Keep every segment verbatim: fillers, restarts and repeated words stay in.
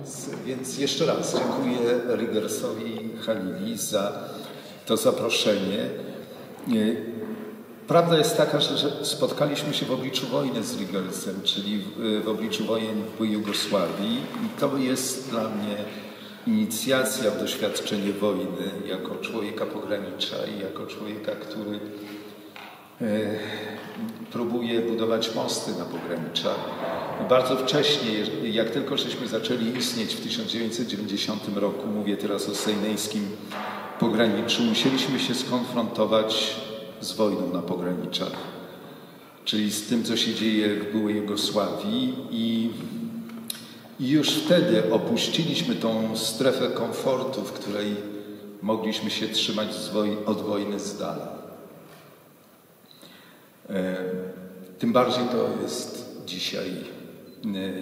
Więc jeszcze raz dziękuję Rigersowi Halili za to zaproszenie. Prawda jest taka, że spotkaliśmy się w obliczu wojny z Rigersem, czyli w, w obliczu wojen w Jugosławii, i to jest dla mnie inicjacja w doświadczenie wojny jako człowieka pogranicza i jako człowieka, który e, próbuje budować mosty na pograniczach. I bardzo wcześnie, jak tylko żeśmy zaczęli istnieć w tysiąc dziewięćset dziewięćdziesiątym roku, mówię teraz o sejnejskim pograniczu, musieliśmy się skonfrontować z wojną na pograniczach, czyli z tym, co się dzieje w byłej Jugosławii, i, i już wtedy opuściliśmy tą strefę komfortu, w której mogliśmy się trzymać z woj od wojny z dala. E, tym bardziej to jest dzisiaj e,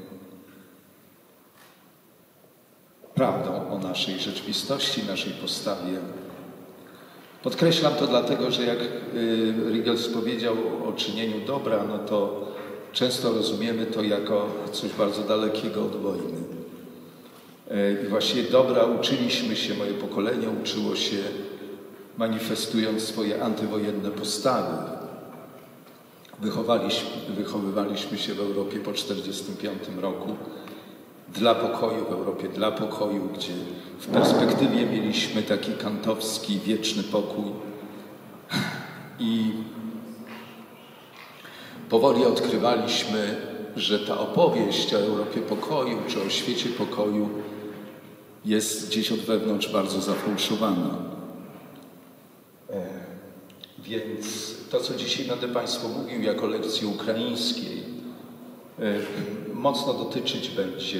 prawdą o naszej rzeczywistości, naszej postawie. Podkreślam to dlatego, że jak Rigels powiedział o czynieniu dobra, no to często rozumiemy to jako coś bardzo dalekiego od wojny. I właśnie dobra uczyliśmy się, moje pokolenie uczyło się, manifestując swoje antywojenne postawy. Wychowaliśmy, wychowywaliśmy się w Europie po tysiąc dziewięćset czterdziestym piątym roku dla pokoju, w Europie dla pokoju, gdzie w perspektywie mieliśmy taki kantowski, wieczny pokój. I powoli odkrywaliśmy, że ta opowieść o Europie pokoju, czy o świecie pokoju jest gdzieś od wewnątrz bardzo zafałszowana. E, więc to, co dzisiaj będę Państwu mówił jako lekcji ukraińskiej, e, mocno dotyczyć będzie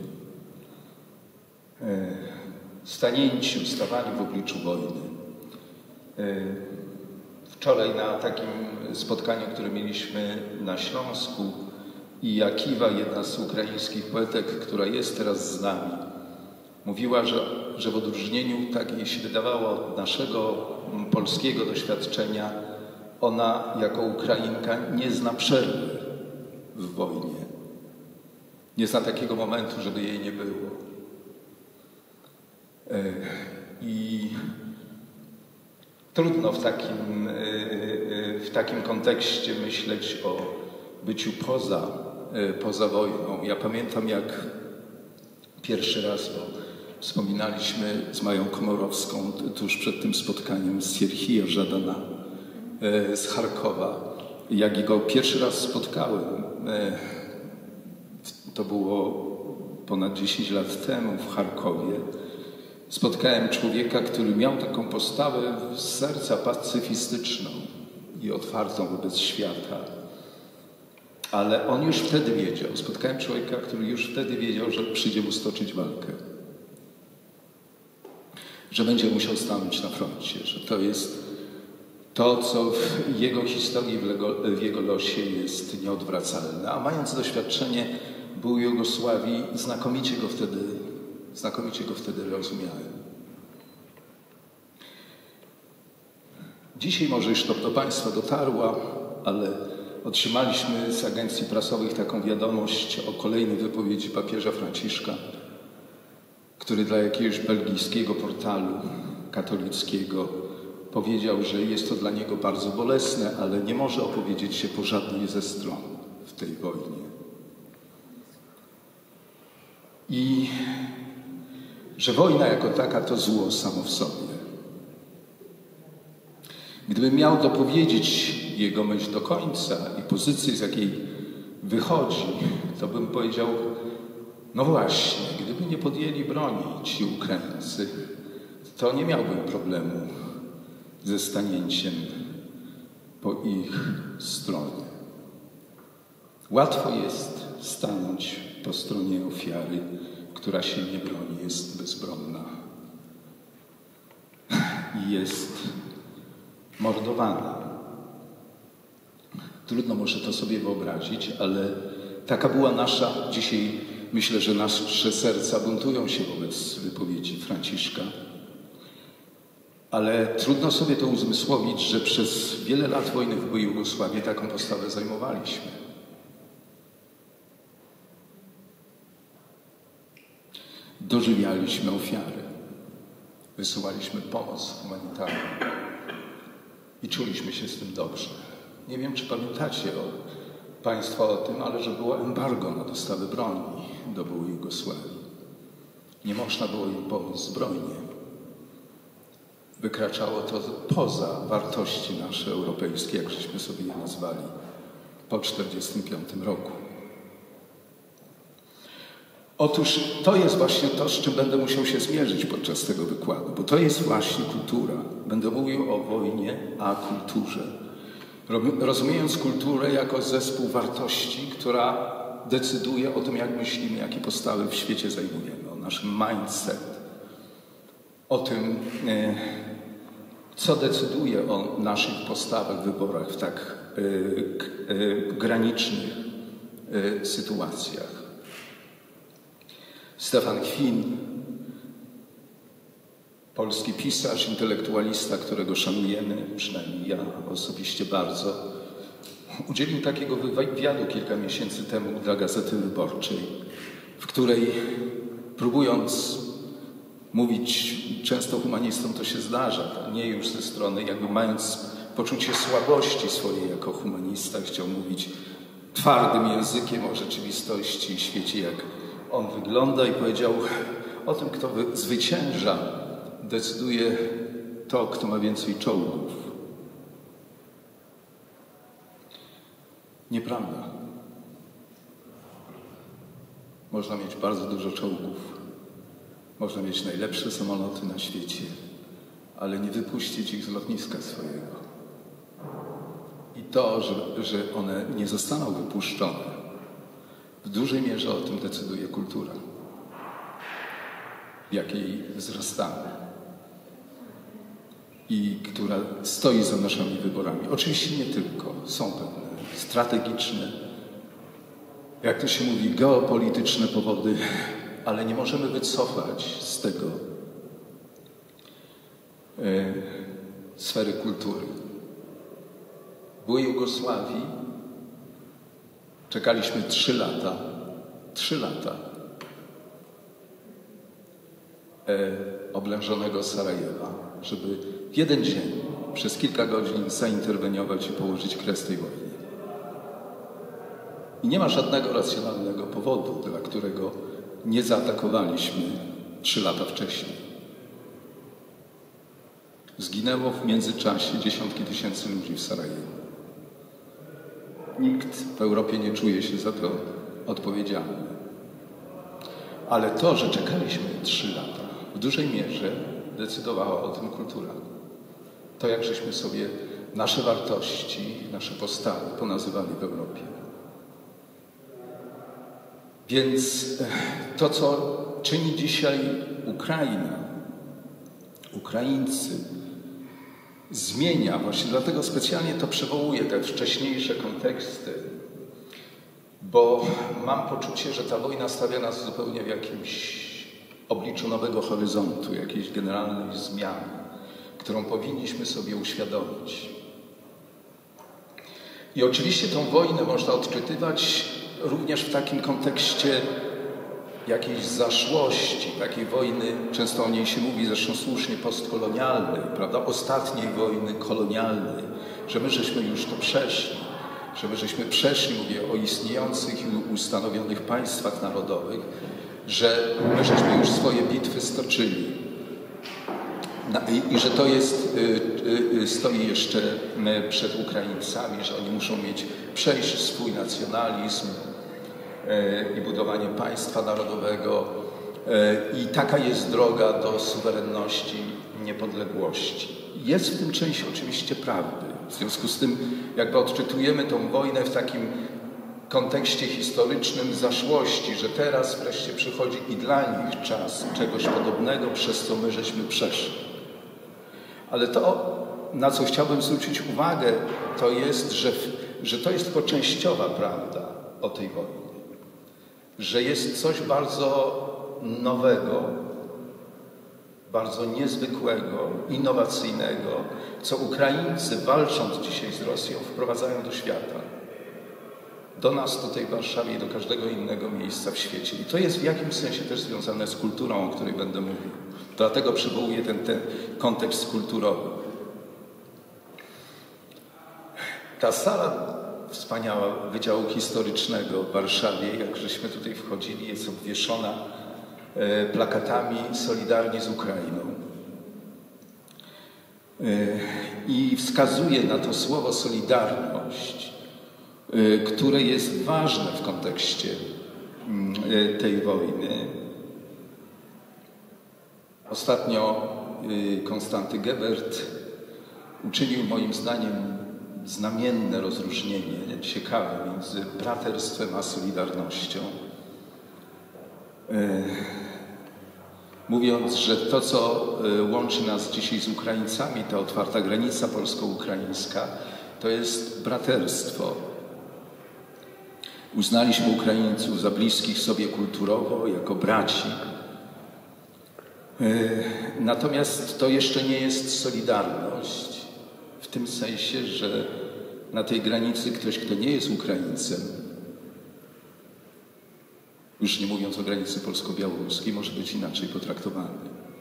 e, stanięciu, stawaniu w obliczu wojny. E, wczoraj na takim spotkaniu, które mieliśmy na Śląsku, i Jakiwa, jedna z ukraińskich poetek, która jest teraz z nami, mówiła, że, że w odróżnieniu, tak jej się wydawało, od naszego polskiego doświadczenia, ona jako Ukrainka nie zna przerwy w wojnie. Nie zna takiego momentu, żeby jej nie było. I trudno w takim, w takim kontekście myśleć o byciu poza, poza wojną. Ja pamiętam, jak pierwszy raz, bo wspominaliśmy z Mają Komorowską tuż przed tym spotkaniem z Sierhija Żadana z Charkowa, jak go pierwszy raz spotkałem. To było ponad dziesięć lat temu w Charkowie. Spotkałem człowieka, który miał taką postawę z serca pacyfistyczną i otwartą wobec świata. Ale on już wtedy wiedział, spotkałem człowieka, który już wtedy wiedział, że przyjdzie mu stoczyć walkę. Że będzie musiał stanąć na froncie, że to jest to, co w jego historii, w jego, w jego losie jest nieodwracalne. A mając doświadczenie byłej Jugosławii, znakomicie go wtedy, znakomicie go wtedy rozumiałem. Dzisiaj może już to do Państwa dotarła, ale otrzymaliśmy z agencji prasowych taką wiadomość o kolejnej wypowiedzi papieża Franciszka, który dla jakiegoś belgijskiego portalu katolickiego powiedział, że jest to dla niego bardzo bolesne, ale nie może opowiedzieć się po żadnej ze stron w tej wojnie. I że wojna jako taka to zło samo w sobie. Gdybym miał dopowiedzieć jego myśl do końca i pozycję, z jakiej wychodzi, to bym powiedział, no właśnie, gdyby nie podjęli broni ci Ukraińcy, to nie miałbym problemu ze stanięciem po ich stronie. Łatwo jest stanąć po stronie ofiary, która się nie broni, jest bezbronna i jest mordowana. Trudno może to sobie wyobrazić, ale taka była nasza, dzisiaj myślę, że nasze serca buntują się wobec wypowiedzi Franciszka, ale trudno sobie to uzmysłowić, że przez wiele lat wojny w byłej Jugosławii taką postawę zajmowaliśmy. dożywialiśmy ofiary, wysyłaliśmy pomoc humanitarną i czuliśmy się z tym dobrze. Nie wiem, czy pamiętacie o, Państwo o tym, ale że było embargo na dostawy broni do byłej Jugosławii. Nie można było im pomóc zbrojnie. Wykraczało to poza wartości nasze europejskie, jak żeśmy sobie je nazwali, po tysiąc dziewięćset czterdziestym piątym roku. Otóż to jest właśnie to, z czym będę musiał się zmierzyć podczas tego wykładu, bo to jest właśnie kultura. Będę mówił o wojnie, a kulturze. Rozumiejąc kulturę jako zespół wartości, która decyduje o tym, jak myślimy, jakie postawy w świecie zajmujemy, o naszym mindset, o tym, co decyduje o naszych postawach, wyborach w tak granicznych sytuacjach. Stefan Kwin, polski pisarz, intelektualista, którego szanujemy, przynajmniej ja osobiście bardzo, udzielił takiego wywiadu kilka miesięcy temu dla Gazety Wyborczej, w której, próbując mówić, często humanistom to się zdarza, to nie już ze strony, jakby mając poczucie słabości swojej jako humanista, chciał mówić twardym językiem o rzeczywistości i świecie, jak on wygląda, i powiedział o tym, kto zwycięża, decyduje to, kto ma więcej czołgów. Nieprawda. Można mieć bardzo dużo czołgów, można mieć najlepsze samoloty na świecie, ale nie wypuścić ich z lotniska swojego. I to, że, że one nie zostaną wypuszczone, w dużej mierze o tym decyduje kultura, w jakiej wzrastamy i która stoi za naszymi wyborami. Oczywiście nie tylko. Są pewne strategiczne, jak to się mówi, geopolityczne powody, ale nie możemy wycofać z tego e, sfery kultury. W byłej Jugosławii czekaliśmy trzy lata, trzy lata e, oblężonego Sarajewa, żeby w jeden dzień, przez kilka godzin zainterweniować i położyć kres tej wojnie. I nie ma żadnego racjonalnego powodu, dla którego nie zaatakowaliśmy trzy lata wcześniej. Zginęło w międzyczasie dziesiątki tysięcy ludzi w Sarajewie. Nikt w Europie nie czuje się za to odpowiedzialny. Ale to, że czekaliśmy trzy lata, w dużej mierze decydowała o tym kultura. To, jak żeśmy sobie nasze wartości, nasze postawy ponazywali w Europie. Więc to, co czyni dzisiaj Ukraina, Ukraińcy, zmienia, właśnie dlatego specjalnie to przywołuję, te wcześniejsze konteksty, bo mam poczucie, że ta wojna stawia nas zupełnie w jakimś obliczu nowego horyzontu, jakiejś generalnej zmiany, którą powinniśmy sobie uświadomić. I oczywiście tą wojnę można odczytywać również w takim kontekście jakiejś zaszłości, takiej wojny, często o niej się mówi zresztą słusznie, postkolonialnej, prawda, ostatniej wojny kolonialnej, że my żeśmy już to przeszli, że my żeśmy przeszli, mówię o istniejących i ustanowionych państwach narodowych, że my żeśmy już swoje bitwy stoczyli i, i że to jest, y, y, stoi jeszcze przed Ukraińcami, że oni muszą mieć, przejść swój nacjonalizm i budowanie państwa narodowego. I taka jest droga do suwerenności, niepodległości. Jest w tym część oczywiście prawdy. W związku z tym jakby odczytujemy tą wojnę w takim kontekście historycznym zaszłości, że teraz wreszcie przychodzi i dla nich czas czegoś podobnego, przez co my żeśmy przeszli. Ale to, na co chciałbym zwrócić uwagę, to jest, że, że to jest tylko częściowa prawda o tej wojnie. Że jest coś bardzo nowego, bardzo niezwykłego, innowacyjnego, co Ukraińcy, walcząc dzisiaj z Rosją, wprowadzają do świata. do nas tutaj w Warszawie i do każdego innego miejsca w świecie. I to jest w jakimś sensie też związane z kulturą, o której będę mówił. Dlatego przywołuję ten, ten kontekst kulturowy. Ta sala wspaniała Wydziału Historycznego w Warszawie, jak żeśmy tutaj wchodzili, jest obwieszona e, plakatami Solidarni z Ukrainą. E, I wskazuje na to słowo solidarność, e, które jest ważne w kontekście e, tej wojny. Ostatnio e, Konstanty Gebert uczynił moim zdaniem znamienne rozróżnienie, ciekawe, między braterstwem a solidarnością. Mówiąc, że to, co łączy nas dzisiaj z Ukraińcami, ta otwarta granica polsko-ukraińska, to jest braterstwo. Uznaliśmy Ukraińców za bliskich sobie kulturowo, jako braci. Natomiast to jeszcze nie jest solidarność. W tym sensie, że na tej granicy ktoś, kto nie jest Ukraińcem, już nie mówiąc o granicy polsko-białoruskiej, może być inaczej potraktowany.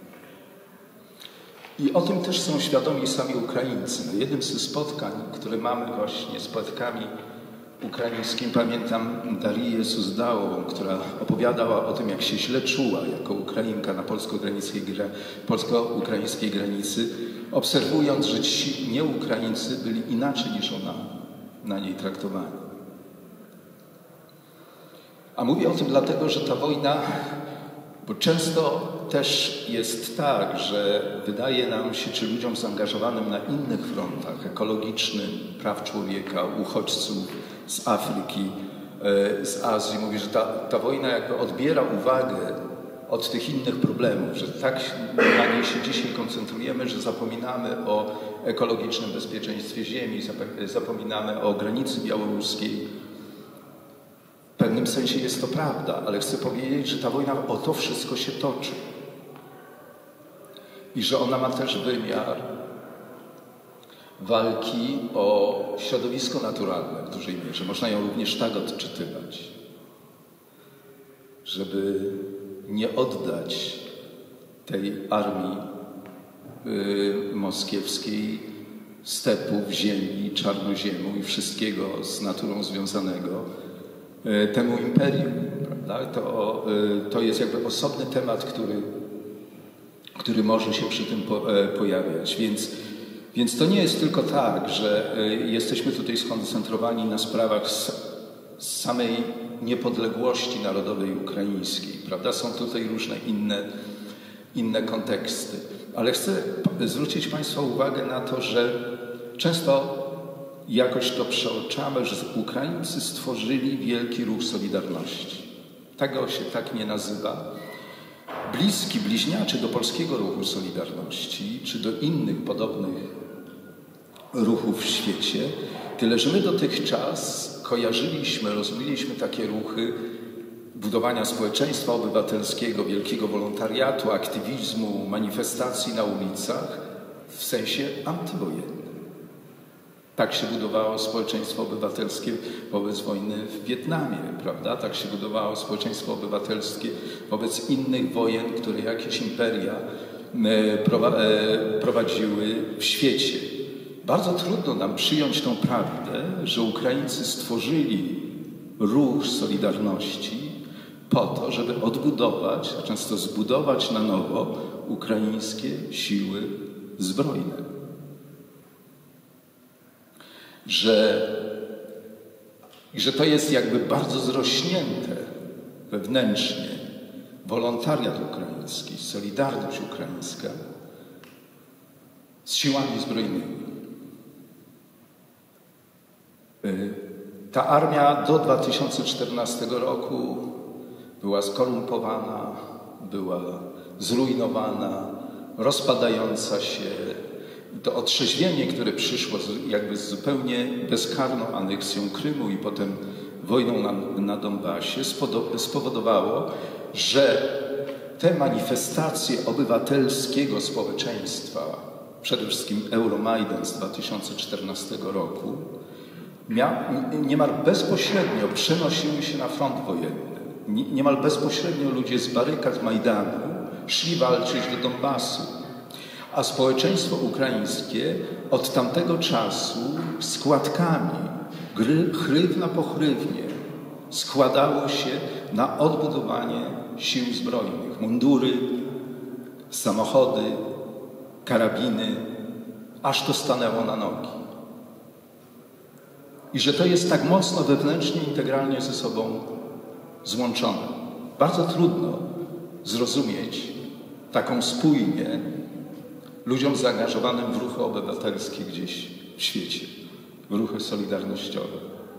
I o tym też są świadomi sami Ukraińcy. Na jednym ze spotkań, które mamy właśnie z Polackami ukraińskimi, pamiętam Darię Suzdałową, która opowiadała o tym, jak się źle czuła jako Ukrainka na polsko-ukraińskiej, polsko-ukraińskiej granicy, obserwując, że ci nie-Ukraińcy byli inaczej niż ona na niej traktowani. A mówię o tym dlatego, że ta wojna, bo często też jest tak, że wydaje nam się, czy ludziom zaangażowanym na innych frontach, ekologicznym, praw człowieka, uchodźców z Afryki, z Azji, mówi, że ta, ta wojna jakby odbiera uwagę od tych innych problemów, że tak na niej się dzisiaj koncentrujemy, że zapominamy o ekologicznym bezpieczeństwie ziemi, zapominamy o granicy białoruskiej. W pewnym sensie jest to prawda, ale chcę powiedzieć, że ta wojna o to wszystko się toczy. I że ona ma też wymiar walki o środowisko naturalne w dużej mierze. Można ją również tak odczytywać, żeby nie oddać tej armii y, moskiewskiej stepów, ziemi, czarnoziemu i wszystkiego z naturą związanego y, temu imperium, prawda? To, y, to jest jakby osobny temat, który, który może się przy tym po, y, pojawiać. Więc, więc to nie jest tylko tak, że y, jesteśmy tutaj skoncentrowani na sprawach z, z samej niepodległości narodowej ukraińskiej, prawda? Są tutaj różne inne, inne konteksty. Ale chcę zwrócić Państwa uwagę na to, że często jakoś to przeoczamy, że Ukraińcy stworzyli wielki ruch Solidarności. Tego się tak nie nazywa. Bliski, bliźniaczy do polskiego ruchu Solidarności, czy do innych podobnych ruchów w świecie, tyle że my dotychczas kojarzyliśmy, rozumieliśmy takie ruchy budowania społeczeństwa obywatelskiego, wielkiego wolontariatu, aktywizmu, manifestacji na ulicach w sensie antywojennym. Tak się budowało społeczeństwo obywatelskie wobec wojny w Wietnamie, prawda? Tak się budowało społeczeństwo obywatelskie wobec innych wojen, które jakieś imperia prowadziły w świecie. Bardzo trudno nam przyjąć tą prawdę, że Ukraińcy stworzyli ruch Solidarności po to, żeby odbudować, a często zbudować na nowo ukraińskie siły zbrojne. Że, że to jest jakby bardzo zrośnięte wewnętrznie wolontariat ukraiński, solidarność ukraińska z siłami zbrojnymi. Ta armia do dwa tysiące czternastego roku była skorumpowana, była zrujnowana, rozpadająca się. To otrzeźwienie, które przyszło jakby z zupełnie bezkarną aneksją Krymu i potem wojną na, na Donbasie, spowodowało, że te manifestacje obywatelskiego społeczeństwa, przede wszystkim Euromajdan z dwa tysiące czternastego roku, niemal bezpośrednio przenosiły się na front wojenny. Niemal bezpośrednio ludzie z barykad z Majdanu szli walczyć do Donbasu. A społeczeństwo ukraińskie od tamtego czasu składkami, chrywna po chrywnie, składało się na odbudowanie sił zbrojnych. Mundury, samochody, karabiny, aż to stanęło na nogi. I że to jest tak mocno wewnętrznie, integralnie ze sobą złączone. Bardzo trudno zrozumieć taką spójnię ludziom zaangażowanym w ruchy obywatelskie gdzieś w świecie, w ruchy solidarnościowe.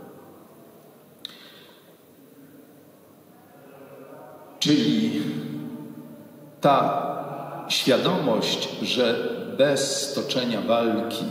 Czyli ta świadomość, że bez stoczenia walki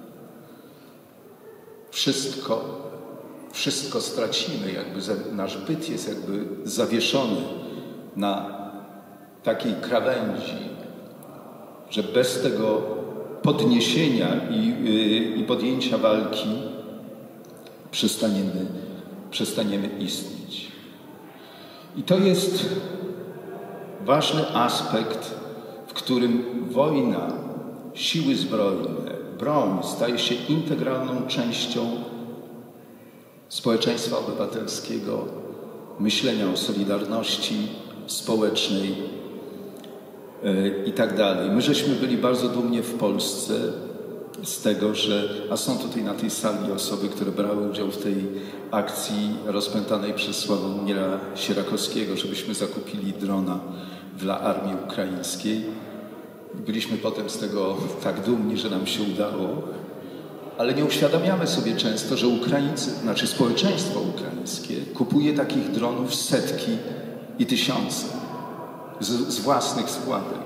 wszystko, wszystko stracimy, jakby nasz byt jest jakby zawieszony na takiej krawędzi, że bez tego podniesienia i, i podjęcia walki przestaniemy, przestaniemy istnieć. I to jest ważny aspekt, w którym wojna, siły zbrojne, broń staje się integralną częścią społeczeństwa obywatelskiego, myślenia o solidarności społecznej yy, i tak dalej. My żeśmy byli bardzo dumni w Polsce z tego, że, a są tutaj na tej sali osoby, które brały udział w tej akcji rozpętanej przez Sławomira Sierakowskiego, żebyśmy zakupili drona dla armii ukraińskiej. Byliśmy potem z tego tak dumni, że nam się udało, ale nie uświadamiamy sobie często, że Ukraińcy, znaczy społeczeństwo ukraińskie kupuje takich dronów setki i tysiące z, z własnych składek.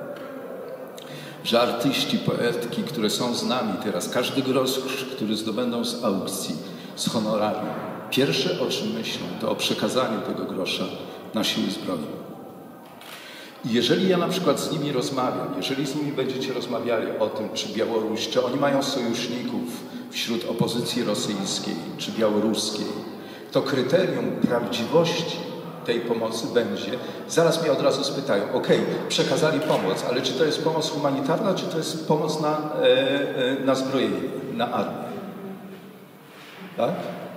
Że artyści, poetki, które są z nami teraz, każdy grosz, który zdobędą z aukcji, z honorarium, pierwsze o czym myślą, to o przekazaniu tego grosza na siły zbrojne. I jeżeli ja na przykład z nimi rozmawiam, jeżeli z nimi będziecie rozmawiali o tym, czy Białoruś, czy oni mają sojuszników wśród opozycji rosyjskiej, czy białoruskiej, to kryterium prawdziwości tej pomocy będzie, zaraz mnie od razu spytają, ok, przekazali pomoc, ale czy to jest pomoc humanitarna, czy to jest pomoc na, e, e, na zbrojenie, na armię? Tak?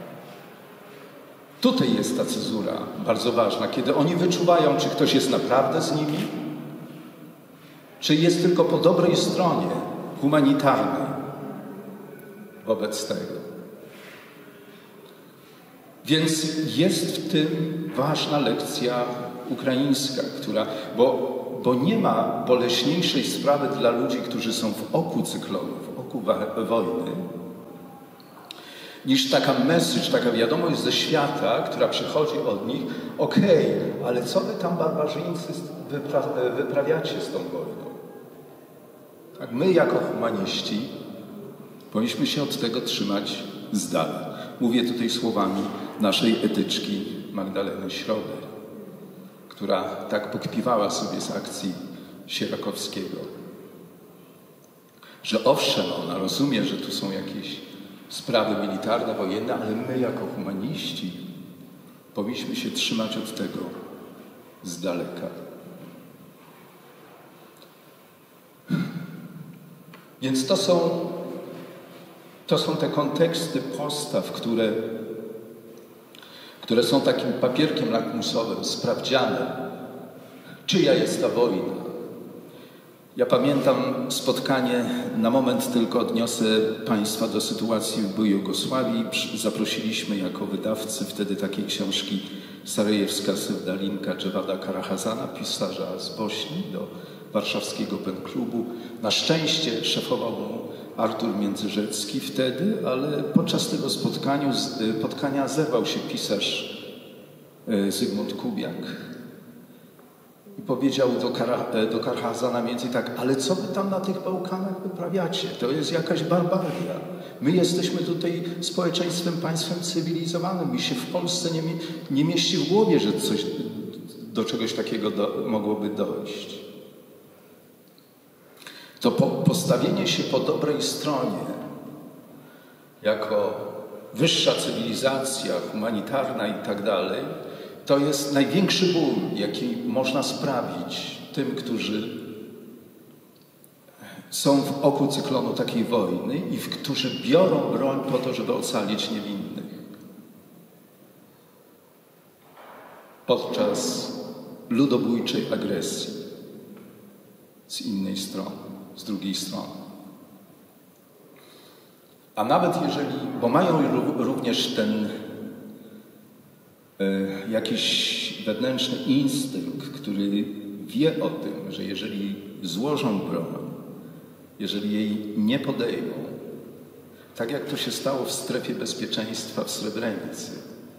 Tutaj jest ta cezura bardzo ważna, kiedy oni wyczuwają, czy ktoś jest naprawdę z nimi, czy jest tylko po dobrej stronie humanitarnej wobec tego. Więc jest w tym ważna lekcja ukraińska, która, bo, bo nie ma boleśniejszej sprawy dla ludzi, którzy są w oku cyklonu, w oku wojny, niż taka message, taka wiadomość ze świata, która przychodzi od nich, okej, okay, ale co wy tam barbarzyńcy wypra wyprawiacie z tą wojną? Tak, my jako humaniści powinniśmy się od tego trzymać z dala. Mówię tutaj słowami naszej etyczki Magdaleny Schroeder, która tak pokpiwała sobie z akcji Sierakowskiego, że owszem, ona rozumie, że tu są jakieś sprawy militarne, wojenne, ale my jako humaniści powinniśmy się trzymać od tego z daleka. Więc to są, to są te konteksty postaw, które, które są takim papierkiem lakmusowym, sprawdzianem, czyja jest ta wojna. Ja pamiętam spotkanie, na moment tylko odniosę Państwa do sytuacji w byłej Jugosławii. Zaprosiliśmy jako wydawcy wtedy takiej książki Sarajewska Sewdalinka Dżewada Karahazana, pisarza z Bośni, do warszawskiego Pen Klubu. Na szczęście szefował mu Artur Międzyrzecki wtedy, ale podczas tego spotkania, spotkania zerwał się pisarz Zygmunt Kubiak. I powiedział do, Kara, do Karahazana między tak, ale co wy tam na tych Bałkanach wyprawiacie? To jest jakaś barbaria. My jesteśmy tutaj społeczeństwem, państwem cywilizowanym. Mi się w Polsce nie, nie mieści w głowie, że coś, do czegoś takiego do, mogłoby dojść. To po, postawienie się po dobrej stronie jako wyższa cywilizacja, humanitarna i tak dalej, to jest największy ból, jaki można sprawić tym, którzy są w oku cyklonu takiej wojny i w którzy biorą broń po to, żeby ocalić niewinnych. Podczas ludobójczej agresji z innej strony, z drugiej strony. A nawet jeżeli, bo mają również ten y, jakiś wewnętrzny instynkt, który wie o tym, że jeżeli złożą broń, jeżeli jej nie podejmą, tak jak to się stało w strefie bezpieczeństwa w Srebrenicy,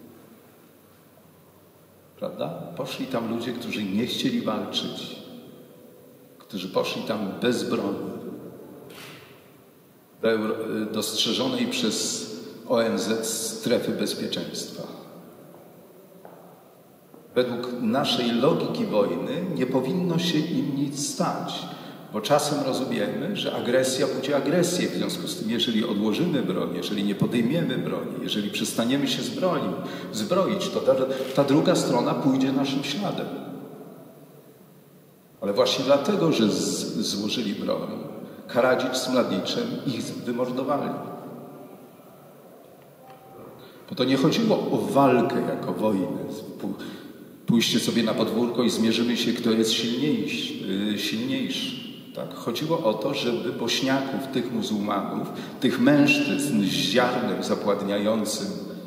prawda? Poszli tam ludzie, którzy nie chcieli walczyć, którzy poszli tam bez broni, do dostrzeżonej przez O N Z strefy bezpieczeństwa. Według naszej logiki wojny nie powinno się im nic stać, bo czasem rozumiemy, że agresja budzi agresję. W związku z tym, jeżeli odłożymy broń, jeżeli nie podejmiemy broni, jeżeli przestaniemy się zbroi, zbroić, to ta, ta druga strona pójdzie naszym śladem. Ale właśnie dlatego, że z, złożyli broń, Karadzic z Mladiczem ich wymordowali. Bo to nie chodziło o walkę jako wojnę. Pójście sobie na podwórko i zmierzymy się, kto jest silniejszy. silniejszy. Tak? Chodziło o to, żeby Bośniaków, tych muzułmanów, tych mężczyzn z ziarnem zapładniającym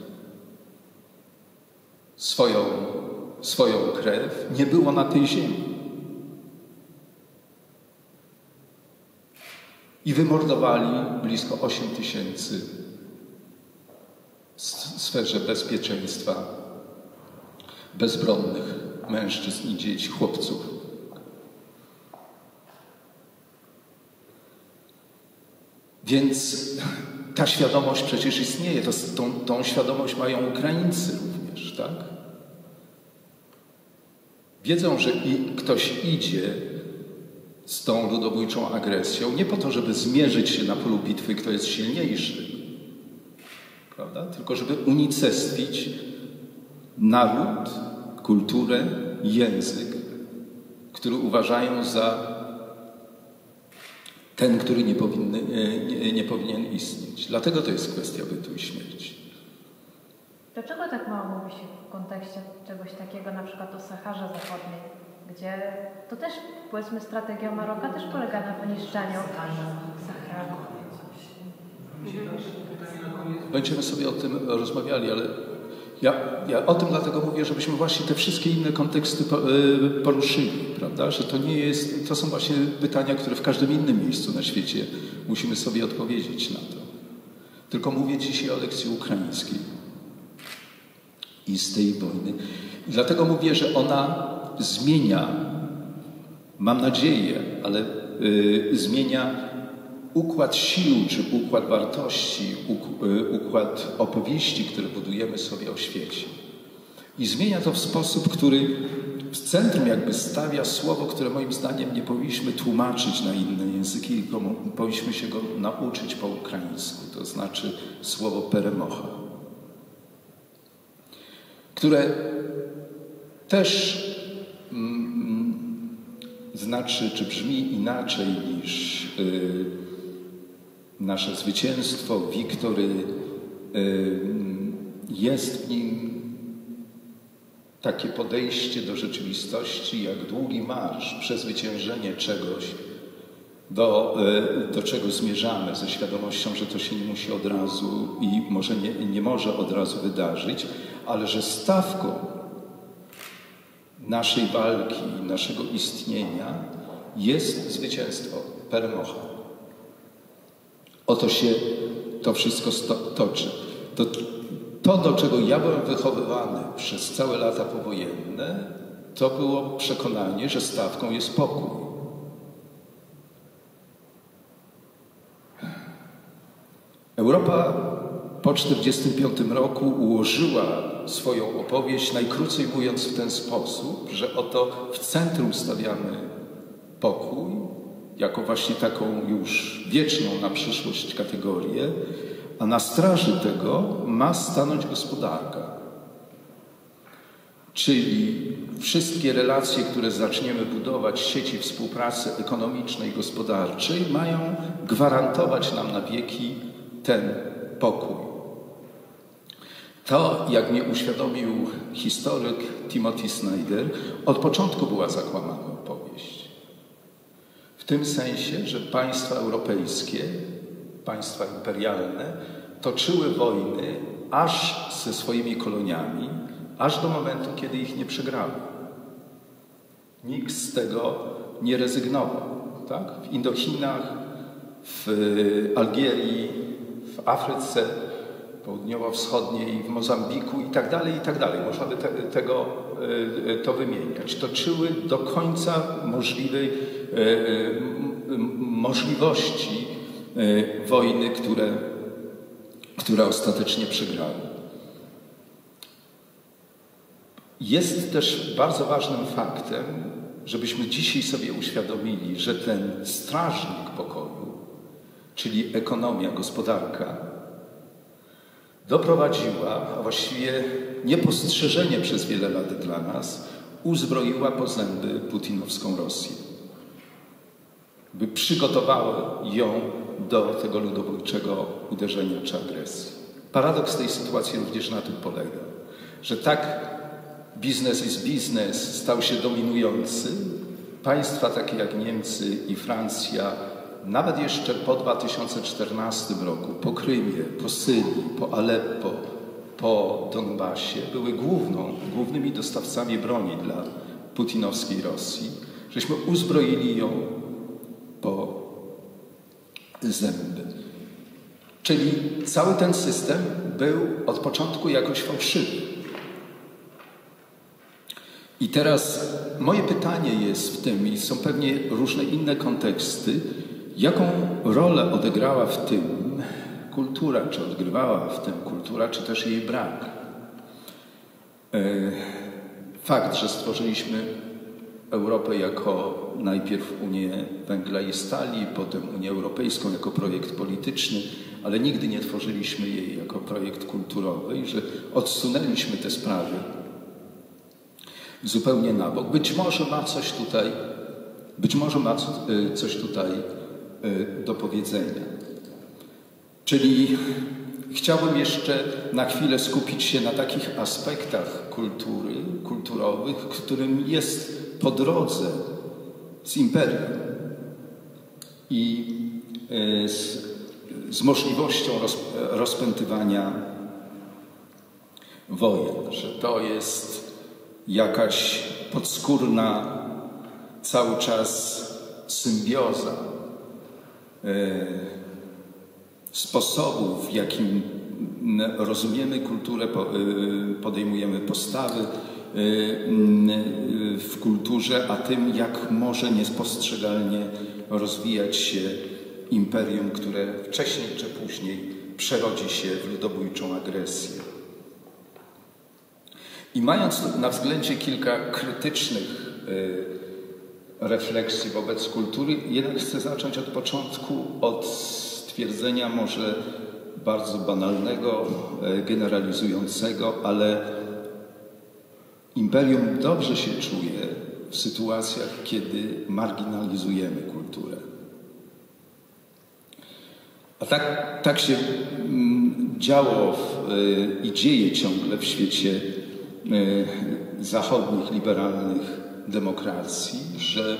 swoją, swoją krew, nie było na tej ziemi. I wymordowali blisko osiem tysięcy w sferze bezpieczeństwa bezbronnych mężczyzn i dzieci, chłopców. Więc ta świadomość przecież istnieje. To, tą, tą świadomość mają Ukraińcy również, tak? Wiedzą, że i ktoś idzie z tą ludobójczą agresją nie po to, żeby zmierzyć się na polu bitwy, kto jest silniejszy, prawda? Tylko żeby unicestwić naród, kulturę, język, który uważają za ten, który nie, powinny, nie, nie powinien istnieć. Dlatego to jest kwestia bytu i śmierci. Dlaczego tak mało mówi się w kontekście czegoś takiego, na przykład o Saharze Zachodniej, gdzie to też, powiedzmy, strategia Maroka też polega na wyniszczaniu Sahary. Będziemy sobie o tym rozmawiali, ale ja, ja o tym dlatego mówię, żebyśmy właśnie te wszystkie inne konteksty poruszyli, prawda? Że to nie jest, to są właśnie pytania, które w każdym innym miejscu na świecie musimy sobie odpowiedzieć na to. Tylko mówię dzisiaj o lekcji ukraińskiej i z tej wojny. I dlatego mówię, że ona zmienia, mam nadzieję, ale yy, zmienia układ sił, czy układ wartości, układ opowieści, które budujemy sobie o świecie. I zmienia to w sposób, który w centrum jakby stawia słowo, które moim zdaniem nie powinniśmy tłumaczyć na inne języki, tylko powinniśmy się go nauczyć po ukraińsku. To znaczy słowo peremocha, które też mm, znaczy, czy brzmi inaczej niż yy, nasze zwycięstwo, wiktory. Jest w nim takie podejście do rzeczywistości, jak długi marsz, przezwyciężenie czegoś, do, do czego zmierzamy, ze świadomością, że to się nie musi od razu i może nie, nie może od razu wydarzyć, ale że stawką naszej walki, naszego istnienia jest zwycięstwo, peremocha. Oto się to wszystko toczy. To, to, do czego ja byłem wychowywany przez całe lata powojenne, to było przekonanie, że stawką jest pokój. Europa po tysiąc dziewięćset czterdziestym piątym roku ułożyła swoją opowieść, najkrócej mówiąc, w ten sposób, że oto w centrum stawiamy pokój, jako właśnie taką już wieczną na przyszłość kategorię, A na straży tego ma stanąć gospodarka. Czyli wszystkie relacje, które zaczniemy budować, sieci współpracy ekonomicznej, gospodarczej, mają gwarantować nam na wieki ten pokój. To, jak mi uświadomił historyk Timothy Snyder, od początku była zakłamana opowieść. W tym sensie, że państwa europejskie, państwa imperialne toczyły wojny aż ze swoimi koloniami, aż do momentu, kiedy ich nie przegrały. Nikt z tego nie rezygnował. Tak? W Indochinach, w Algierii, w Afryce Południowo-Wschodniej, w Mozambiku i tak dalej, i tak dalej. Można by te, tego, to wymieniać. Toczyły do końca możliwej możliwości wojny, które, które ostatecznie przegrały. Jest też bardzo ważnym faktem, żebyśmy dzisiaj sobie uświadomili, że ten strażnik pokoju, czyli ekonomia, gospodarka, doprowadziła, a właściwie niepostrzeżenie przez wiele lat dla nas, uzbroiła po zęby putinowską Rosję. By przygotowała ją do tego ludobójczego uderzenia czy agresji. Paradoks tej sytuacji również na tym polega, że tak biznes is biznes stał się dominujący. Państwa takie jak Niemcy i Francja, nawet jeszcze po dwa tysiące czternastym roku, po Krymie, po Syrii, po Aleppo, po Donbasie, były główną, głównymi dostawcami broni dla putinowskiej Rosji. Żeśmy uzbroili ją po zęby. Czyli cały ten system był od początku jakoś fałszywy. I teraz moje pytanie jest w tym, i są pewnie różne inne konteksty, jaką rolę odegrała w tym kultura, czy odgrywała w tym kultura, czy też jej brak. Fakt, że stworzyliśmy Europę jako najpierw Unię Węgla i Stali, potem Unię Europejską jako projekt polityczny, ale nigdy nie tworzyliśmy jej jako projekt kulturowy i że odsunęliśmy te sprawy zupełnie na bok. Być może ma coś tutaj, być może ma coś tutaj do powiedzenia. Czyli chciałbym jeszcze na chwilę skupić się na takich aspektach kultury, kulturowych, którym jest po drodze z imperium i z, z możliwością roz, rozpętywania wojen, że to jest jakaś podskórna cały czas symbioza e, sposobów, w jakim rozumiemy kulturę, podejmujemy postawy w kulturze, a tym, jak może niepostrzegalnie rozwijać się imperium, które wcześniej czy później przerodzi się w ludobójczą agresję. I mając na względzie kilka krytycznych refleksji wobec kultury, jednak chcę zacząć od początku, od stwierdzenia może bardzo banalnego, generalizującego, ale imperium dobrze się czuje w sytuacjach, kiedy marginalizujemy kulturę. A tak, tak się działo w, i dzieje ciągle w świecie zachodnich, liberalnych demokracji, że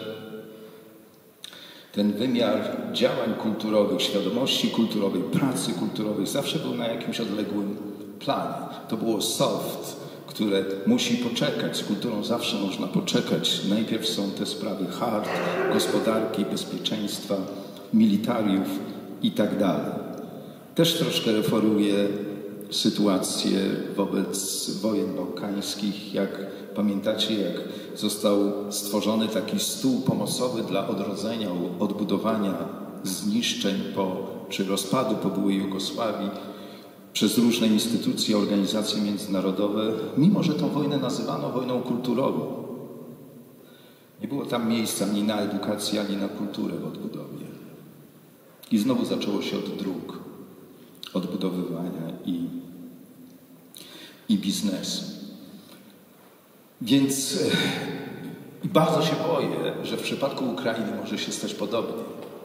ten wymiar działań kulturowych, świadomości kulturowej, pracy kulturowej zawsze był na jakimś odległym planie. To było soft, które musi poczekać. Z kulturą zawsze można poczekać. Najpierw są te sprawy hard, gospodarki, bezpieczeństwa, militariów i tak dalej. Też troszkę referuje sytuację wobec wojen bałkańskich. Jak pamiętacie, jak został stworzony taki stół pomocowy dla odrodzenia, odbudowania zniszczeń po, czy rozpadu po byłej Jugosławii przez różne instytucje, organizacje międzynarodowe, mimo że tę wojnę nazywano wojną kulturową. Nie było tam miejsca ani na edukację, ani na kulturę w odbudowie. I znowu zaczęło się od dróg, od budowy odbudowywania i, i biznesu. Więc i bardzo się boję, że w przypadku Ukrainy może się stać podobnie.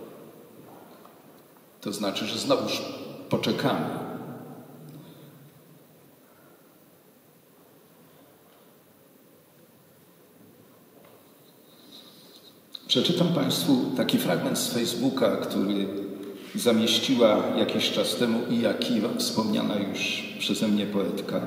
To znaczy, że znowuż poczekamy. Przeczytam Państwu taki fragment z Facebooka, który zamieściła jakiś czas temu Ija Kiwa, wspomniana już przeze mnie poetka.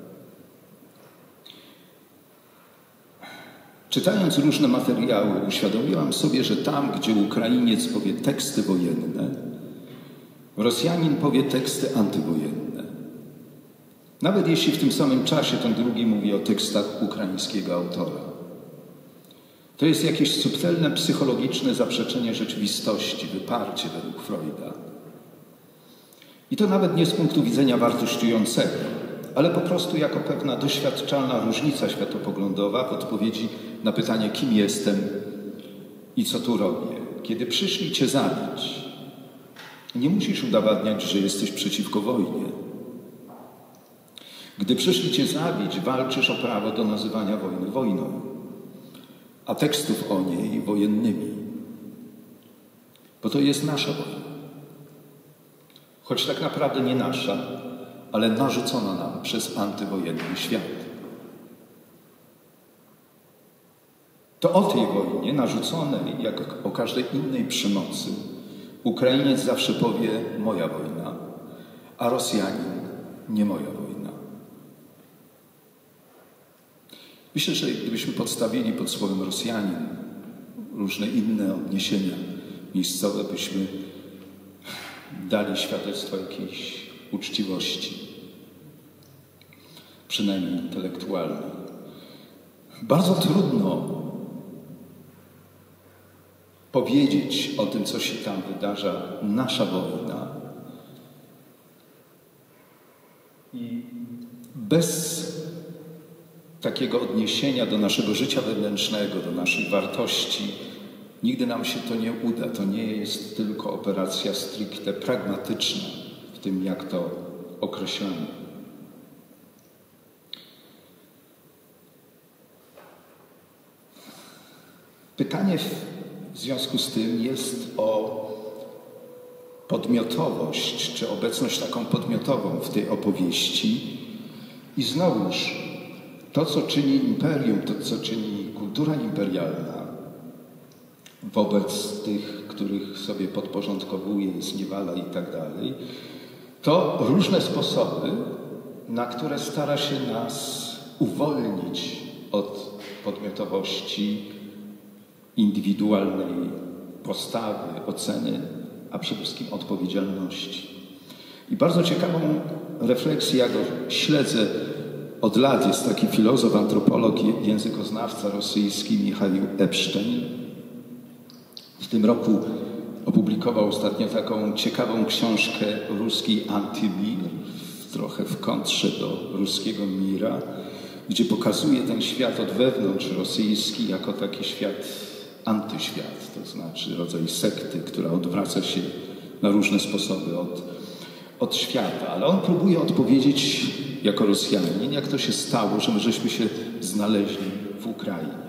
Czytając różne materiały, uświadomiłam sobie, że tam, gdzie Ukrainiec powie teksty wojenne, Rosjanin powie teksty antywojenne. Nawet jeśli w tym samym czasie ten drugi mówi o tekstach ukraińskiego autora. To jest jakieś subtelne, psychologiczne zaprzeczenie rzeczywistości, wyparcie według Freuda. I to nawet nie z punktu widzenia wartościującego, ale po prostu jako pewna doświadczalna różnica światopoglądowa w odpowiedzi na pytanie, kim jestem i co tu robię. Kiedy przyszli cię zabić, nie musisz udowadniać, że jesteś przeciwko wojnie. Gdy przyszli cię zabić, walczysz o prawo do nazywania wojny wojną, a tekstów o niej wojennymi. Bo to jest nasza wojna. Choć tak naprawdę nie nasza, ale narzucona nam przez antywojenny świat. To o tej wojnie narzuconej, jak o każdej innej przemocy, Ukrainiec zawsze powie moja wojna, a Rosjanin nie moja wojna. Myślę, że gdybyśmy podstawili pod słowem Rosjanin różne inne odniesienia miejscowe, byśmy dali świadectwo jakiejś uczciwości, przynajmniej intelektualnej. Bardzo trudno powiedzieć o tym, co się tam wydarza, nasza wojna, i bez takiego odniesienia do naszego życia wewnętrznego, do naszych wartości, nigdy nam się to nie uda. To nie jest tylko operacja stricte pragmatyczna w tym, jak to określamy. Pytanie w związku z tym jest o podmiotowość, czy obecność taką podmiotową w tej opowieści. I znowuż to, co czyni imperium, to, co czyni kultura imperialna wobec tych, których sobie podporządkowuje, zniewala i tak dalej, to różne sposoby, na które stara się nas uwolnić od podmiotowości, indywidualnej postawy, oceny, a przede wszystkim odpowiedzialności. I bardzo ciekawą refleksję, ja go śledzę od lat, jest taki filozof, antropolog, językoznawca rosyjski Michał Epstein. W tym roku opublikował ostatnio taką ciekawą książkę ruski Antymir, trochę w kontrze do ruskiego Mira, gdzie pokazuje ten świat od wewnątrz rosyjski jako taki świat antyświat, to znaczy rodzaj sekty, która odwraca się na różne sposoby od, od świata. Ale on próbuje odpowiedzieć jako Rosjanin, jak to się stało, że my żeśmy się znaleźli w Ukrainie.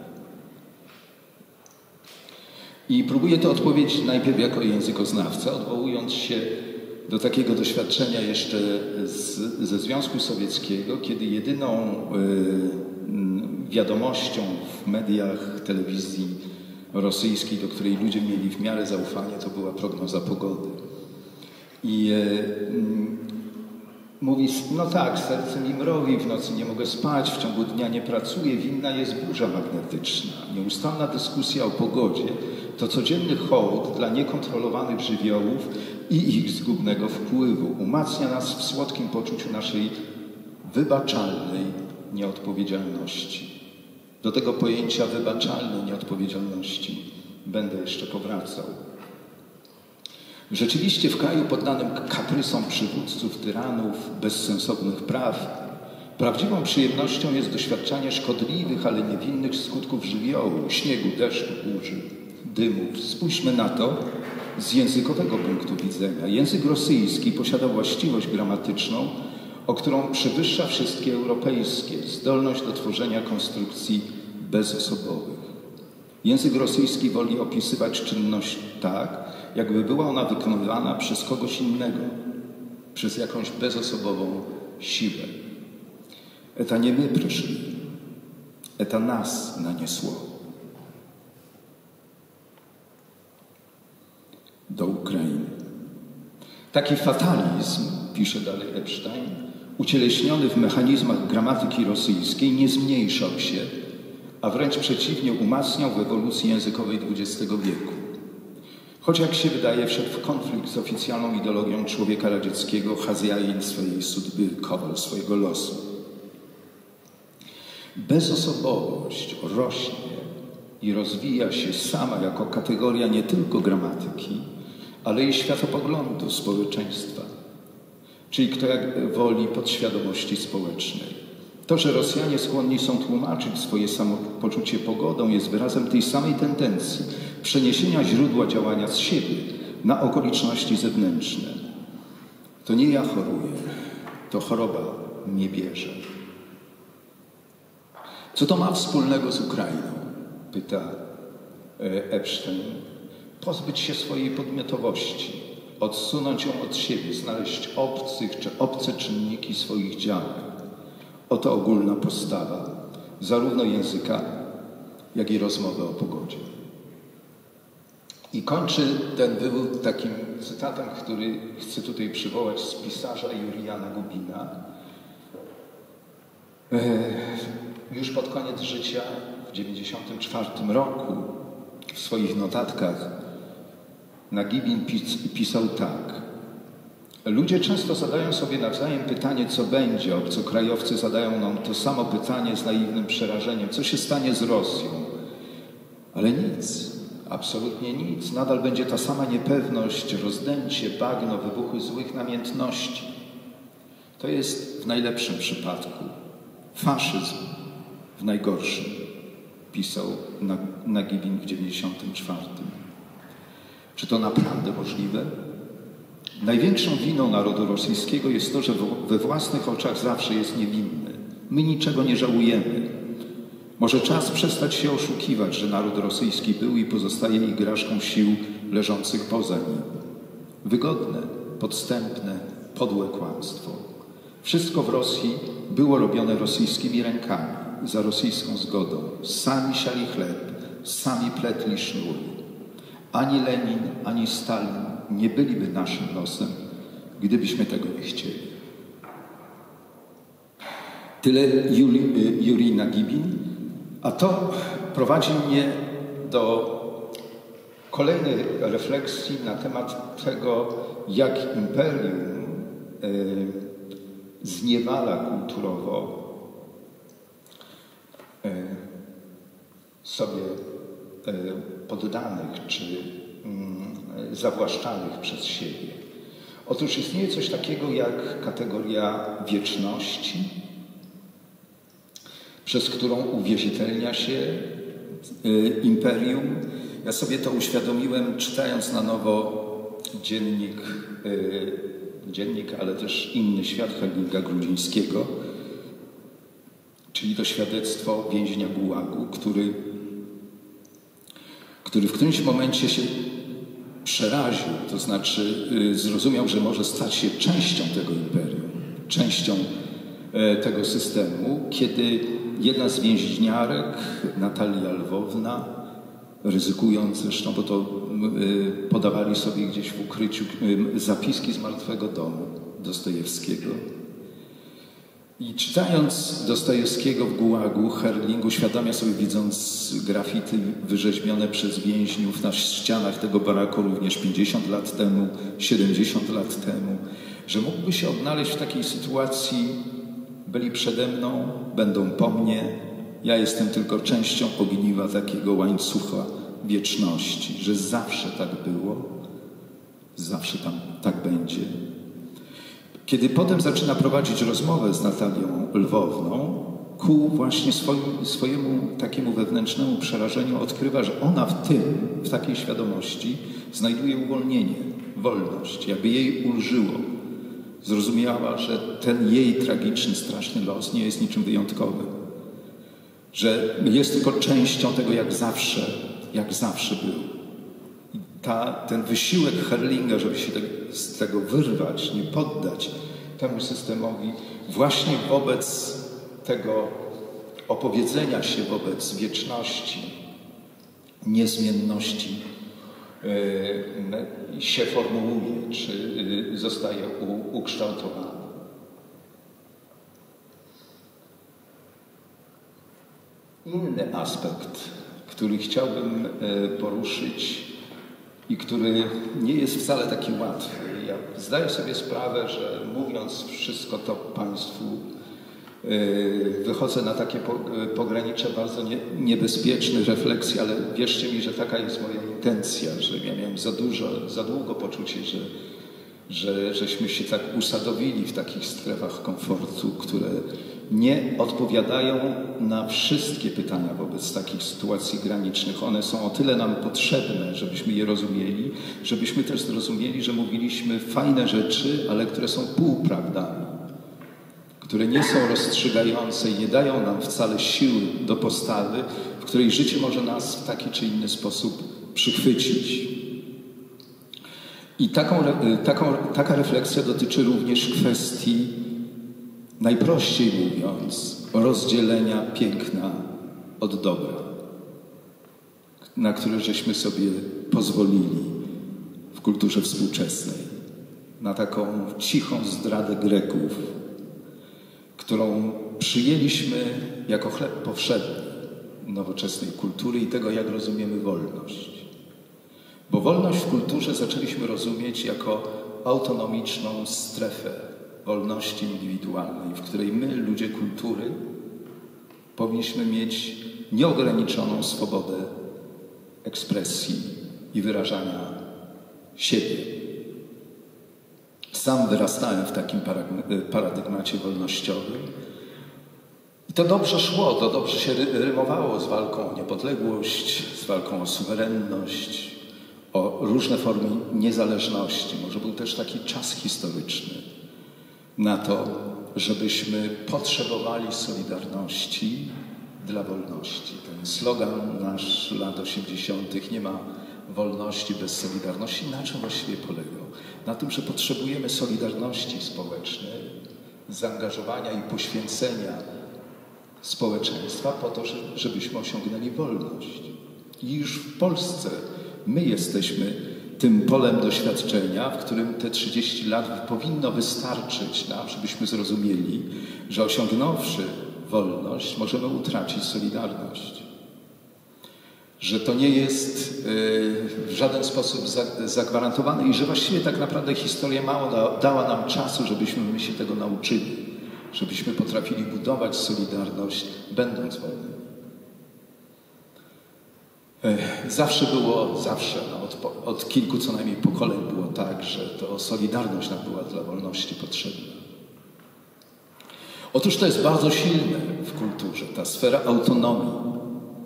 I próbuje to odpowiedzieć najpierw jako językoznawca, odwołując się do takiego doświadczenia jeszcze z, ze Związku Sowieckiego, kiedy jedyną y, wiadomością w mediach, telewizji rosyjskiej, do której ludzie mieli w miarę zaufanie, to była prognoza pogody. I y, y, mówi, no tak, serce mi mrowi, w nocy nie mogę spać, w ciągu dnia nie pracuję, winna jest burza magnetyczna. Nieustanna dyskusja o pogodzie to codzienny hołd dla niekontrolowanych żywiołów i ich zgubnego wpływu. Umacnia nas w słodkim poczuciu naszej wybaczalnej nieodpowiedzialności. Do tego pojęcia wybaczalnej nieodpowiedzialności będę jeszcze powracał. Rzeczywiście w kraju poddanym kaprysom przywódców, tyranów, bezsensownych praw, prawdziwą przyjemnością jest doświadczanie szkodliwych, ale niewinnych skutków żywiołu, śniegu, deszczu, burzy, dymów. Spójrzmy na to, z językowego punktu widzenia. Język rosyjski posiada właściwość gramatyczną, o którą przewyższa wszystkie europejskie, zdolność do tworzenia konstrukcji bezosobowych. Język rosyjski woli opisywać czynność tak, jakby była ona wykonywana przez kogoś innego, przez jakąś bezosobową siłę. Eta nie my przyszli, eta nas naniesło do Ukrainy. Taki fatalizm, pisze dalej Epstein, ucieleśniony w mechanizmach gramatyki rosyjskiej, nie zmniejszał się, a wręcz przeciwnie umacniał w ewolucji językowej dwudziestego wieku. Choć jak się wydaje wszedł w konflikt z oficjalną ideologią człowieka radzieckiego, chazjain swojej sudby, kowal swojego losu. Bezosobowość rośnie i rozwija się sama jako kategoria nie tylko gramatyki, ale i światopoglądu społeczeństwa, czyli kto jak woli podświadomości społecznej. To, że Rosjanie skłonni są tłumaczyć swoje samopoczucie pogodą, jest wyrazem tej samej tendencji przeniesienia źródła działania z siebie na okoliczności zewnętrzne. To nie ja choruję, to choroba mnie bierze. Co to ma wspólnego z Ukrainą? Pyta Epstein. Pozbyć się swojej podmiotowości, odsunąć ją od siebie, znaleźć obcych czy obce czynniki swoich działań. Oto ogólna postawa zarówno języka, jak i rozmowy o pogodzie. I kończy ten wywód takim cytatem, który chcę tutaj przywołać z pisarza Jurija Nagubina. Już pod koniec życia, w dziewięćdziesiątym czwartym roku, w swoich notatkach Nagibin pisał tak. Ludzie często zadają sobie nawzajem pytanie, co będzie. Obcokrajowcy zadają nam to samo pytanie z naiwnym przerażeniem. Co się stanie z Rosją? Ale nic, absolutnie nic. Nadal będzie ta sama niepewność, rozdęcie, bagno, wybuchy złych namiętności. To jest w najlepszym przypadku faszyzm, w najgorszym, pisał Nagibin w dziewięćdziesiątym czwartym. Czy to naprawdę możliwe? Największą winą narodu rosyjskiego jest to, że we własnych oczach zawsze jest niewinny. My niczego nie żałujemy. Może czas przestać się oszukiwać, że naród rosyjski był i pozostaje igraszką sił leżących poza nim. Wygodne, podstępne, podłe kłamstwo. Wszystko w Rosji było robione rosyjskimi rękami, za rosyjską zgodą. Sami siali chleb, sami pletli sznur. Ani Lenin, ani Stalin nie byliby naszym losem, gdybyśmy tego nie chcieli. Tyle Jurij Nagibin, a to prowadzi mnie do kolejnej refleksji na temat tego, jak imperium y, zniewala kulturowo y, sobie y, poddanych czy y, zawłaszczanych przez siebie. Otóż istnieje coś takiego jak kategoria wieczności, przez którą uwierzytelnia się y, imperium. Ja sobie to uświadomiłem, czytając na nowo dziennik, y, dziennik, ale też Inny świat Hellinga Grudzińskiego, czyli to świadectwo więźnia Gułagu, który, który w którymś momencie się przeraził, to znaczy y, zrozumiał, że może stać się częścią tego imperium, częścią y, tego systemu, kiedy jedna z więźniarek, Natalia Lwowna, ryzykując zresztą, bo to y, podawali sobie gdzieś w ukryciu y, zapiski z martwego domu Dostojewskiego. I czytając Dostojewskiego w Gułagu, Herling uświadamia sobie, widząc grafity wyrzeźbione przez więźniów na ścianach tego baraku również pięćdziesiąt lat temu, siedemdziesiąt lat temu, że mógłby się odnaleźć w takiej sytuacji: byli przede mną, będą po mnie, ja jestem tylko częścią ogniwa takiego łańcucha wieczności, że zawsze tak było, zawsze tam tak będzie. Kiedy potem zaczyna prowadzić rozmowę z Natalią Lwowną, ku właśnie swoim, swojemu takiemu wewnętrznemu przerażeniu odkrywa, że ona w tym, w takiej świadomości znajduje uwolnienie, wolność, jakby jej ulżyło. Zrozumiała, że ten jej tragiczny, straszny los nie jest niczym wyjątkowym. Że jest tylko częścią tego, jak zawsze, jak zawsze był. I ta, ten wysiłek Herlinga, żeby się te, z tego wyrwać, nie poddać temu systemowi, właśnie wobec tego opowiedzenia się wobec wieczności, niezmienności yy, się formułuje, czy yy, zostaje u, ukształtowana. Inny aspekt, który chciałbym yy, poruszyć i który nie jest wcale taki łatwy. Ja zdaję sobie sprawę, że mówiąc wszystko to Państwu, wychodzę na takie pogranicze bardzo nie, niebezpieczne refleksje, ale wierzcie mi, że taka jest moja intencja, że ja miałem za dużo, za długo poczucie, że, że żeśmy się tak usadowili w takich strefach komfortu, które nie odpowiadają na wszystkie pytania wobec takich sytuacji granicznych. One są o tyle nam potrzebne, żebyśmy je rozumieli, żebyśmy też zrozumieli, że mówiliśmy fajne rzeczy, ale które są półprawdami, które nie są rozstrzygające i nie dają nam wcale siły do postawy, w której życie może nas w taki czy inny sposób przychwycić. I taką, taką, taka refleksja dotyczy również kwestii, najprościej mówiąc, rozdzielenia piękna od dobra, na które żeśmy sobie pozwolili w kulturze współczesnej, na taką cichą zdradę Greków, którą przyjęliśmy jako chleb powszedni nowoczesnej kultury i tego, jak rozumiemy wolność. Bo wolność w kulturze zaczęliśmy rozumieć jako autonomiczną strefę wolności indywidualnej, w której my, ludzie kultury, powinniśmy mieć nieograniczoną swobodę ekspresji i wyrażania siebie. Sam wyrastałem w takim paradygmacie wolnościowym i to dobrze szło, to dobrze się rymowało z walką o niepodległość, z walką o suwerenność, o różne formy niezależności. Może był też taki czas historyczny na to, żebyśmy potrzebowali solidarności dla wolności. Ten slogan nasz lat osiemdziesiątych, nie ma wolności bez solidarności, na czym właściwie polegał? Na tym, że potrzebujemy solidarności społecznej, zaangażowania i poświęcenia społeczeństwa po to, żebyśmy osiągnęli wolność. I już w Polsce my jesteśmy tym polem doświadczenia, w którym te trzydzieści lat powinno wystarczyć nam, żebyśmy zrozumieli, że osiągnąwszy wolność, możemy utracić solidarność. Że to nie jest w żaden sposób zagwarantowane i że właściwie tak naprawdę historia mało dała nam czasu, żebyśmy my się tego nauczyli, żebyśmy potrafili budować solidarność, będąc wolnymi. Zawsze było, zawsze, no od, od kilku co najmniej pokoleń było tak, że to solidarność nam była dla wolności potrzebna. Otóż to jest bardzo silne w kulturze, ta sfera autonomii,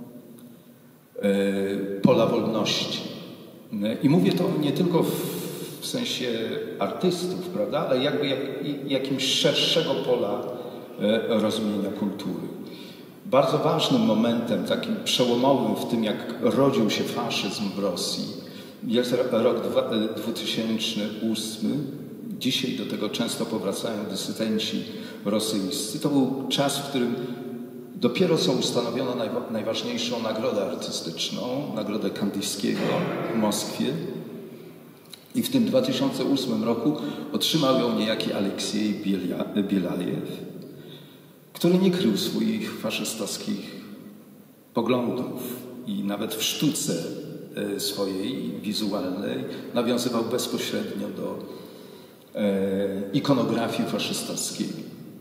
pola wolności. I mówię to nie tylko w, w sensie artystów, prawda, ale jakby jak, jakimś szerszego pola rozumienia kultury. Bardzo ważnym momentem, takim przełomowym w tym, jak rodził się faszyzm w Rosji, jest rok dwa tysiące ósmy. Dzisiaj do tego często powracają dysydenci rosyjscy. To był czas, w którym dopiero co ustanowiono najważniejszą nagrodę artystyczną, nagrodę Kandyjskiego w Moskwie. I w tym dwa tysiące ósmym roku otrzymał ją niejaki Aleksiej Bielajew, który nie krył swoich faszystowskich poglądów i nawet w sztuce swojej wizualnej nawiązywał bezpośrednio do ikonografii faszystowskiej.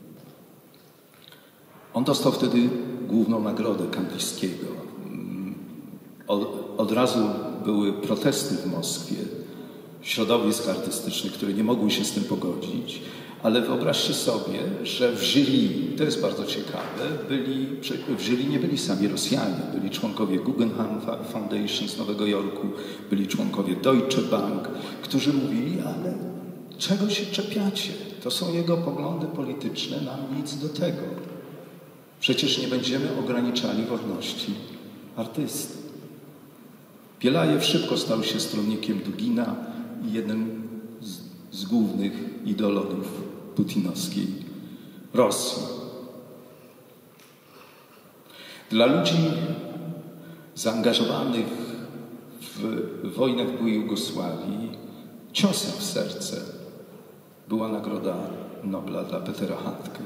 On dostał wtedy główną nagrodę Kandyjskiego. Od, od razu były protesty w Moskwie, środowisk artystycznych, które nie mogły się z tym pogodzić, Ale wyobraźcie sobie, że w jury, to jest bardzo ciekawe, byli, w jury nie byli sami Rosjanie, byli członkowie Guggenheim Foundation z Nowego Jorku, byli członkowie Deutsche Bank, którzy mówili, ale czego się czepiacie? To są jego poglądy polityczne, nam nic do tego. Przecież nie będziemy ograniczali wolności artysty. Bielajew szybko stał się stronnikiem Dugina i jednym z, z głównych idolów putinowskiej Rosji. Dla ludzi zaangażowanych w wojnę w byłej Jugosławii ciosem w serce była Nagroda Nobla dla Petera Handke.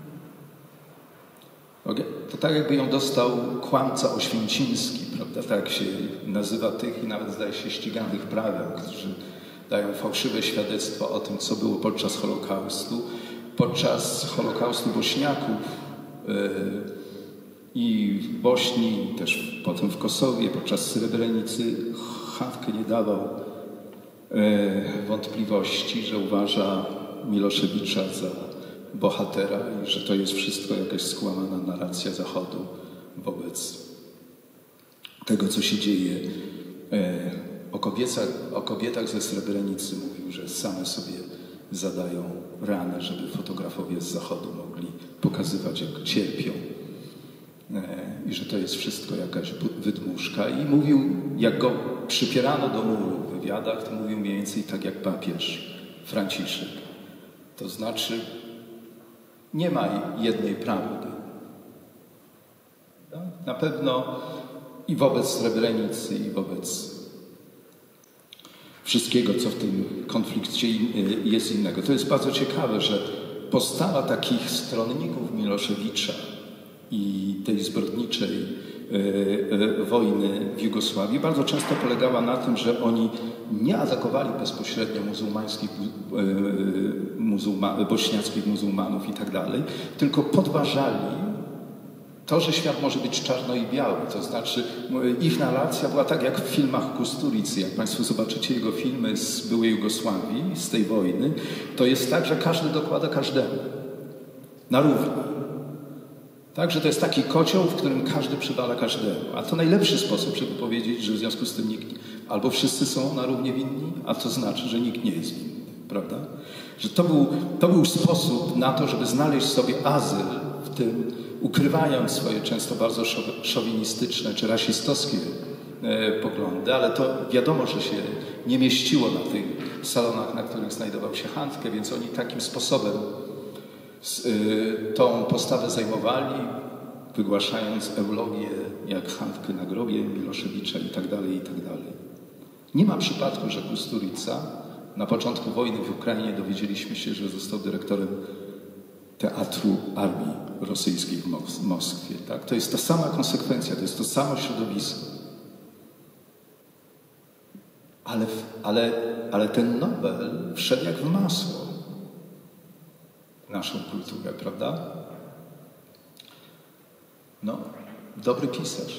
To tak jakby ją dostał kłamca oświęciński, prawda? Tak się nazywa tych i nawet zdaje się ściganych prawem, którzy dają fałszywe świadectwo o tym, co było podczas Holokaustu. Podczas Holokaustu Bośniaków yy, i w Bośni, też potem w Kosowie, podczas Srebrenicy Handke nie dawał yy, wątpliwości, że uważa Miloszewicza za bohatera i że to jest wszystko jakaś skłamana narracja Zachodu wobec tego, co się dzieje. O kobietach, o kobietach ze Srebrenicy mówił, że same sobie zadają ranę, żeby fotografowie z Zachodu mogli pokazywać, jak cierpią i że to jest wszystko jakaś wydmuszka. I mówił, jak go przypierano do muru w wywiadach, to mówił mniej więcej tak jak papież Franciszek. To znaczy, nie ma jednej prawdy. Na pewno i wobec Srebrenicy, i wobec wszystkiego, co w tym konflikcie jest innego. To jest bardzo ciekawe, że postawa takich stronników Miloszewicza i tej zbrodniczej wojny w Jugosławii bardzo często polegała na tym, że oni nie atakowali bezpośrednio muzułmańskich, muzułma, bośniackich muzułmanów i tak dalej, tylko podważali to, że świat może być czarno i biały. To znaczy ich narracja była tak jak w filmach Kusturicy. Jak Państwo zobaczycie jego filmy z byłej Jugosławii, z tej wojny, to jest tak, że każdy dokłada każdemu. Na równi. Także to jest taki kocioł, w którym każdy przywala każdemu. A to najlepszy sposób, żeby powiedzieć, że w związku z tym nikt, albo wszyscy są na równie winni, a to znaczy, że nikt nie jest winny, prawda? Że to był, to był sposób na to, żeby znaleźć sobie azyl w tym, ukrywając swoje często bardzo szowinistyczne czy rasistowskie e, poglądy, ale to wiadomo, że się nie mieściło na tych salonach, na których znajdował się Handke, więc oni takim sposobem tą postawę zajmowali, wygłaszając eulogię jak Handke na grobie Miloszewicza i tak dalej, i tak dalej. Nie ma przypadku, że Kusturica na początku wojny w Ukrainie dowiedzieliśmy się, że został dyrektorem Teatru Armii Rosyjskiej w Mos- Moskwie. Tak? To jest ta sama konsekwencja, to jest to samo środowisko. Ale, ale, ale ten Nobel wszedł jak w masło naszą kulturę, prawda? No, dobry pisarz.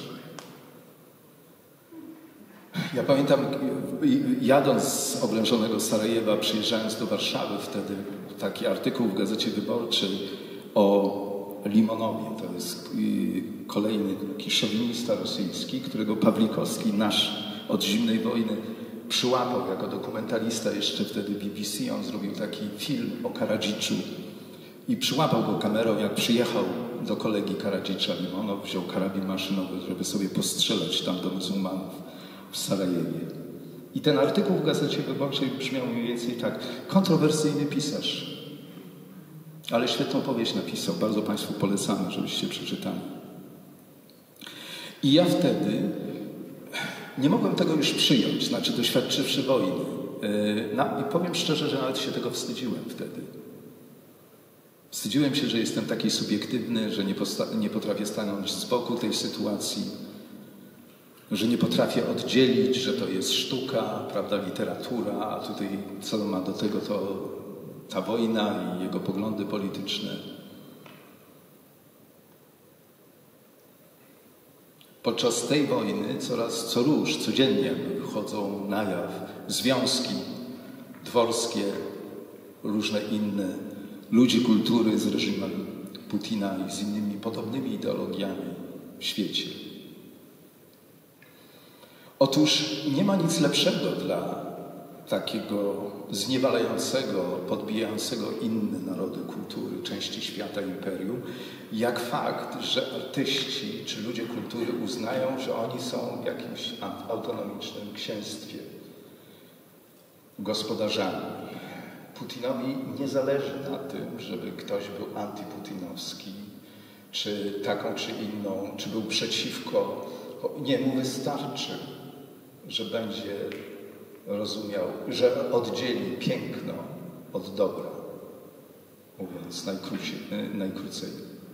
Ja pamiętam, jadąc z oblężonego Sarajewa, przyjeżdżając do Warszawy wtedy, taki artykuł w Gazecie Wyborczej o Limonowie. To jest kolejny taki szowinista rosyjski, którego Pawlikowski, nasz od zimnej wojny, przyłapał jako dokumentalista jeszcze wtedy B B C. On zrobił taki film o Karadziczu i przyłapał go kamerą, jak przyjechał do kolegi Karadzicza Limonow, wziął karabin maszynowy, żeby sobie postrzelać tam do muzułmanów w Sarajewie. I ten artykuł w Gazecie Wyborczej brzmiał mniej więcej tak. Kontrowersyjny pisarz, ale świetną powieść napisał. Bardzo Państwu polecamy, żebyście przeczytali. I ja wtedy nie mogłem tego już przyjąć, znaczy doświadczywszy wojny. I powiem szczerze, że nawet się tego wstydziłem wtedy. Wstydziłem się, że jestem taki subiektywny, że nie, nie potrafię stanąć z boku tej sytuacji, że nie potrafię oddzielić, że to jest sztuka, prawda, literatura, a tutaj co ma do tego to ta wojna i jego poglądy polityczne. Podczas tej wojny coraz co róż, codziennie wychodzą na jaw związki dworskie, różne inne ludzi kultury z reżimem Putina i z innymi podobnymi ideologiami w świecie. Otóż nie ma nic lepszego dla takiego zniewalającego, podbijającego inne narody kultury, części świata, imperium, jak fakt, że artyści czy ludzie kultury uznają, że oni są w jakimś autonomicznym księstwie, gospodarzami. Putinowi nie zależy na tym, żeby ktoś był antyputinowski, czy taką, czy inną, czy był przeciwko. Nie, mu wystarczy, że będzie rozumiał, że oddzieli piękno od dobra, mówiąc najkrócej, najkrócej.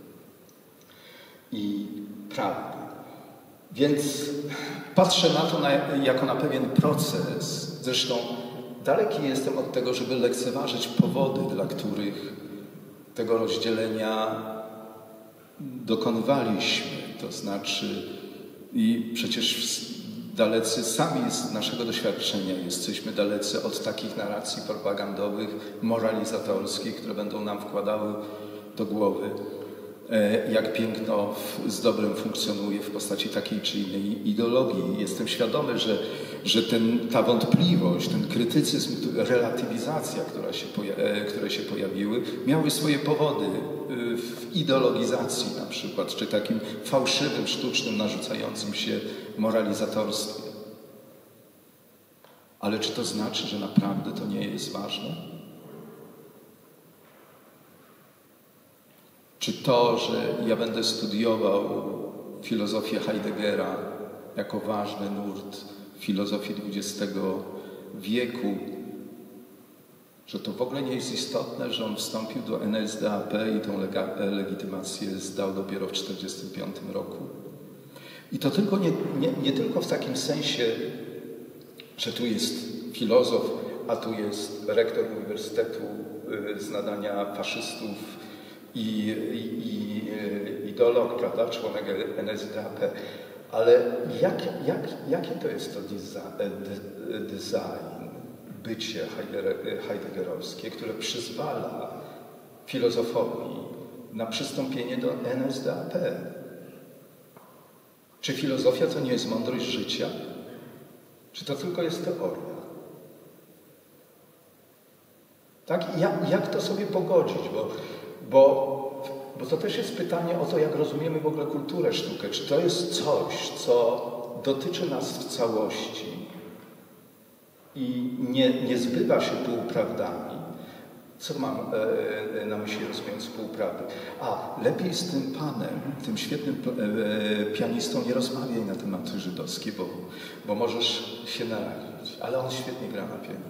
I prawdy. Więc patrzę na to na, jako na pewien proces. Zresztą daleki jestem od tego, żeby lekceważyć powody, dla których tego rozdzielenia dokonywaliśmy. To znaczy, i przecież dalecy sami z naszego doświadczenia jesteśmy dalecy od takich narracji propagandowych, moralizatorskich, które będą nam wkładały do głowy, jak piękno z dobrem funkcjonuje w postaci takiej czy innej ideologii. Jestem świadomy, że, że ten, ta wątpliwość, ten krytycyzm, relatywizacja, która się, które się pojawiły, miały swoje powody w ideologizacji na przykład, czy takim fałszywym, sztucznym, narzucającym się moralizatorstwie. Ale czy to znaczy, że naprawdę to nie jest ważne? Czy to, że ja będę studiował filozofię Heideggera jako ważny nurt filozofii dwudziestego wieku, że to w ogóle nie jest istotne, że on wstąpił do N S D A P i tą legitymację zdał dopiero w tysiąc dziewięćset czterdziestym piątym roku. I to tylko nie, nie, nie tylko w takim sensie, że tu jest filozof, a tu jest rektor uniwersytetu z nadania faszystów i, i, i ideolog, prawda, członek N S D A P. Ale jak, jak, jakie to jest to design, bycie heideggerowskie, które przyzwala filozofowi na przystąpienie do N S D A P? Czy filozofia to nie jest mądrość życia? Czy to tylko jest teoria? Tak? Jak, jak to sobie pogodzić? Bo, bo, bo to też jest pytanie o to, jak rozumiemy w ogóle kulturę, sztukę. Czy to jest coś, co dotyczy nas w całości i nie, nie zbywa się półprawdami? Co mam e, na myśli, rozumiejąc półprawdy? A, lepiej z tym panem, tym świetnym e, pianistą nie rozmawiaj na tematy żydowskie, bo, bo możesz się narazić. Ale on świetnie gra na piano.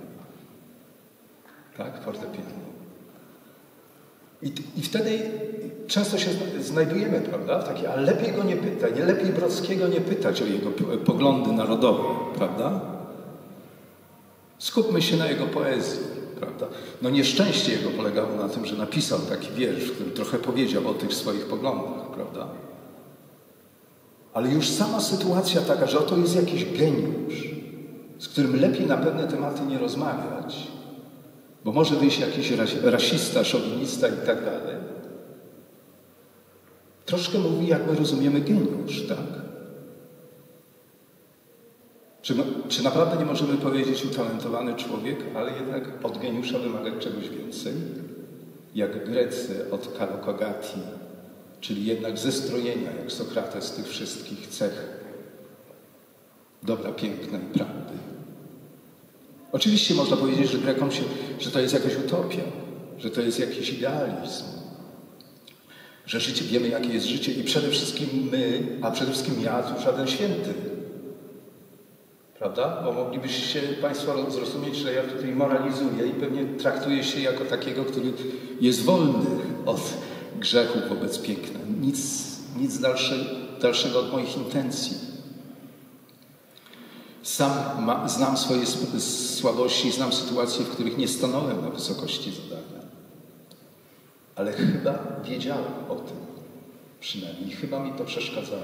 Tak? Fortepiano. I, I wtedy często się znajdujemy, prawda? W takiej, ale lepiej go nie pytać, nie lepiej Brodskiego nie pytać o jego poglądy narodowe, prawda? Skupmy się na jego poezji, prawda? No nieszczęście jego polegało na tym, że napisał taki wiersz, w którym trochę powiedział o tych swoich poglądach, prawda? Ale już sama sytuacja taka, że oto jest jakiś geniusz, z którym lepiej na pewne tematy nie rozmawiać, bo może wyjść jakiś rasista, szowinista i tak dalej. Troszkę mówi, jak my rozumiemy geniusz, tak? Czy, czy naprawdę nie możemy powiedzieć utalentowany człowiek, ale jednak od geniusza wymagać czegoś więcej? Jak Grecy od kalokogati, czyli jednak zestrojenia, jak Sokrates, tych wszystkich cech dobra, piękna i prawdy. Oczywiście można powiedzieć, że Grekom się, że to jest jakaś utopia, że to jest jakiś idealizm, że życie, wiemy, jakie jest życie i przede wszystkim my, a przede wszystkim ja, tu żaden święty. Prawda? Bo moglibyście Państwo zrozumieć, że ja tutaj moralizuję i pewnie traktuję się jako takiego, który jest wolny od grzechu wobec piękna. Nic, nic dalsze, dalszego od moich intencji. Sam ma, znam swoje słabości, znam sytuacje, w których nie stanąłem na wysokości zadania. Ale chyba wiedziałem o tym przynajmniej. Chyba mi to przeszkadzało.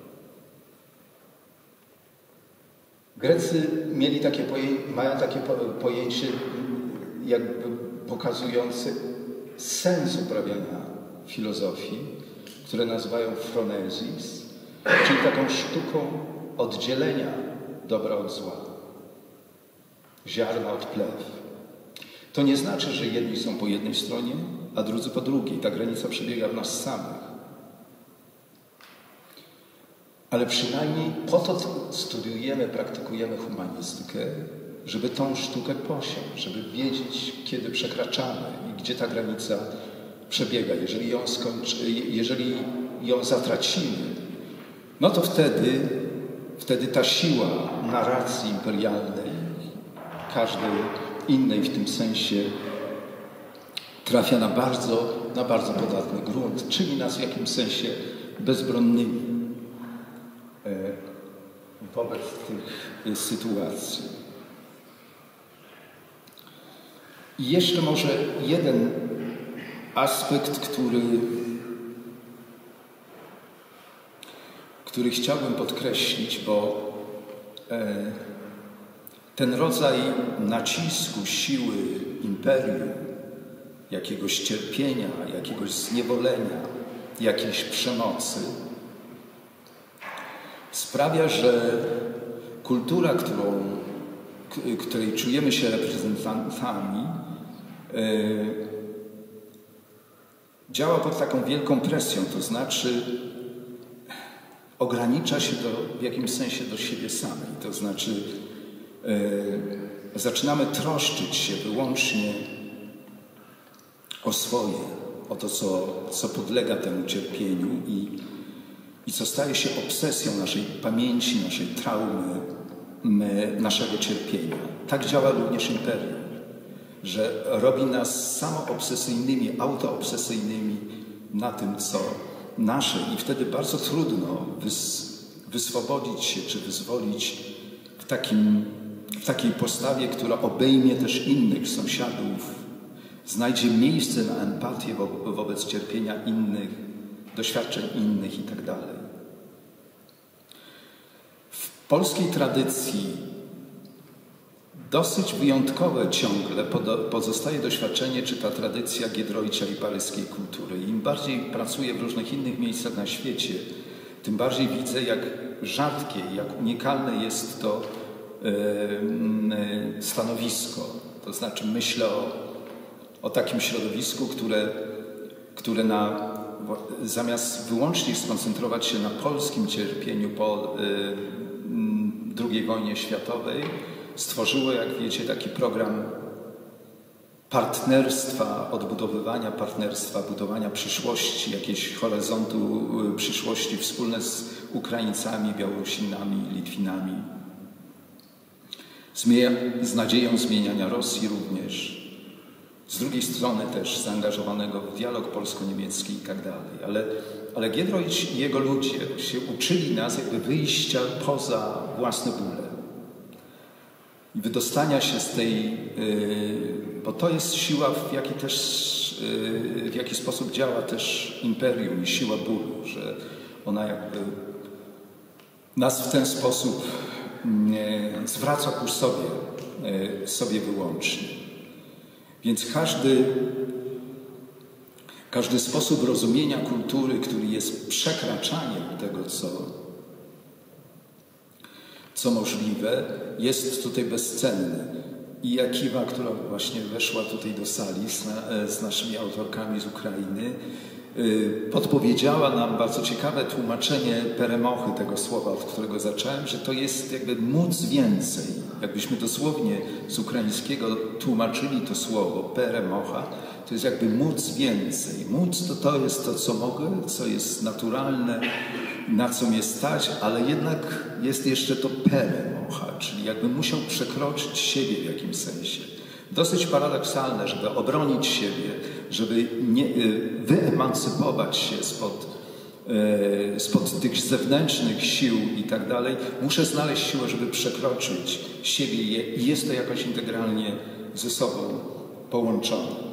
Grecy mieli takie poję- mają takie pojęcie jakby pokazujące sens uprawiania filozofii, które nazywają phronesis, czyli taką sztuką oddzielenia dobra od zła, ziarna od plew. To nie znaczy, że jedni są po jednej stronie, a drudzy po drugiej. Ta granica przebiega w nas samych. Ale przynajmniej po to studiujemy, praktykujemy humanistykę, żeby tą sztukę posiąść, żeby wiedzieć, kiedy przekraczamy i gdzie ta granica przebiega. Jeżeli ją, skończy, jeżeli ją zatracimy, no to wtedy, wtedy ta siła narracji imperialnej, każdej innej w tym sensie, trafia na bardzo, na bardzo podatny grunt, czyni nas w jakimś sensie bezbronnymi wobec tych sytuacji. I jeszcze może jeden aspekt, który, który chciałbym podkreślić, bo ten rodzaj nacisku, siły imperium, jakiegoś cierpienia, jakiegoś zniewolenia, jakiejś przemocy sprawia, że kultura, którą, której czujemy się reprezentantami, yy, działa pod taką wielką presją, to znaczy ogranicza się do, w jakimś sensie do siebie samej, to znaczy yy, zaczynamy troszczyć się wyłącznie o swoje, o to, co, co podlega temu cierpieniu i, i co staje się obsesją naszej pamięci, naszej traumy, my, naszego cierpienia. Tak działa również imperium, że robi nas samoobsesyjnymi, autoobsesyjnymi na tym, co nasze i wtedy bardzo trudno wys, wyswobodzić się czy wyzwolić w, takim, w takiej postawie, która obejmie też innych sąsiadów, znajdzie miejsce na empatię wo wobec cierpienia innych, doświadczeń innych itd. W polskiej tradycji dosyć wyjątkowe ciągle pozostaje doświadczenie, czy ta tradycja giedroycia i paryskiej kultury. Im bardziej pracuję w różnych innych miejscach na świecie, tym bardziej widzę, jak rzadkie, jak unikalne jest to yy, stanowisko. To znaczy myślę o o takim środowisku, które, które na, zamiast wyłącznie skoncentrować się na polskim cierpieniu po y, drugiej wojnie światowej, stworzyło, jak wiecie, taki program partnerstwa, odbudowywania partnerstwa, budowania przyszłości, jakiegoś horyzontu y, przyszłości wspólne z Ukraińcami, Białorusinami, Litwinami. Zmienia, z nadzieją zmieniania Rosji również. Z drugiej strony też zaangażowanego w dialog polsko-niemiecki i tak dalej. Ale, ale Giedroyć i jego ludzie się uczyli nas jakby wyjścia poza własne bóle i wydostania się z tej, yy, bo to jest siła, w jaki też, yy, w jaki sposób działa też imperium i siła bólu, że ona jakby nas w ten sposób yy, zwraca ku sobie, yy, sobie wyłącznie. Więc każdy, każdy sposób rozumienia kultury, który jest przekraczaniem tego, co, co możliwe, jest tutaj bezcenny. I Jakiwa, która właśnie weszła tutaj do sali z, na, z naszymi autorkami z Ukrainy, yy, podpowiedziała nam bardzo ciekawe tłumaczenie peremochy tego słowa, od którego zacząłem, że to jest jakby móc więcej. Jakbyśmy dosłownie z ukraińskiego tłumaczyli to słowo peremocha, to jest jakby móc więcej. Móc to to jest to, co mogę, co jest naturalne, na co mnie stać, ale jednak jest jeszcze to peremocha, czyli jakby musiał przekroczyć siebie w jakimś sensie. Dosyć paradoksalne, żeby obronić siebie, żeby nie, wyemancypować się spod, spod tych zewnętrznych sił i tak dalej, muszę znaleźć siłę, żeby przekroczyć siebie i jest to jakoś integralnie ze sobą połączone.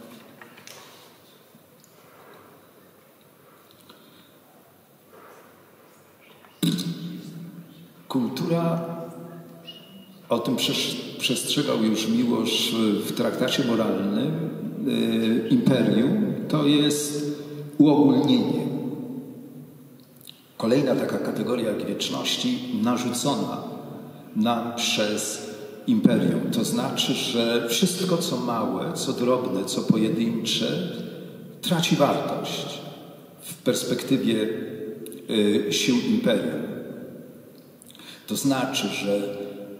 Kultura, o tym przestrzegał już Miłosz w traktacie moralnym, y, imperium to jest uogólnienie. Kolejna taka kategoria jak wieczności narzucona nam przez imperium. To znaczy, że wszystko co małe, co drobne, co pojedyncze traci wartość w perspektywie y, sił imperium. To znaczy, że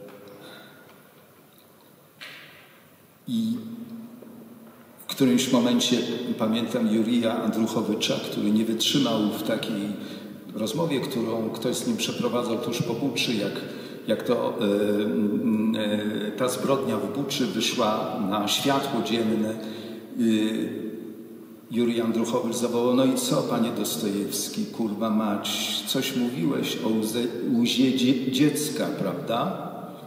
i w którymś momencie pamiętam Jurija Andruchowycza, który nie wytrzymał w takiej rozmowie, którą ktoś z nim przeprowadzał tuż po Buczy, jak, jak to y, y, ta zbrodnia w Buczy wyszła na światło dzienne. Y, Jurij Andruchowicz zawołał: no i co, panie Dostojewski, kurwa mać, coś mówiłeś o łze, łzie dzie, dziecka, prawda?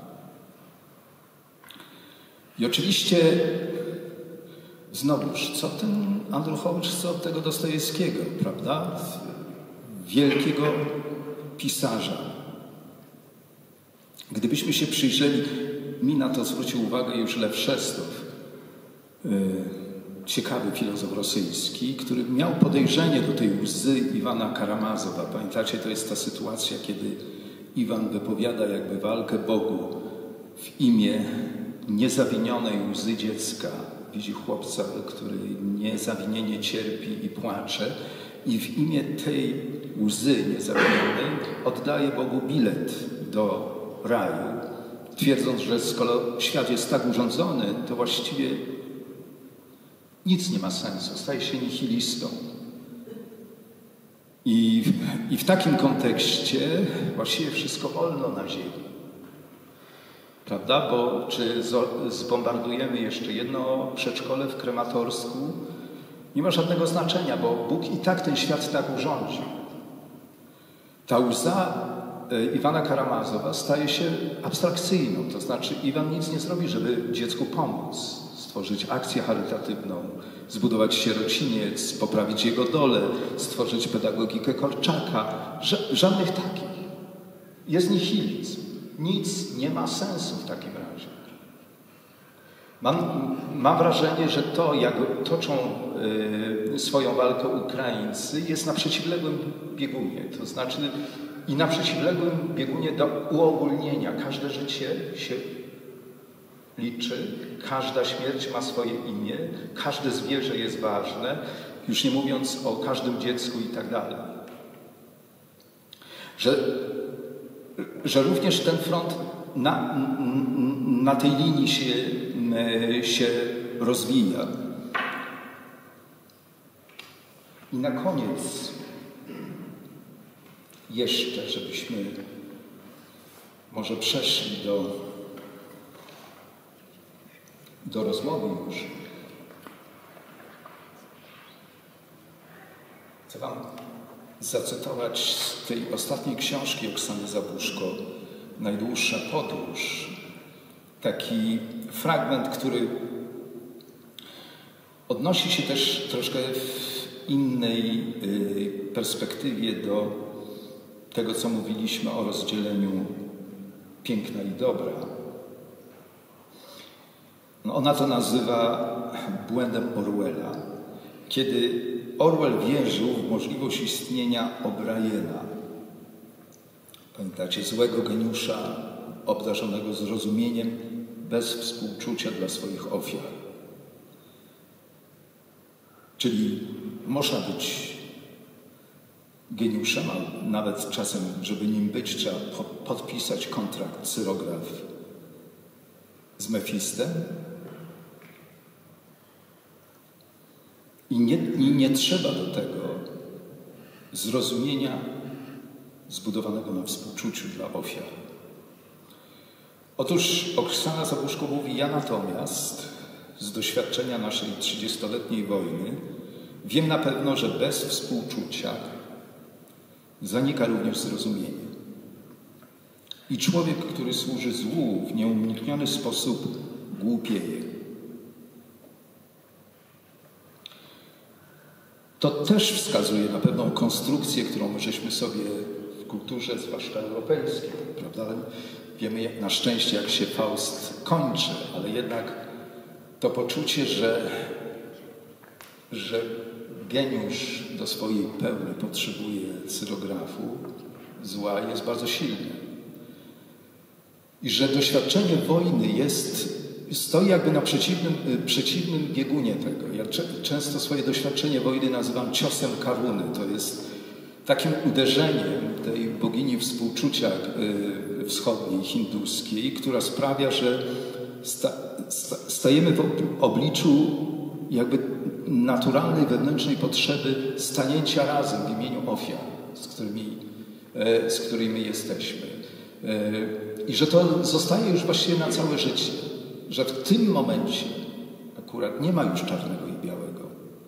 I oczywiście znowuż, co ten Andruchowicz chce od tego Dostojewskiego, prawda? Wielkiego pisarza. Gdybyśmy się przyjrzeli, mi na to zwrócił uwagę już Lew Szestow, yy, ciekawy filozof rosyjski, który miał podejrzenie do tej łzy Iwana Karamazowa. Pamiętacie, to jest ta sytuacja, kiedy Iwan wypowiada jakby walkę Bogu w imię niezawinionej łzy dziecka. Widzi chłopca, który niezawinienie cierpi i płacze, i w imię tej łzy niezawinionej oddaje Bogu bilet do raju, twierdząc, że skoro świat jest tak urządzony, to właściwie nic nie ma sensu, staje się nihilistą. I, I w takim kontekście właściwie wszystko wolno na ziemi. Prawda? Bo czy zbombardujemy jeszcze jedno przedszkole w Krematorsku, nie ma żadnego znaczenia, bo Bóg i tak ten świat tak urządził. Ta łza Iwana Karamazowa staje się abstrakcyjną, to znaczy Iwan nic nie zrobi, żeby dziecku pomóc, stworzyć akcję charytatywną, zbudować sierociniec, poprawić jego dolę, stworzyć pedagogikę Korczaka. Żadnych takich. Jest nihilizm. Nic nie ma sensu w takim razie. Mam, mam wrażenie, że to, jak toczą y, swoją walkę Ukraińcy, jest na przeciwległym biegunie. To znaczy i na przeciwległym biegunie do uogólnienia. Każde życie się liczy, każda śmierć ma swoje imię, każde zwierzę jest ważne, już nie mówiąc o każdym dziecku i tak dalej. Że, że również ten front na, na tej linii się, się rozwija. I na koniec jeszcze, żebyśmy może przeszli do, do rozmowy już. Chcę wam zacytować z tej ostatniej książki Oksany Zabuszko, Najdłuższa podróż. Taki fragment, który odnosi się też troszkę w innej perspektywie do tego, co mówiliśmy o rozdzieleniu piękna i dobra. No ona to nazywa błędem Orwella, kiedy Orwell wierzył w możliwość istnienia O'Briena. Pamiętacie, złego geniusza obdarzonego zrozumieniem, bez współczucia dla swoich ofiar. Czyli można być geniuszem, a nawet czasem, żeby nim być, trzeba podpisać kontrakt cyrograf z Mefistem. I nie, i nie trzeba do tego zrozumienia zbudowanego na współczuciu dla ofiar. Otóż Oksana Zabuszko mówi: ja natomiast z doświadczenia naszej trzydziestoletniej wojny wiem na pewno, że bez współczucia zanika również zrozumienie. I człowiek, który służy złu, w nieunikniony sposób głupieje. To też wskazuje na pewną konstrukcję, którą my żeśmy sobie w kulturze, zwłaszcza europejskiej, prawda? Wiemy na szczęście, jak się Faust kończy, ale jednak to poczucie, że że geniusz do swojej pełni potrzebuje cyrografu zła jest bardzo silny. I że doświadczenie wojny jest, stoi jakby na przeciwnym, przeciwnym biegunie tego. Ja często swoje doświadczenie wojny nazywam ciosem Karuny. To jest takim uderzeniem tej bogini współczucia wschodniej, hinduskiej, która sprawia, że sta, sta, stajemy w obliczu jakby naturalnej wewnętrznej potrzeby stanięcia razem w imieniu ofiar, z którymi, z którymi jesteśmy. I że to zostaje już właściwie na całe życie. Że w tym momencie akurat nie ma już czarnego i białego.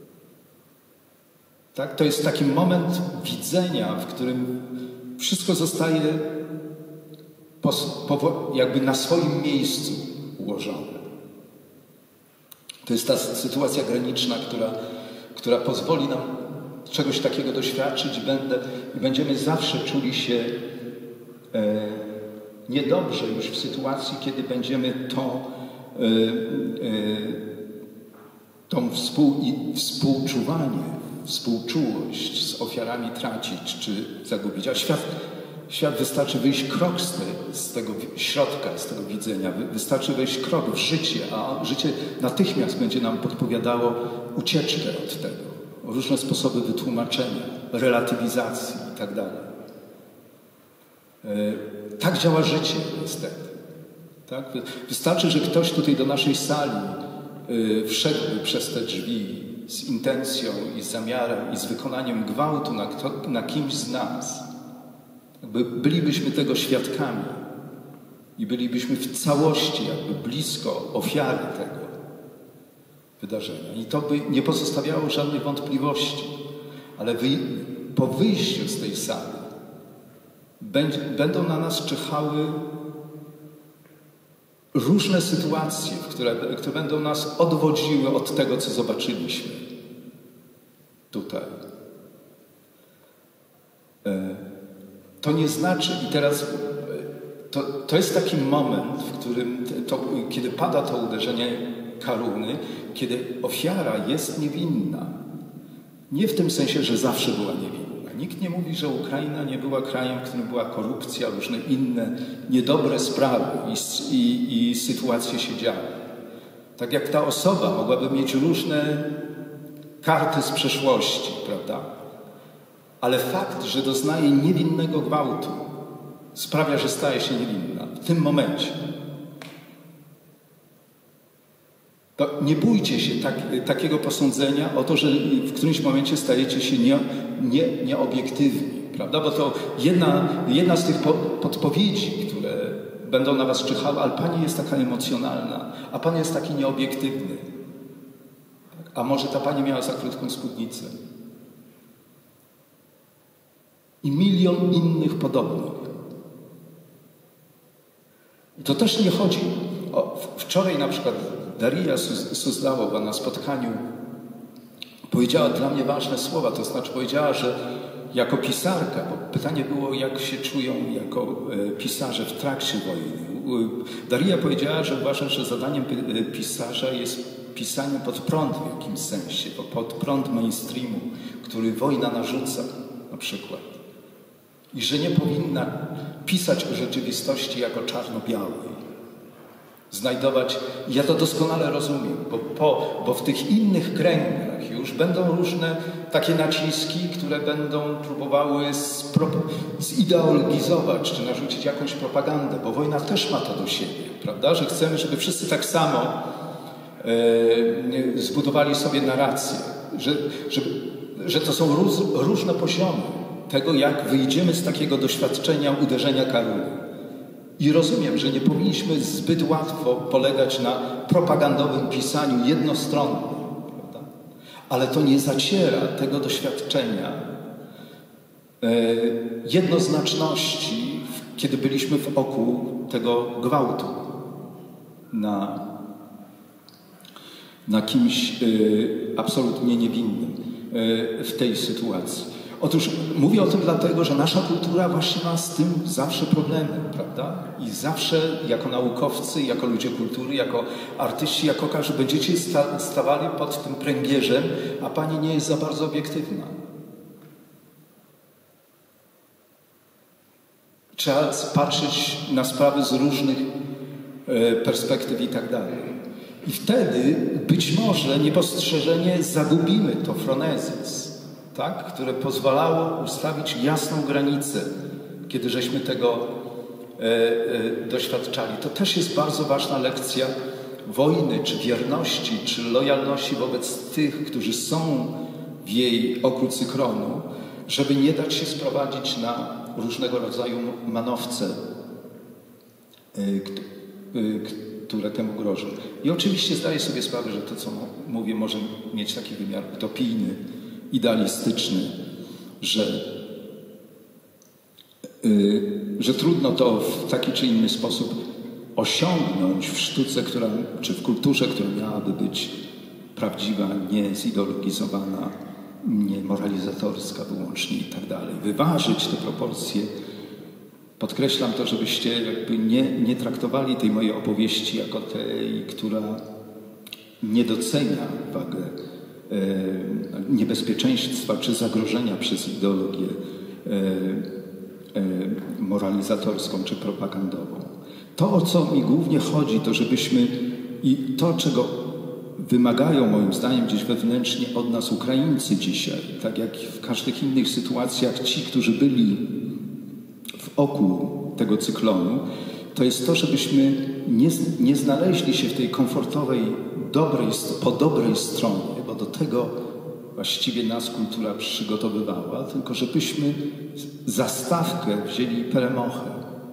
Tak? To jest taki moment widzenia, w którym wszystko zostaje po, po, jakby na swoim miejscu ułożone. To jest ta sytuacja graniczna, która, która pozwoli nam czegoś takiego doświadczyć i, będę, i będziemy zawsze czuli się e, niedobrze już w sytuacji, kiedy będziemy to, e, e, tą współ, i współczuwanie, współczułość z ofiarami tracić czy zagubić. A świat, świat wystarczy wyjść krok z, te, z tego środka, z tego widzenia. Wystarczy wejść krok w życie, a życie natychmiast będzie nam podpowiadało ucieczkę od tego. Różne sposoby wytłumaczenia, relatywizacji i tak dalej. Tak działa życie niestety. Tak? Wystarczy, że ktoś tutaj do naszej sali wszedłby przez te drzwi z intencją i z zamiarem i z wykonaniem gwałtu na, kto, na kimś z nas. Jakby bylibyśmy tego świadkami i bylibyśmy w całości jakby blisko ofiary tego wydarzenia. I to by nie pozostawiało żadnej wątpliwości. Ale wy, po wyjściu z tej sali będzie, będą na nas czyhały różne sytuacje, które, które będą nas odwodziły od tego, co zobaczyliśmy tutaj. To nie znaczy, i teraz to, to jest taki moment, w którym, to, kiedy pada to uderzenie Karuny, kiedy ofiara jest niewinna. Nie w tym sensie, że zawsze była niewinna. Nikt nie mówi, że Ukraina nie była krajem, w którym była korupcja, różne inne niedobre sprawy i, i, i sytuacje się działy. Tak jak ta osoba mogłaby mieć różne karty z przeszłości, prawda? Ale fakt, że doznaje niewinnego gwałtu, sprawia, że staje się niewinna w tym momencie. To nie bójcie się tak, takiego posądzenia o to, że w którymś momencie stajecie się nie, nie, nieobiektywni, prawda? Bo to jedna, jedna z tych po, podpowiedzi, które będą na was czyhały, ale Pani jest taka emocjonalna, a Pan jest taki nieobiektywny. A może ta Pani miała za krótką spódnicę? I milion innych podobnych. I to też nie chodzi o... Wczoraj na przykład Daria Suslawowa na spotkaniu powiedziała dla mnie ważne słowa, to znaczy powiedziała, że jako pisarka, bo pytanie było, jak się czują jako pisarze w trakcie wojny. Daria powiedziała, że uważa, że zadaniem pisarza jest pisanie pod prąd w jakimś sensie, pod prąd mainstreamu, który wojna narzuca na przykład. I że nie powinna pisać o rzeczywistości jako czarno-białej. Znajdować, ja to doskonale rozumiem, bo, po, bo w tych innych kręgach już będą różne takie naciski, które będą próbowały spro, zideologizować czy narzucić jakąś propagandę, bo wojna też ma to do siebie, prawda? Że chcemy, żeby wszyscy tak samo e, zbudowali sobie narrację, że, że, że to są róz, różne poziomy tego, jak wyjdziemy z takiego doświadczenia uderzenia Karuny. I rozumiem, że nie powinniśmy zbyt łatwo polegać na propagandowym pisaniu jednostronnym, prawda? Ale to nie zaciera tego doświadczenia e, jednoznaczności, kiedy byliśmy w oku tego gwałtu na, na kimś e, absolutnie niewinnym e, w tej sytuacji. Otóż mówię o tym dlatego, że nasza kultura właśnie ma z tym zawsze problemy, prawda? I zawsze jako naukowcy, jako ludzie kultury, jako artyści, jako każdy będziecie sta stawali pod tym pręgierzem, a pani nie jest za bardzo obiektywna. Trzeba patrzeć na sprawy z różnych e, perspektyw i tak dalej. I wtedy być może niepostrzeżenie zagubimy to phronezis, tak? Które pozwalało ustawić jasną granicę, kiedy żeśmy tego e, e, doświadczali. To też jest bardzo ważna lekcja wojny, czy wierności, czy lojalności wobec tych, którzy są w jej oku cyklonu, żeby nie dać się sprowadzić na różnego rodzaju manowce, e, e, które temu grożą. I oczywiście zdaję sobie sprawę, że to, co mówię, może mieć taki wymiar utopijny, idealistyczny, że, yy, że trudno to w taki czy inny sposób osiągnąć w sztuce, która, czy w kulturze, która miałaby być prawdziwa, nie zideologizowana, nie moralizatorska wyłącznie i tak dalej. Wyważyć te proporcje. Podkreślam to, żebyście jakby nie, nie traktowali tej mojej opowieści jako tej, która nie docenia wagę e, niebezpieczeństwa czy zagrożenia przez ideologię e, e, moralizatorską czy propagandową. To, o co mi głównie chodzi, to żebyśmy i to, czego wymagają moim zdaniem gdzieś wewnętrznie od nas Ukraińcy dzisiaj, tak jak w każdych innych sytuacjach ci, którzy byli w oku tego cyklonu, to jest to, żebyśmy nie, nie znaleźli się w tej komfortowej, dobrej, po dobrej stronie, bo do tego właściwie nas kultura przygotowywała, tylko żebyśmy za stawkę wzięli peremochę.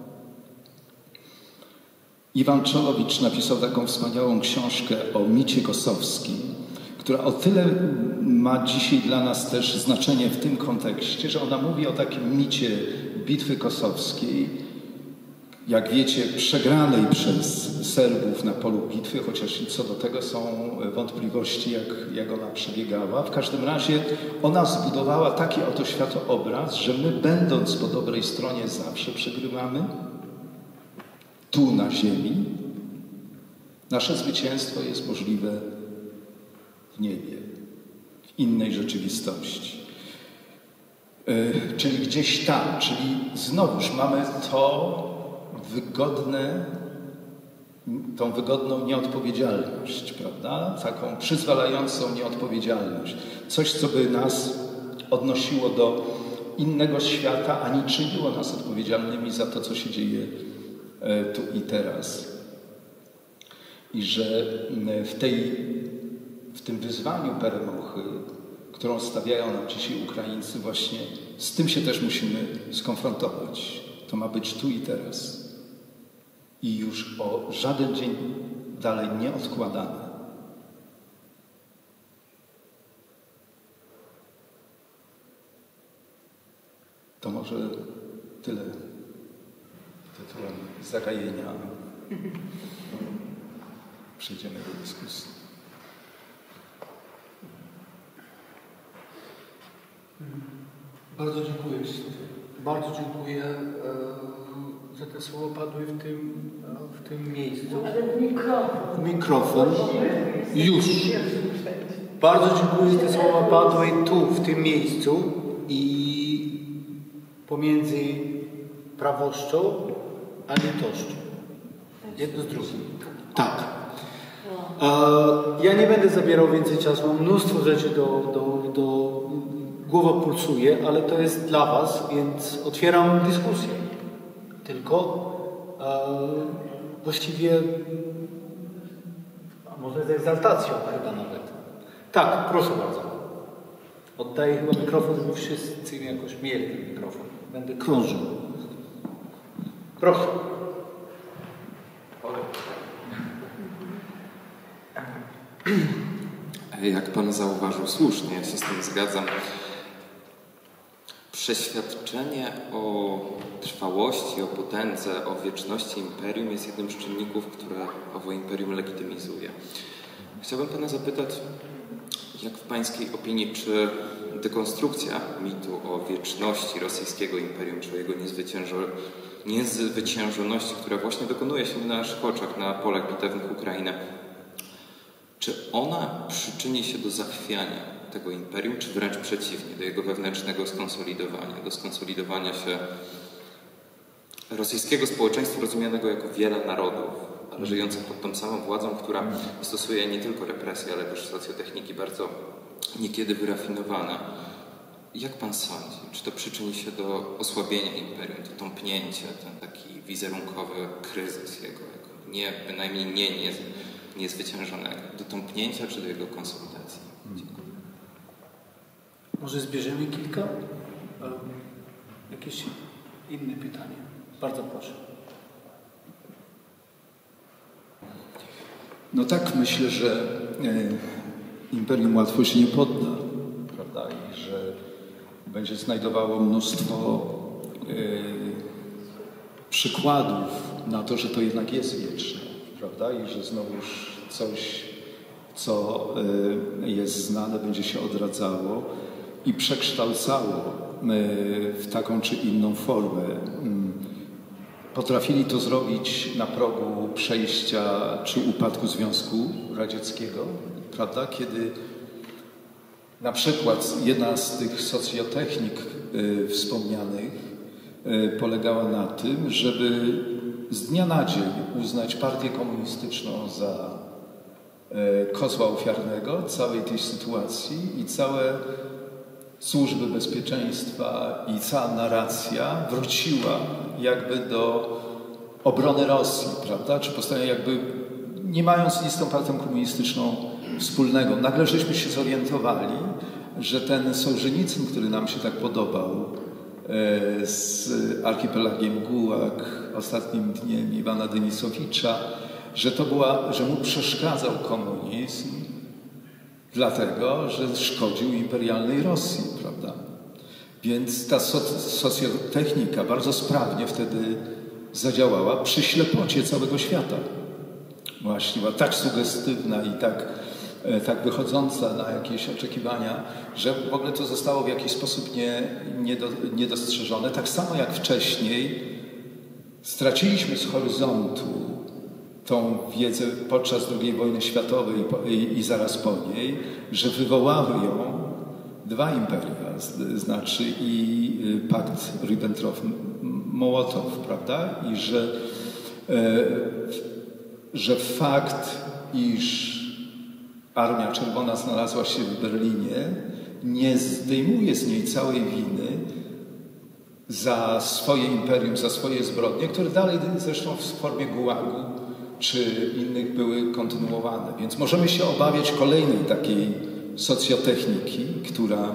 Iwan Czolowicz napisał taką wspaniałą książkę o micie kosowskim, która o tyle ma dzisiaj dla nas też znaczenie w tym kontekście, że ona mówi o takim micie bitwy kosowskiej, jak wiecie, przegranej przez Serbów na polu bitwy, chociaż co do tego są wątpliwości, jak, jak ona przebiegała. W każdym razie ona zbudowała taki oto światoobraz, że my, będąc po dobrej stronie, zawsze przegrywamy. Tu na ziemi. Nasze zwycięstwo jest możliwe w niebie, w innej rzeczywistości. Yy, czyli gdzieś tam, czyli znowuż mamy to wygodne, tą wygodną nieodpowiedzialność, prawda? Taką przyzwalającą nieodpowiedzialność. Coś, co by nas odnosiło do innego świata, a nie czyniło nas odpowiedzialnymi za to, co się dzieje tu i teraz. I że w, tej, w tym wyzwaniu peremochy, którą stawiają nam dzisiaj Ukraińcy, właśnie z tym się też musimy skonfrontować. To ma być tu i teraz. I już o żaden dzień dalej nie odkładane. To może tyle tytułem zagajenia. Przejdziemy do dyskusji. Bardzo dziękuję. Bardzo dziękuję, że te słowa padły w tym, w tym miejscu. Mikrofon. Mikrofon. Już. Bardzo dziękuję, że te słowa padły tu, w tym miejscu i pomiędzy prawością a litością. Jedno z drugim. Tak. Ja nie będę zabierał więcej czasu. Mam mnóstwo rzeczy do, do, do głowa pulsuje, ale to jest dla was, więc otwieram dyskusję. Tylko e, właściwie a może z egzaltacją chyba nawet. Tak, proszę bardzo. Oddaję chyba mikrofon, żeby wszyscy jakoś mieli ten mikrofon. Będę krążył. Proszę. Jak pan zauważył słusznie, ja się z tym zgadzam. Przeświadczenie o trwałości, o potędze, o wieczności imperium jest jednym z czynników, które owo imperium legitymizuje. Chciałbym pana zapytać, jak w pańskiej opinii, czy dekonstrukcja mitu o wieczności rosyjskiego imperium, czy o jego niezwyciężo- niezwyciężoności, która właśnie dokonuje się na naszych oczach na polach bitewnych Ukrainy, czy ona przyczyni się do zachwiania tego imperium, czy wręcz przeciwnie, do jego wewnętrznego skonsolidowania, do skonsolidowania się rosyjskiego społeczeństwa rozumianego jako wiele narodów, ale żyjących pod tą samą władzą, która stosuje nie tylko represje, ale też socjotechniki bardzo niekiedy wyrafinowane. Jak pan sądzi, czy to przyczyni się do osłabienia imperium, to tąpnięcie, ten taki wizerunkowy kryzys jego, jako nie, bynajmniej nie, nie niezwyciężonego, do tąpnięcia czy do jego konsolidacji? Dziękuję. Może zbierzemy kilka? Jakieś inne pytanie? Bardzo proszę. No tak, myślę, że e, imperium łatwo się nie podda, prawda? I że będzie znajdowało mnóstwo e, przykładów na to, że to jednak jest wieczne, prawda? I że znowuż coś, co e, jest znane, będzie się odradzało i przekształcało e, w taką czy inną formę. Potrafili to zrobić na progu przejścia czy upadku Związku Radzieckiego, prawda? Kiedy na przykład jedna z tych socjotechnik y, wspomnianych y, polegała na tym, żeby z dnia na dzień uznać partię komunistyczną za y, kozła ofiarnego całej tej sytuacji i całe służby bezpieczeństwa i cała narracja wróciła jakby do obrony Rosji, prawda? Czy powstania jakby nie mając nic z tą partią komunistyczną wspólnego. Nagle żeśmy się zorientowali, że ten Sołżenicyn, który nam się tak podobał, e, z archipelagiem Gułag, ostatnim dniem Iwana Denisowicza, że to była, że mu przeszkadzał komunizm, dlatego, że szkodził imperialnej Rosji, prawda? Więc ta soc- socjotechnika bardzo sprawnie wtedy zadziałała przy ślepocie całego świata. Właśnie była tak sugestywna i tak, e, tak wychodząca na jakieś oczekiwania, że w ogóle to zostało w jakiś sposób nie, nie do, niedostrzeżone. Tak samo jak wcześniej straciliśmy z horyzontu tą wiedzę podczas drugiej wojny światowej i, i zaraz po niej, że wywołały ją dwa imperia, znaczy i pakt Ribbentrop-Mołotow, prawda? I że, e, że fakt, iż Armia Czerwona znalazła się w Berlinie, nie zdejmuje z niej całej winy za swoje imperium, za swoje zbrodnie, które dalej zresztą w formie gułagu czy innych były kontynuowane. Więc możemy się obawiać kolejnej takiej socjotechniki, która,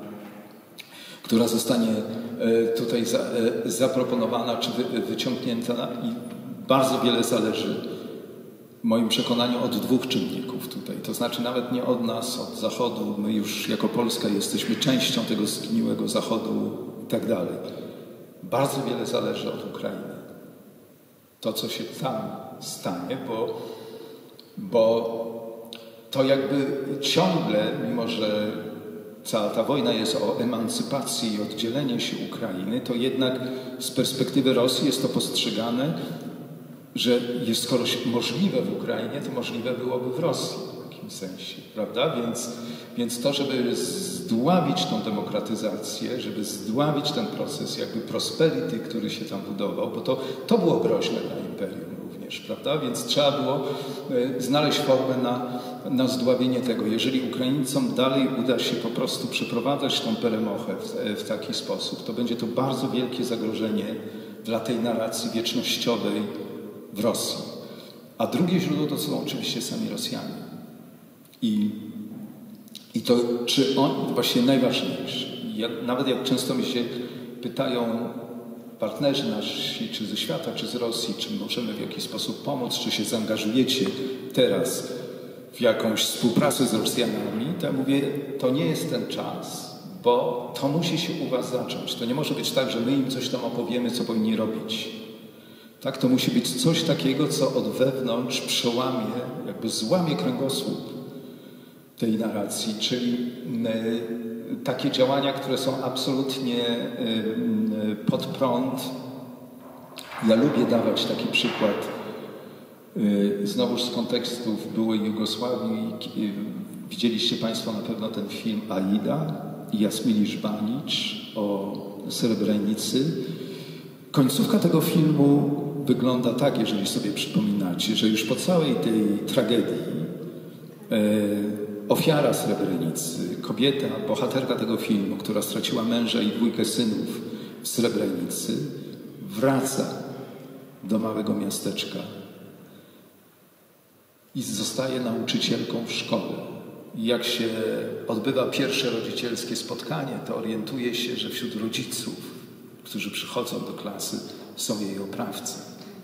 która zostanie tutaj za, zaproponowana czy wy, wyciągnięta i bardzo wiele zależy w moim przekonaniu od dwóch czynników tutaj. To znaczy nawet nie od nas, od Zachodu. My już jako Polska jesteśmy częścią tego zgniłego Zachodu i tak dalej. Bardzo wiele zależy od Ukrainy. To, co się tam stanie, bo, bo to jakby ciągle, mimo że cała ta wojna jest o emancypacji i oddzieleniu się Ukrainy, to jednak z perspektywy Rosji jest to postrzegane, że jest, skoro możliwe w Ukrainie, to możliwe byłoby w Rosji w jakimś sensie, prawda? Więc, więc to, żeby zdławić tą demokratyzację, żeby zdławić ten proces jakby prosperity, który się tam budował, bo to, to było groźne dla imperium również, prawda? Więc trzeba było znaleźć formę na, na zdławienie tego. Jeżeli Ukraińcom dalej uda się po prostu przeprowadzać tą peremochę w, w taki sposób, to będzie to bardzo wielkie zagrożenie dla tej narracji wiecznościowej w Rosji. A drugie źródło to są oczywiście sami Rosjanie. I, i to, czy on, właśnie najważniejsze, ja, nawet jak często mi się pytają partnerzy nasi, czy ze świata, czy z Rosji, czy możemy w jakiś sposób pomóc, czy się zaangażujecie teraz w jakąś współpracę z Rosjanami, to ja mówię, to nie jest ten czas, bo to musi się u was zacząć. To nie może być tak, że my im coś tam opowiemy, co powinni robić. Tak, to musi być coś takiego, co od wewnątrz przełamie, jakby złamie kręgosłup tej narracji, czyli takie działania, które są absolutnie pod prąd. Ja lubię dawać taki przykład znowuż z kontekstów byłej Jugosławii. Widzieliście Państwo na pewno ten film Aida i Jasmilisz Banicz o Srebrenicy. Końcówka tego filmu wygląda tak, jeżeli sobie przypominacie, że już po całej tej tragedii e, ofiara Srebrenicy, kobieta, bohaterka tego filmu, która straciła męża i dwójkę synów w Srebrenicy, wraca do małego miasteczka i zostaje nauczycielką w szkole. I jak się odbywa pierwsze rodzicielskie spotkanie, to orientuje się, że wśród rodziców, którzy przychodzą do klasy, są jej oprawcy.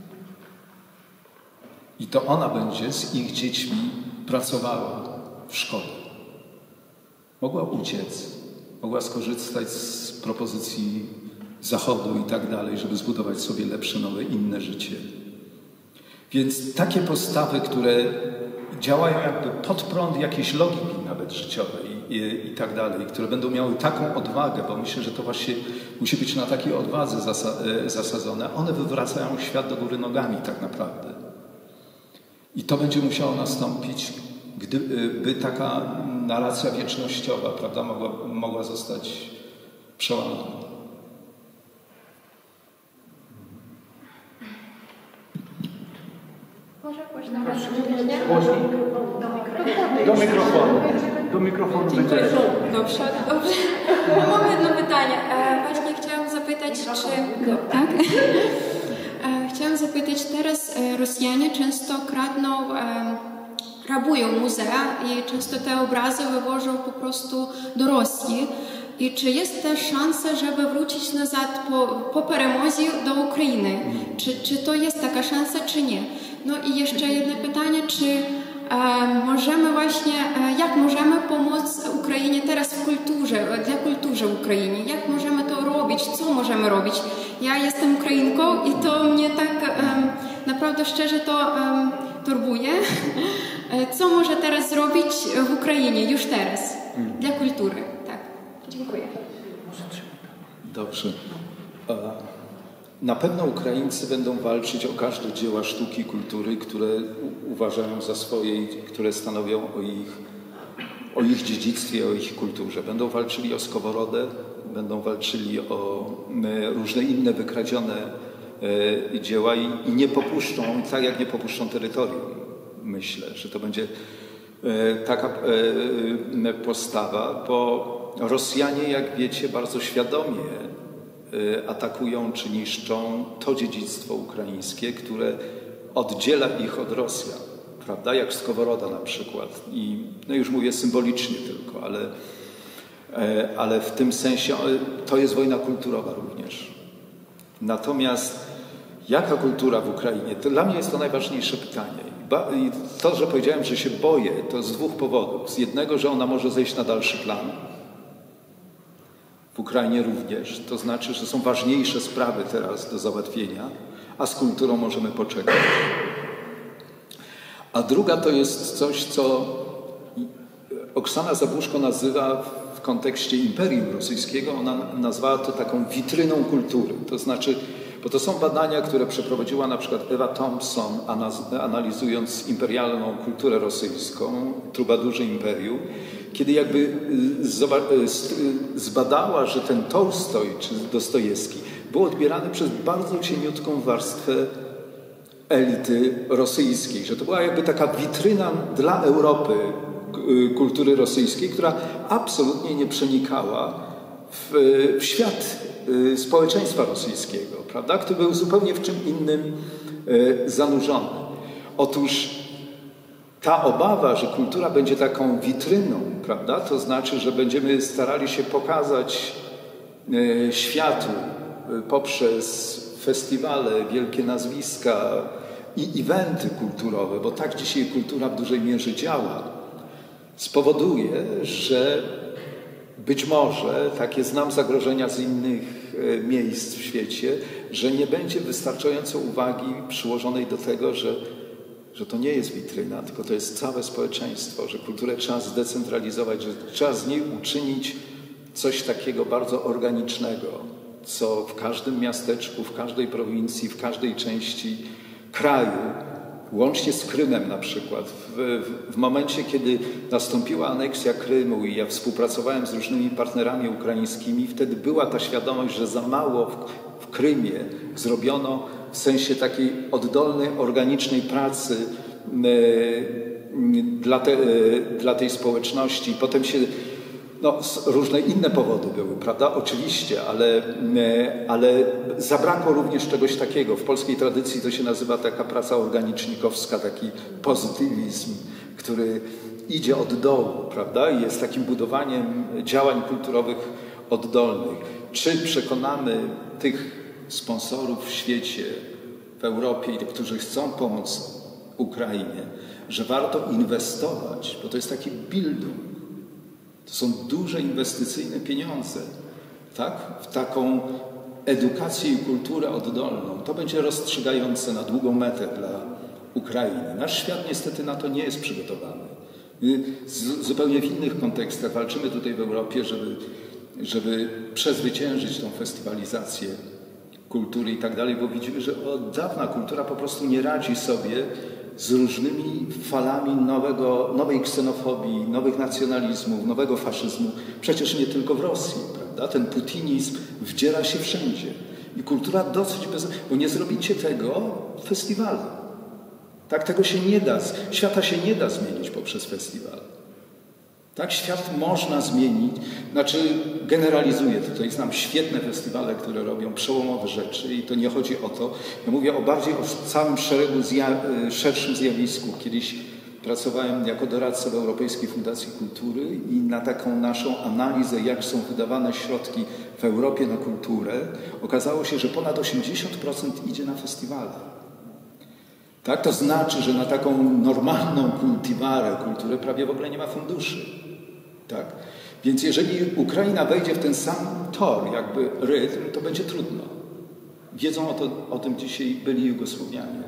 I to ona będzie z ich dziećmi pracowała w szkole. Mogła uciec, mogła skorzystać z propozycji Zachodu i tak dalej, żeby zbudować sobie lepsze, nowe, inne życie. Więc takie postawy, które działają jakby pod prąd jakiejś logiki nawet życiowej i, i, i tak dalej, które będą miały taką odwagę, bo myślę, że to właśnie musi być na takiej odwadze zasa zasadzone, one wywracają świat do góry nogami tak naprawdę. I to będzie musiało nastąpić, gdyby taka narracja wiecznościowa, prawda, mogła, mogła zostać przełamana. Może głośno nie? Do mikrofonu. Do mikrofonu. Dziękuję. Dobrze, dobrze. Mam jedno pytanie. Właśnie chciałam zapytać, czy... No, tak? Chciałam zapytać, teraz Rosjanie często kradną, rabują muzea i często te obrazy wywożą po prostu do Rosji. I czy jest też szansa, żeby wrócić nazad po, po peremozie do Ukrainy? Czy, czy to jest taka szansa, czy nie? No i jeszcze jedno pytanie, czy e, możemy właśnie, e, jak możemy pomóc Ukrainie teraz w kulturze, dla kultury Ukrainy? Jak możemy to robić? Co możemy robić? Ja jestem Ukrainką i to mnie tak e, naprawdę szczerze to e, turbuje. Co może teraz zrobić w Ukrainie już teraz dla kultury? Tak. Dziękuję. Dobrze. Na pewno Ukraińcy będą walczyć o każde dzieła sztuki i kultury, które uważają za swoje, które stanowią o ich, o ich dziedzictwie, o ich kulturze. Będą walczyli o Skoworodę, będą walczyli o różne inne wykradzione dzieła i, i nie popuszczą, tak jak nie popuszczą terytorium. Myślę, że to będzie taka postawa, bo Rosjanie, jak wiecie, bardzo świadomie atakują czy niszczą to dziedzictwo ukraińskie, które oddziela ich od Rosjan, prawda? Jak Skoworoda na przykład. I no już mówię symbolicznie tylko, ale, ale w tym sensie to jest wojna kulturowa również. Natomiast jaka kultura w Ukrainie? To dla mnie jest to najważniejsze pytanie. I to, że powiedziałem, że się boję, to z dwóch powodów. Z jednego, że ona może zejść na dalszy plan. W Ukrainie również. To znaczy, że są ważniejsze sprawy teraz do załatwienia, a z kulturą możemy poczekać. A druga to jest coś, co Oksana Zabłuszko nazywa w kontekście Imperium Rosyjskiego, ona nazwała to taką witryną kultury. To znaczy, bo to są badania, które przeprowadziła na przykład Ewa Thompson, analizując imperialną kulturę rosyjską, trubadurzy imperium, kiedy jakby zbadała, że ten Tolstoj czy Dostojewski był odbierany przez bardzo cieniutką warstwę elity rosyjskiej, że to była jakby taka witryna dla Europy kultury rosyjskiej, która absolutnie nie przenikała w, w świat społeczeństwa rosyjskiego, prawda? Który był zupełnie w czym innym zanurzony. Otóż ta obawa, że kultura będzie taką witryną, prawda? To znaczy, że będziemy starali się pokazać światu poprzez festiwale, wielkie nazwiska i eventy kulturowe, bo tak dzisiaj kultura w dużej mierze działa, spowoduje, że być może, takie znam zagrożenia z innych miejsc w świecie, że nie będzie wystarczająco uwagi przyłożonej do tego, że, że to nie jest witryna, tylko to jest całe społeczeństwo, że kulturę trzeba zdecentralizować, że trzeba z niej uczynić coś takiego bardzo organicznego, co w każdym miasteczku, w każdej prowincji, w każdej części kraju, łącznie z Krymem na przykład, w, w, w momencie, kiedy nastąpiła aneksja Krymu i ja współpracowałem z różnymi partnerami ukraińskimi, wtedy była ta świadomość, że za mało w, w Krymie zrobiono w sensie takiej oddolnej, organicznej pracy yy, dla, te, yy, dla tej społeczności. Potem się No, różne inne powody były, prawda? Oczywiście, ale, ale zabrakło również czegoś takiego. W polskiej tradycji to się nazywa taka praca organicznikowska, taki pozytywizm, który idzie od dołu, prawda? I jest takim budowaniem działań kulturowych oddolnych. Czy przekonamy tych sponsorów w świecie, w Europie, którzy chcą pomóc Ukrainie, że warto inwestować, bo to jest taki Bildung. To są duże inwestycyjne pieniądze, tak? W taką edukację i kulturę oddolną. To będzie rozstrzygające na długą metę dla Ukrainy. Nasz świat niestety na to nie jest przygotowany. My z, zupełnie w innych kontekstach walczymy tutaj w Europie, żeby, żeby przezwyciężyć tą festywalizację kultury i tak dalej, bo widzimy, że od dawna kultura po prostu nie radzi sobie z różnymi falami nowego, nowej ksenofobii, nowych nacjonalizmów, nowego faszyzmu. Przecież nie tylko w Rosji, prawda? Ten putinizm wdziera się wszędzie. I kultura dosyć bez... Bo nie zrobicie tego festiwalem. Tak, tego się nie da. Świata się nie da zmienić poprzez festiwal. Tak, świat można zmienić. Znaczy, generalizuję tutaj. Znam świetne festiwale, które robią przełomowe rzeczy i to nie chodzi o to. Ja mówię o bardziej o całym szeregu zja- szerszym zjawisku. Kiedyś pracowałem jako doradca w Europejskiej Fundacji Kultury i na taką naszą analizę, jak są wydawane środki w Europie na kulturę, okazało się, że ponad osiemdziesiąt procent idzie na festiwale. Tak, to znaczy, że na taką normalną kultiwarę, kulturę prawie w ogóle nie ma funduszy. Tak? Więc jeżeli Ukraina wejdzie w ten sam tor, jakby rytm, to będzie trudno. Wiedzą o, to, o tym dzisiaj byli Jugosłowianie.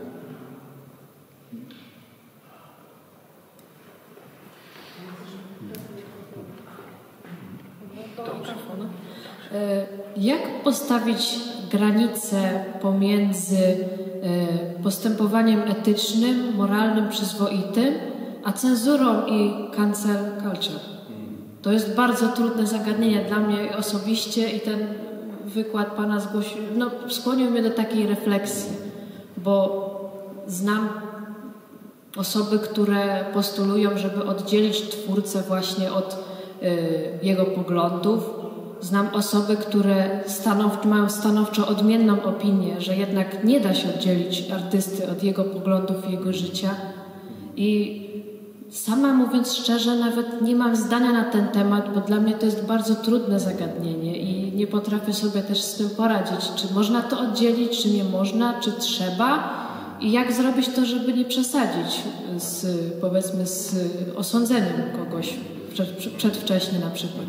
Jak postawić granicę pomiędzy postępowaniem etycznym, moralnym, przyzwoitym, a cenzurą i cancel culture? To jest bardzo trudne zagadnienie dla mnie osobiście i ten wykład Pana zgłosił, no, skłonił mnie do takiej refleksji, bo znam osoby, które postulują, żeby oddzielić twórcę właśnie od y, jego poglądów. Znam osoby, które stanowczo, mają stanowczo odmienną opinię, że jednak nie da się oddzielić artysty od jego poglądów i jego życia. I sama mówiąc szczerze, nawet nie mam zdania na ten temat, bo dla mnie to jest bardzo trudne zagadnienie i nie potrafię sobie też z tym poradzić. Czy można to oddzielić, czy nie można, czy trzeba? I jak zrobić to, żeby nie przesadzić z, powiedzmy, z osądzeniem kogoś przed, przedwcześnie na przykład?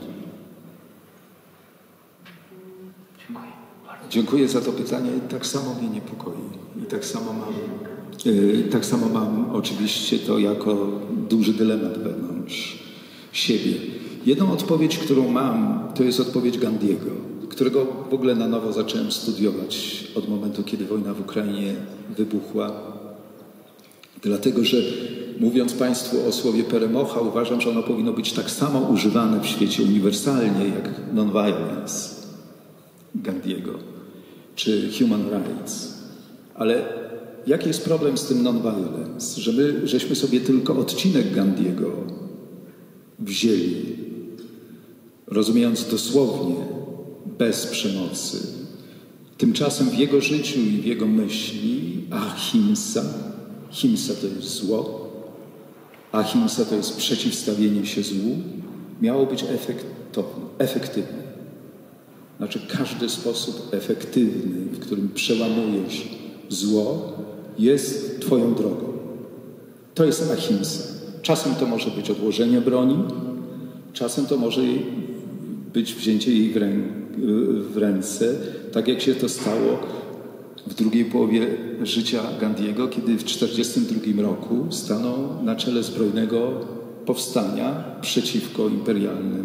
Dziękuję za to pytanie. Tak samo mnie niepokoi. I tak samo mam, yy, tak samo mam oczywiście to jako duży dylemat wewnątrz siebie. Jedną odpowiedź, którą mam, to jest odpowiedź Gandiego, którego w ogóle na nowo zacząłem studiować od momentu, kiedy wojna w Ukrainie wybuchła. Dlatego, że mówiąc Państwu o słowie peremocha, uważam, że ono powinno być tak samo używane w świecie uniwersalnie jak non-violence Gandiego czy human rights. Ale jaki jest problem z tym non-violence? Że my, żeśmy sobie tylko odcinek Gandiego wzięli, rozumiejąc dosłownie, bez przemocy. Tymczasem w jego życiu i w jego myśli ahimsa, himsa to jest zło, ahimsa to jest przeciwstawienie się złu, miało być efektywne. Znaczy każdy sposób efektywny, w którym przełamujesz zło, jest Twoją drogą. To jest ahimsa. Czasem to może być odłożenie broni, czasem to może być wzięcie jej w, rę w ręce, tak jak się to stało w drugiej połowie życia Gandiego, kiedy w tysiąc dziewięćset czterdziestym drugim roku stanął na czele zbrojnego powstania przeciwko imperialnym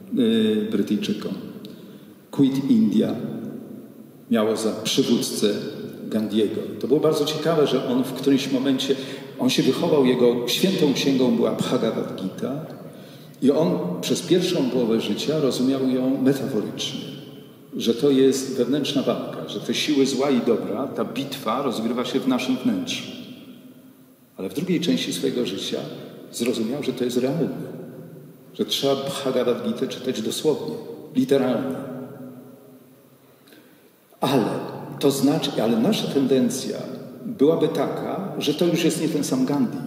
y, Brytyjczykom. Quit India miało za przywódcę Gandhiego. To było bardzo ciekawe, że on w którymś momencie, on się wychował, jego świętą księgą była Bhagavad Gita i on przez pierwszą połowę życia rozumiał ją metaforycznie, że to jest wewnętrzna walka, że te siły zła i dobra, ta bitwa rozgrywa się w naszym wnętrzu. Ale w drugiej części swojego życia zrozumiał, że to jest realne, że trzeba Bhagavad Gitę czytać dosłownie, literalnie. Ale to znaczy, ale nasza tendencja byłaby taka, że to już jest nie ten sam Gandhi.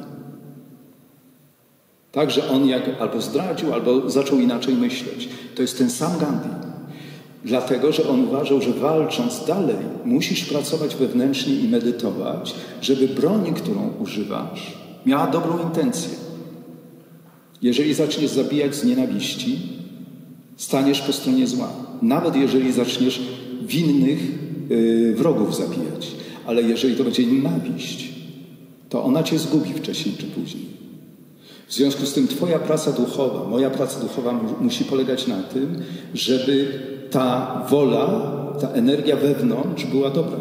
Tak, że on jak albo zdradził, albo zaczął inaczej myśleć. To jest ten sam Gandhi. Dlatego, że on uważał, że walcząc dalej musisz pracować wewnętrznie i medytować, żeby broń, którą używasz, miała dobrą intencję. Jeżeli zaczniesz zabijać z nienawiści, staniesz po stronie zła. Nawet jeżeli zaczniesz winnych yy, wrogów zabijać. Ale jeżeli to będzie nienawiść, to ona cię zgubi wcześniej czy później. W związku z tym twoja praca duchowa, moja praca duchowa mu, musi polegać na tym, żeby ta wola, ta energia wewnątrz była dobra.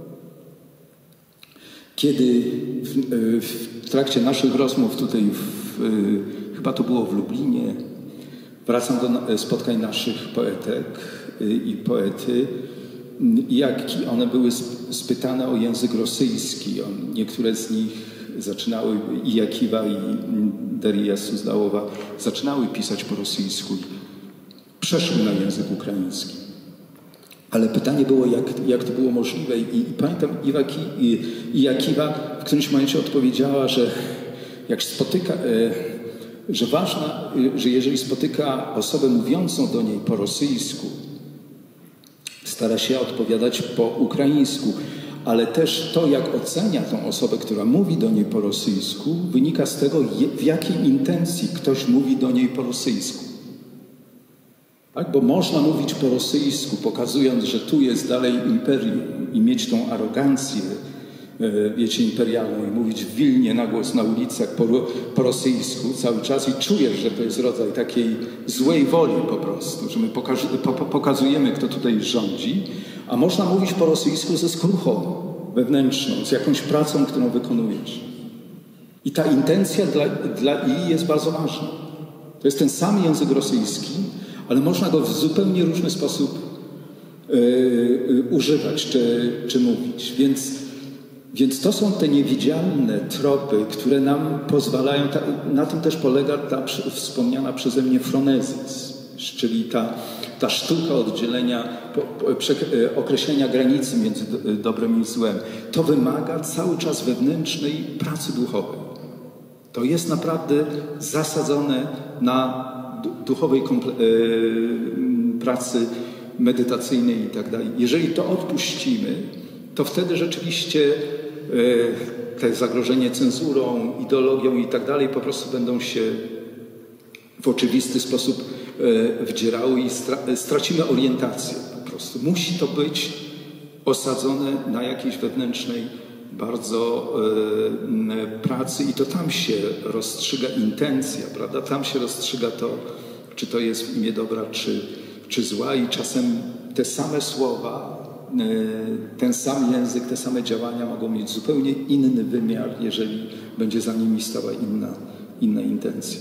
Kiedy w, w trakcie naszych rozmów tutaj, w, chyba to było w Lublinie, wracam do spotkań naszych poetek i poety, i jak one były spytane o język rosyjski. On, niektóre z nich zaczynały, i Jakiwa, i Daria Suzdałowa, zaczynały pisać po rosyjsku. Przeszły na język ukraiński. Ale pytanie było, jak, jak to było możliwe. I, i pamiętam, Iwaki, i, i Jakiwa w którymś momencie odpowiedziała, że jak spotyka, e, że ważna, e, że jeżeli spotyka osobę mówiącą do niej po rosyjsku, stara się odpowiadać po ukraińsku, ale też to, jak ocenia tą osobę, która mówi do niej po rosyjsku, wynika z tego, w jakiej intencji ktoś mówi do niej po rosyjsku. Tak? Bo można mówić po rosyjsku, pokazując, że tu jest dalej imperium i mieć tą arogancję, wiecie, imperialną i mówić w Wilnie na głos na ulicach po, po rosyjsku cały czas i czujesz, że to jest rodzaj takiej złej woli po prostu, że my pokaż, po, pokazujemy, kto tutaj rządzi, a można mówić po rosyjsku ze skruchą wewnętrzną, z jakąś pracą, którą wykonujesz. I ta intencja dla, dla I jest bardzo ważna. To jest ten sam język rosyjski, ale można go w zupełnie różny sposób yy, yy, używać czy, czy mówić. Więc, więc to są te niewidzialne tropy, które nam pozwalają, ta, na tym też polega ta wspomniana przeze mnie fronezis, czyli ta, ta sztuka oddzielenia, po, po, prze, określenia granicy między dobrem i złem. To wymaga cały czas wewnętrznej pracy duchowej. To jest naprawdę zasadzone na duchowej pracy medytacyjnej i tak dalej. Jeżeli to odpuścimy, to wtedy rzeczywiście te zagrożenie cenzurą, ideologią i tak dalej po prostu będą się w oczywisty sposób wdzierały i stracimy orientację po prostu. Musi to być osadzone na jakiejś wewnętrznej bardzo y, pracy i to tam się rozstrzyga intencja, prawda? Tam się rozstrzyga to, czy to jest w imię dobra, czy, czy zła i czasem te same słowa, y, ten sam język, te same działania mogą mieć zupełnie inny wymiar, jeżeli będzie za nimi stała inna, inna intencja.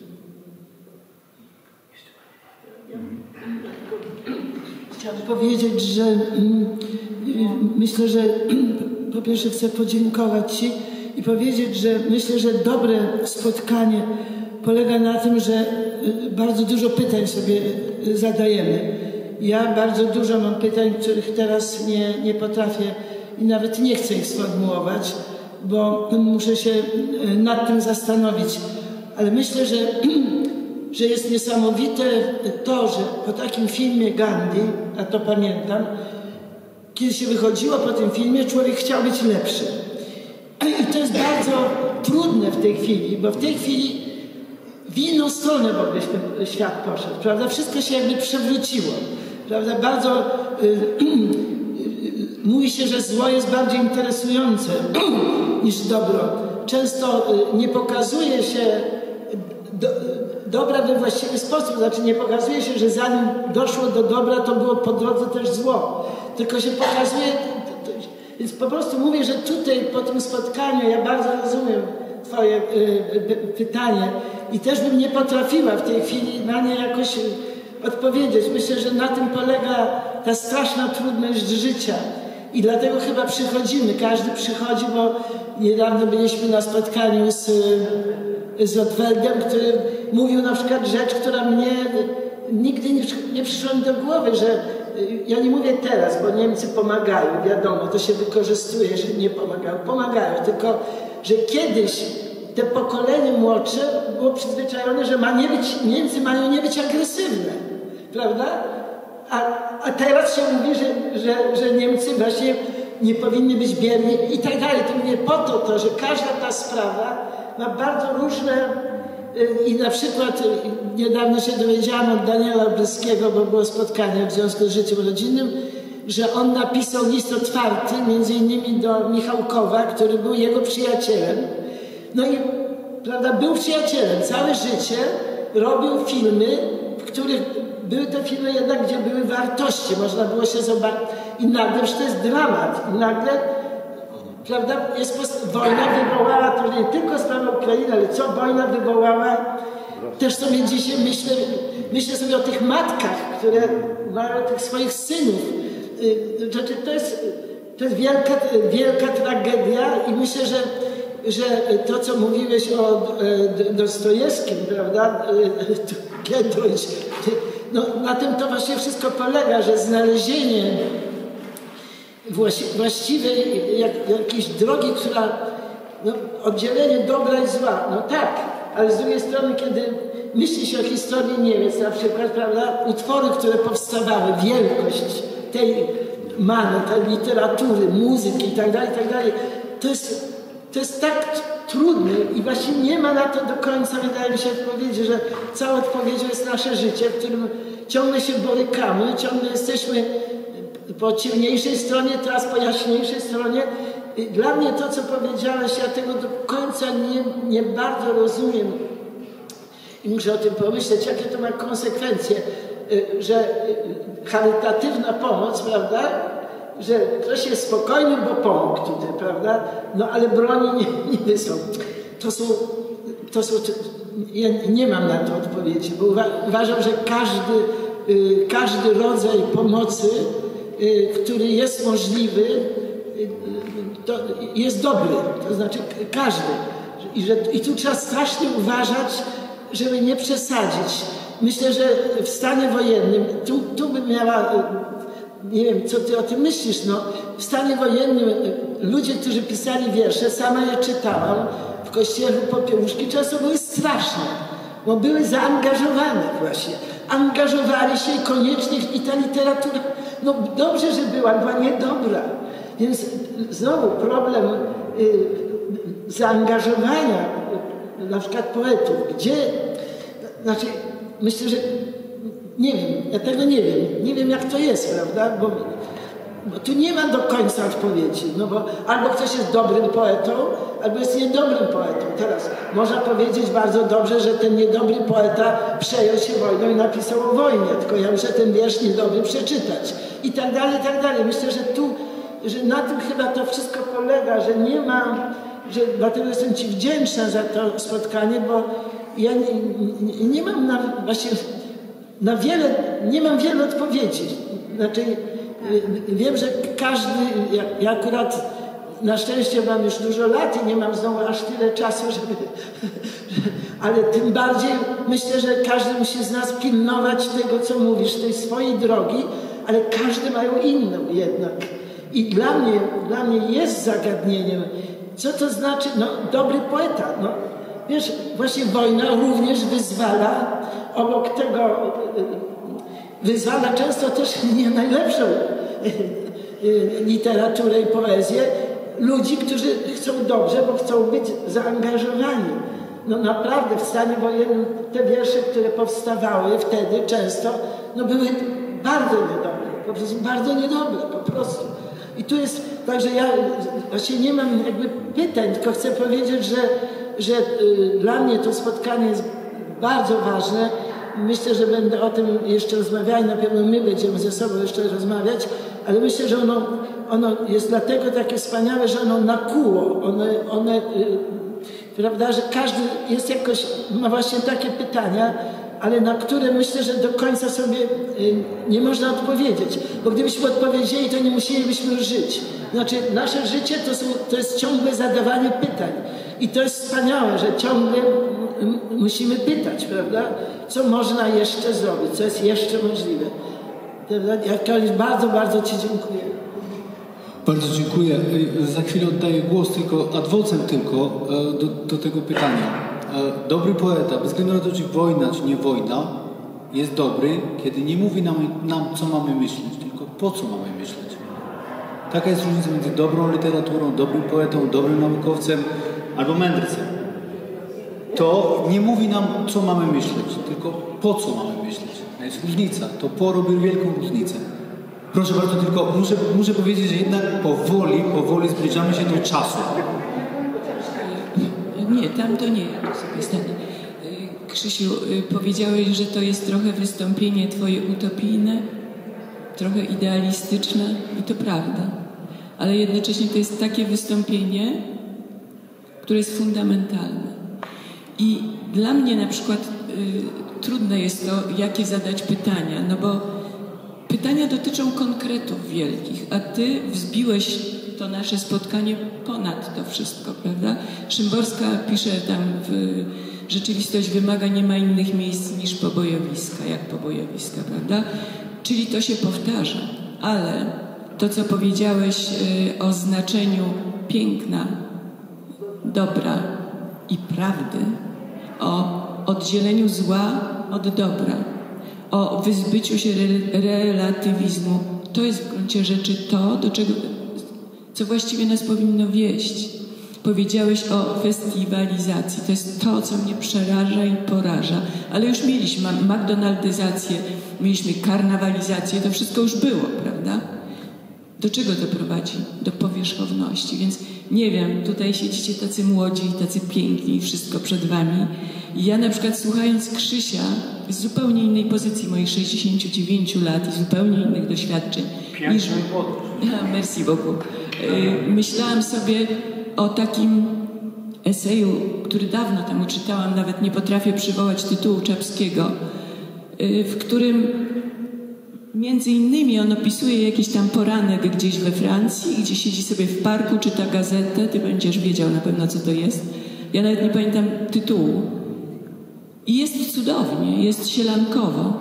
Chciałam powiedzieć, że mm, myślę, że po pierwsze chcę podziękować Ci i powiedzieć, że myślę, że dobre spotkanie polega na tym, że bardzo dużo pytań sobie zadajemy. Ja bardzo dużo mam pytań, których teraz nie, nie potrafię i nawet nie chcę ich sformułować, bo muszę się nad tym zastanowić. Ale myślę, że, że jest niesamowite to, że po takim filmie Gandhi, a to pamiętam, kiedy się wychodziło po tym filmie, człowiek chciał być lepszy. I to jest bardzo trudne w tej chwili, bo w tej chwili w inną stronę w ogóle świat poszedł, prawda? Wszystko się jakby przewróciło, prawda? Bardzo y, y, y, mówi się, że zło jest bardziej interesujące niż dobro. Często y, nie pokazuje się do, dobra we właściwy sposób. Znaczy nie pokazuje się, że zanim doszło do dobra, to było po drodze też zło. Tylko się pokazuje... To, to, więc po prostu mówię, że tutaj po tym spotkaniu ja bardzo rozumiem Twoje y, y, pytanie i też bym nie potrafiła w tej chwili na nie jakoś odpowiedzieć. Myślę, że na tym polega ta straszna trudność życia. I dlatego chyba przychodzimy, każdy przychodzi, bo niedawno byliśmy na spotkaniu z, z Otweldem, który mówił na przykład rzecz, która mnie nigdy nie, nie przyszła mi do głowy, że ja nie mówię teraz, bo Niemcy pomagają, wiadomo, to się wykorzystuje, że nie pomagają, pomagają, tylko że kiedyś te pokolenie młodsze było przyzwyczajone, że ma nie być, Niemcy mają nie być agresywne, prawda? A, a teraz się mówi, że, że, że Niemcy właśnie nie powinni być bierni i tak dalej. To mówię po to, to, że każda ta sprawa ma bardzo różne i na przykład niedawno się dowiedziałam od Daniela Brzeskiego, bo było spotkanie w związku z życiem rodzinnym, że on napisał list otwarty między innymi do Michałkowa, który był jego przyjacielem. No i prawda, był przyjacielem. Całe życie robił filmy, w których były to filmy jednak, gdzie były wartości, można było się zobaczyć. I nagle, że to jest dramat. I nagle, prawda, jest post... wojna wywołała, to nie tylko sprawa Ukrainy, ale co wojna wywołała, też sobie dzisiaj myślę, myślę sobie o tych matkach, które mają tych swoich synów. Znaczy, to jest, to jest wielka, wielka tragedia i myślę, że że to, co mówiłeś o Dostojewskim, prawda, kiedyś, no, na tym to właśnie wszystko polega, że znalezienie właściwej jak, jakiejś drogi, która, no, oddzielenie dobra i zła, no tak, ale z drugiej strony, kiedy myśli się o historii Niemiec, na przykład, prawda, utwory, które powstawały, wielkość tej many, tej literatury, muzyki i tak dalej, i tak dalej, to jest To jest tak trudne i właśnie nie ma na to do końca, wydaje mi się, odpowiedzi, że całą odpowiedzią jest nasze życie, w którym ciągle się borykamy, ciągle jesteśmy po ciemniejszej stronie, teraz po jaśniejszej stronie. Dla mnie to, co powiedziałeś, ja tego do końca nie, nie bardzo rozumiem i muszę o tym pomyśleć, jakie to ma konsekwencje, że charytatywna pomoc, prawda, że ktoś jest spokojny, bo pomógł tutaj, prawda? No ale broni nie, nie wysłał. To są, to są, ja nie mam na to odpowiedzi, bo uwa uważam, że każdy, y, każdy rodzaj pomocy, y, który jest możliwy, y, to jest dobry. To znaczy każdy. I, że, i tu trzeba strasznie uważać, żeby nie przesadzić. Myślę, że w stanie wojennym, tu, tu bym miała... Nie wiem, co ty o tym myślisz, no w stanie wojennym ludzie, którzy pisali wiersze, sama je czytałam w kościele Popiełuszki, często były straszne, bo były zaangażowane właśnie. Angażowali się i koniecznie i ta literatura, no dobrze, że była, była niedobra. Więc znowu problem y, zaangażowania y, na przykład poetów, gdzie, znaczy myślę, że nie wiem, ja tego nie wiem. Nie wiem, jak to jest, prawda? Bo, bo tu nie ma do końca odpowiedzi. No bo albo ktoś jest dobrym poetą, albo jest niedobrym poetą. Teraz można powiedzieć bardzo dobrze, że ten niedobry poeta przejął się wojną i napisał o wojnie, tylko ja muszę ten wiersz niedobry przeczytać. I tak dalej, i tak dalej. Myślę, że tu, że na tym chyba to wszystko polega, że nie ma, że dlatego jestem Ci wdzięczna za to spotkanie, bo ja nie, nie, nie mam na, właśnie na wiele, nie mam wiele odpowiedzi. Znaczy, wiem, że każdy, ja, ja akurat na szczęście mam już dużo lat i nie mam znowu aż tyle czasu, żeby, ale tym bardziej myślę, że każdy musi z nas pilnować tego, co mówisz, tej swojej drogi, ale każdy mają inną jednak. I dla mnie, dla mnie jest zagadnieniem, co to znaczy, no, dobry poeta, no. Wiesz, właśnie wojna również wyzwala, obok tego wyzwala często też nie najlepszą literaturę i poezję, ludzi, którzy chcą dobrze, bo chcą być zaangażowani. No naprawdę w stanie wojennym te wiersze, które powstawały wtedy często, no były bardzo niedobre, po prostu bardzo niedobre, po prostu. I tu jest, także ja właśnie nie mam jakby pytań, tylko chcę powiedzieć, że że y, dla mnie to spotkanie jest bardzo ważne. Myślę, że będę o tym jeszcze rozmawiali, na pewno my będziemy ze sobą jeszcze rozmawiać, ale myślę, że ono, ono jest dlatego takie wspaniałe, że ono nakłuło, one, one yy, prawda, że każdy jest jakoś, ma właśnie takie pytania, ale na które myślę, że do końca sobie yy, nie można odpowiedzieć, bo gdybyśmy odpowiedzieli, to nie musielibyśmy już żyć. Znaczy, nasze życie to, są, to jest ciągłe zadawanie pytań i to jest wspaniałe, że ciągle musimy pytać, prawda, co można jeszcze zrobić, co jest jeszcze możliwe. Ja bardzo, bardzo Ci dziękuję. Bardzo dziękuję. Za chwilę oddaję głos tylko, ad vocem tylko do, do tego pytania. Dobry poeta, bez względu na to, czy wojna, czy nie wojna, jest dobry, kiedy nie mówi nam, nam, co mamy myśleć, tylko po co mamy myśleć. Taka jest różnica między dobrą literaturą, dobrym poetą, dobrym naukowcem albo mędrcem. To nie mówi nam, co mamy myśleć, tylko po co mamy myśleć. To jest różnica. To po robi wielką różnicę. Proszę bardzo, tylko muszę, muszę powiedzieć, że jednak powoli, powoli zbliżamy się do czasu. Nie, tam to nie, ja tu sobie stanę. Krzysiu, powiedziałeś, że to jest trochę wystąpienie twoje utopijne, trochę idealistyczne i to prawda. Ale jednocześnie to jest takie wystąpienie, które jest fundamentalne. I dla mnie na przykład y, trudne jest to, jakie zadać pytania, no bo pytania dotyczą konkretów wielkich, a ty wzbiłeś to nasze spotkanie ponad to wszystko, prawda? Szymborska pisze tam w rzeczywistość wymaga nie ma innych miejsc niż pobojowiska, jak pobojowiska, prawda? Czyli to się powtarza, ale to, co powiedziałeś y, o znaczeniu piękna, dobra i prawdy, o oddzieleniu zła od dobra, o wyzbyciu się re relatywizmu, to jest w gruncie rzeczy to, do czego, co właściwie nas powinno wieść. Powiedziałeś o festiwalizacji. To jest to, co mnie przeraża i poraża. Ale już mieliśmy McDonaldyzację, mieliśmy karnawalizację, to wszystko już było, prawda? Do czego to prowadzi? Do powierzchowności. Więc nie wiem, tutaj siedzicie tacy młodzi, tacy piękni i wszystko przed wami. I ja na przykład słuchając Krzysia z zupełnie innej pozycji moich sześćdziesięciu dziewięciu lat i zupełnie innych doświadczeń niż... Merci beaucoup. Myślałam sobie o takim eseju, który dawno temu czytałam, nawet nie potrafię przywołać tytułu Czapskiego, w którym między innymi on opisuje jakiś tam poranek gdzieś we Francji, gdzie siedzi sobie w parku, czyta gazetę, ty będziesz wiedział na pewno, co to jest. Ja nawet nie pamiętam tytułu. I jest cudownie, jest sielankowo.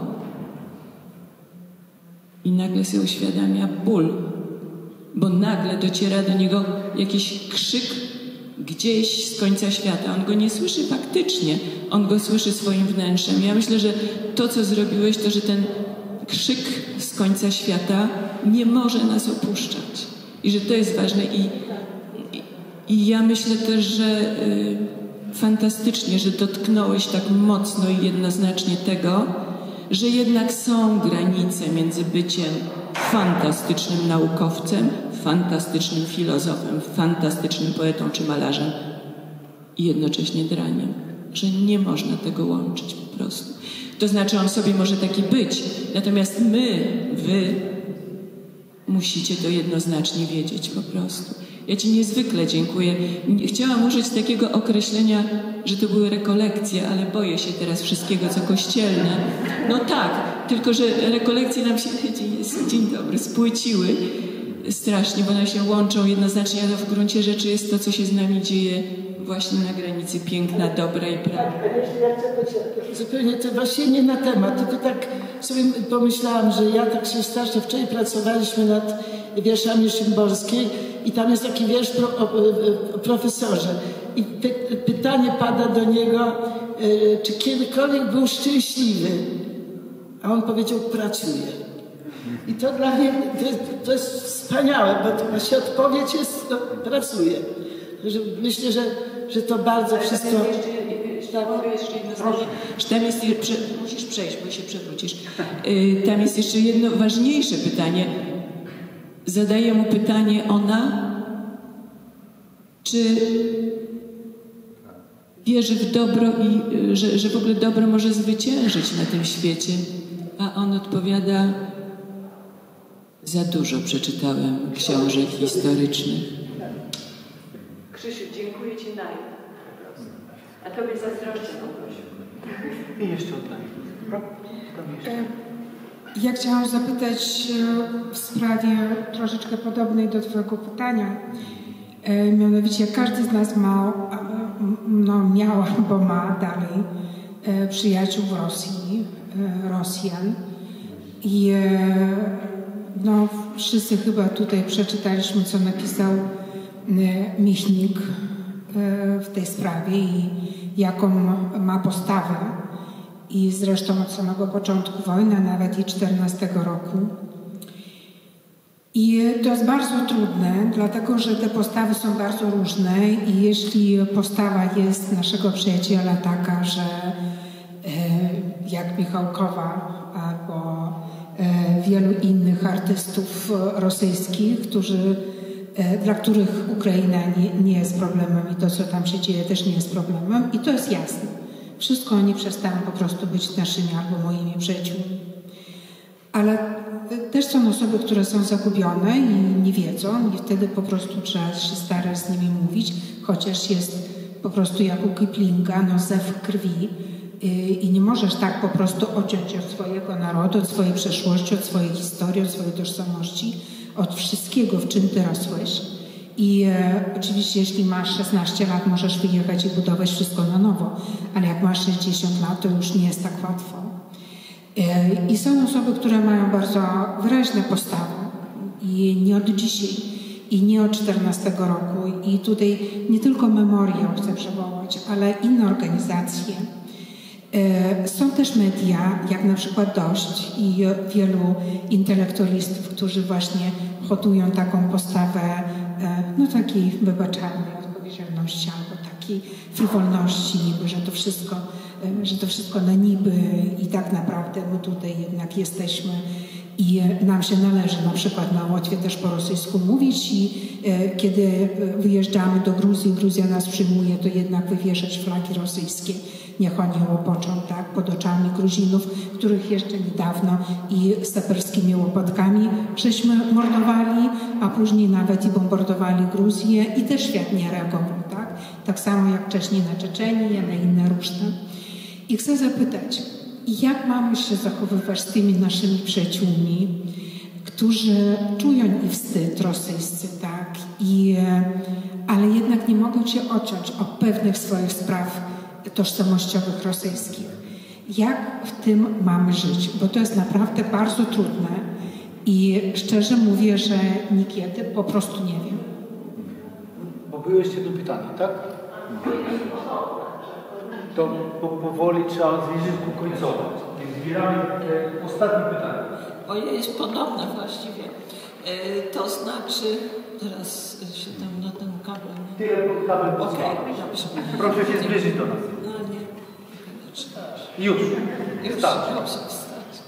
I nagle sobie uświadamia ból, bo nagle dociera do niego jakiś krzyk gdzieś z końca świata. On go nie słyszy faktycznie, on go słyszy swoim wnętrzem. Ja myślę, że to, co zrobiłeś, to, że ten krzyk z końca świata nie może nas opuszczać. I że to jest ważne. I, i, i ja myślę też, że y, fantastycznie, że dotknąłeś tak mocno i jednoznacznie tego, że jednak są granice między byciem fantastycznym naukowcem, fantastycznym filozofem, fantastycznym poetą czy malarzem i jednocześnie draniem. Że nie można tego łączyć po prostu. To znaczy on sobie może taki być, natomiast my, wy musicie to jednoznacznie wiedzieć po prostu. Ja ci niezwykle dziękuję. Chciałam użyć takiego określenia, że to były rekolekcje, ale boję się teraz wszystkiego, co kościelne. No tak, tylko że rekolekcje nam się, dzień dobry, spłyciły strasznie, bo one się łączą jednoznacznie, ale w gruncie rzeczy jest to, co się z nami dzieje właśnie na granicy piękna, dobra i prawda. Zupełnie to właśnie nie na temat, tylko tak sobie pomyślałam, że ja tak się strasznie, wczoraj pracowaliśmy nad wierszami Szymborskiej i tam jest taki wiersz pro, o, o profesorze i py, pytanie pada do niego, y, czy kiedykolwiek był szczęśliwy, a on powiedział, pracuje. I to dla mnie, to jest, to jest wspaniałe, bo to właśnie odpowiedź jest, no, pracuje. Że myślę, że, że to bardzo wszystko... Tam jest, musisz przejść, bo się przewrócisz. Tam jest jeszcze jedno ważniejsze pytanie. Zadaje mu pytanie ona, czy wierzy w dobro i że, że w ogóle dobro może zwyciężyć na tym świecie. A on odpowiada: za dużo przeczytałem książek historycznych. Krzysiu, dziękuję Ci najpierw. A Tobie zazdroszczę poprosił. I jeszcze oddaję. Ja chciałam zapytać w sprawie troszeczkę podobnej do Twojego pytania. Mianowicie każdy z nas ma, no miał albo ma dalej przyjaciół w Rosji, Rosjan. I no, wszyscy chyba tutaj przeczytaliśmy, co napisał Michnik w tej sprawie i jaką ma postawę. I zresztą od samego początku wojny, nawet i czternastego roku. I to jest bardzo trudne, dlatego że te postawy są bardzo różne i jeśli postawa jest naszego przyjaciela taka, że e, jak Michałkowa albo e, wielu innych artystów rosyjskich, którzy, e, dla których Ukraina nie, nie jest problemem i to, co tam się dzieje, też nie jest problemem i to jest jasne. Wszystko oni przestaną po prostu być naszymi albo moimi przyjaciółmi. Ale też są osoby, które są zagubione i nie wiedzą i wtedy po prostu trzeba się starać z nimi mówić, chociaż jest po prostu jak u Kiplinga, no zew krwi i nie możesz tak po prostu odciąć od swojego narodu, od swojej przeszłości, od swojej historii, od swojej tożsamości, od wszystkiego, w czym ty rosłeś. I e, oczywiście jeśli masz szesnaście lat, możesz wyjechać i budować wszystko na nowo, ale jak masz sześćdziesiąt lat, to już nie jest tak łatwo. E, I są osoby, które mają bardzo wyraźne postawy i nie od dzisiaj, i nie od czternastego roku. I tutaj nie tylko Memoriał chcę przywołać, ale inne organizacje. E, są też media, jak na przykład Dość i wielu intelektualistów, którzy właśnie hodują taką postawę no takiej wybaczalnej odpowiedzialności albo takiej frywolności niby, że to wszystko, że to wszystko na niby i tak naprawdę my tutaj jednak jesteśmy i nam się należy na przykład na Łotwie też po rosyjsku mówić i e, kiedy wyjeżdżamy do Gruzji, Gruzja nas przyjmuje, to jednak wywieszać flagi rosyjskie. Niech oni łopoczą tak, pod oczami Gruzinów, których jeszcze niedawno i saperskimi łopatkami żeśmy mordowali, a później nawet i bombardowali Gruzję i też świat nie reagował, tak? Tak samo jak wcześniej na Czeczenię, na inne różne. I chcę zapytać, jak mamy się zachowywać z tymi naszymi przyjaciółmi, którzy czują i wstyd rosyjscy, tak? I, ale jednak nie mogą się odciąć od pewnych swoich spraw tożsamościowych rosyjskich. Jak w tym mamy żyć? Bo to jest naprawdę bardzo trudne i szczerze mówię, że niekiedy po prostu nie wiem. Bo było jeszcze jedno pytanie, tak? To po, powoli trzeba zbliżyć ku końcowi. Więc zbieramy te ostatnie pytanie. Moje jest podobne właściwie. E, to znaczy, teraz się tam na ten kabel... Tyle pod kabel pozwala. Okay, proszę się zbliżyć do nas. No nie. Już. Już Starczy. Dobrze, starczy.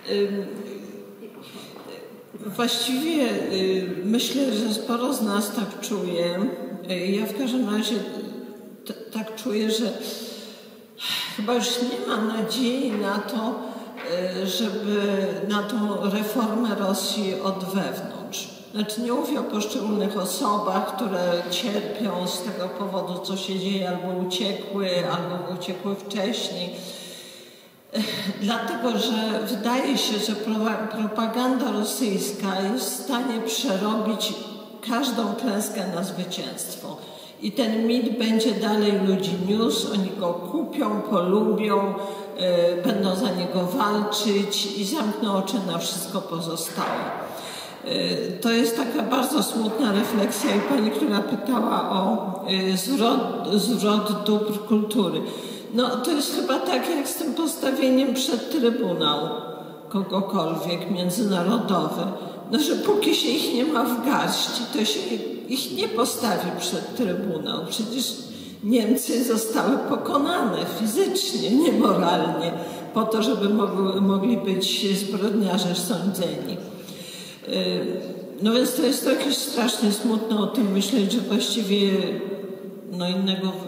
Właściwie myślę, że sporo z nas tak czuje. Ja w każdym razie t- tak czuję, że chyba już nie ma nadziei na to, żeby na tą reformę Rosji od wewnątrz. Znaczy nie mówię o poszczególnych osobach, które cierpią z tego powodu, co się dzieje, albo uciekły, albo uciekły wcześniej. Dlatego, że wydaje się, że propaganda rosyjska jest w stanie przerobić każdą klęskę na zwycięstwo. I ten mit będzie dalej ludzi niósł, oni go kupią, polubią, yy, będą za niego walczyć i zamkną oczy na wszystko pozostałe. Yy, to jest taka bardzo smutna refleksja i pani, która pytała o yy, zwrot, zwrot dóbr kultury. No to jest chyba tak jak z tym postawieniem przed trybunał kogokolwiek międzynarodowy. No, że póki się ich nie ma w garści, to się ich nie postawi przed trybunał. Przecież Niemcy zostały pokonane fizycznie, nie moralnie, po to, żeby mogły, mogli być zbrodniarze sądzeni. No więc to jest to jakieś strasznie smutne o tym myśleć, że właściwie no innego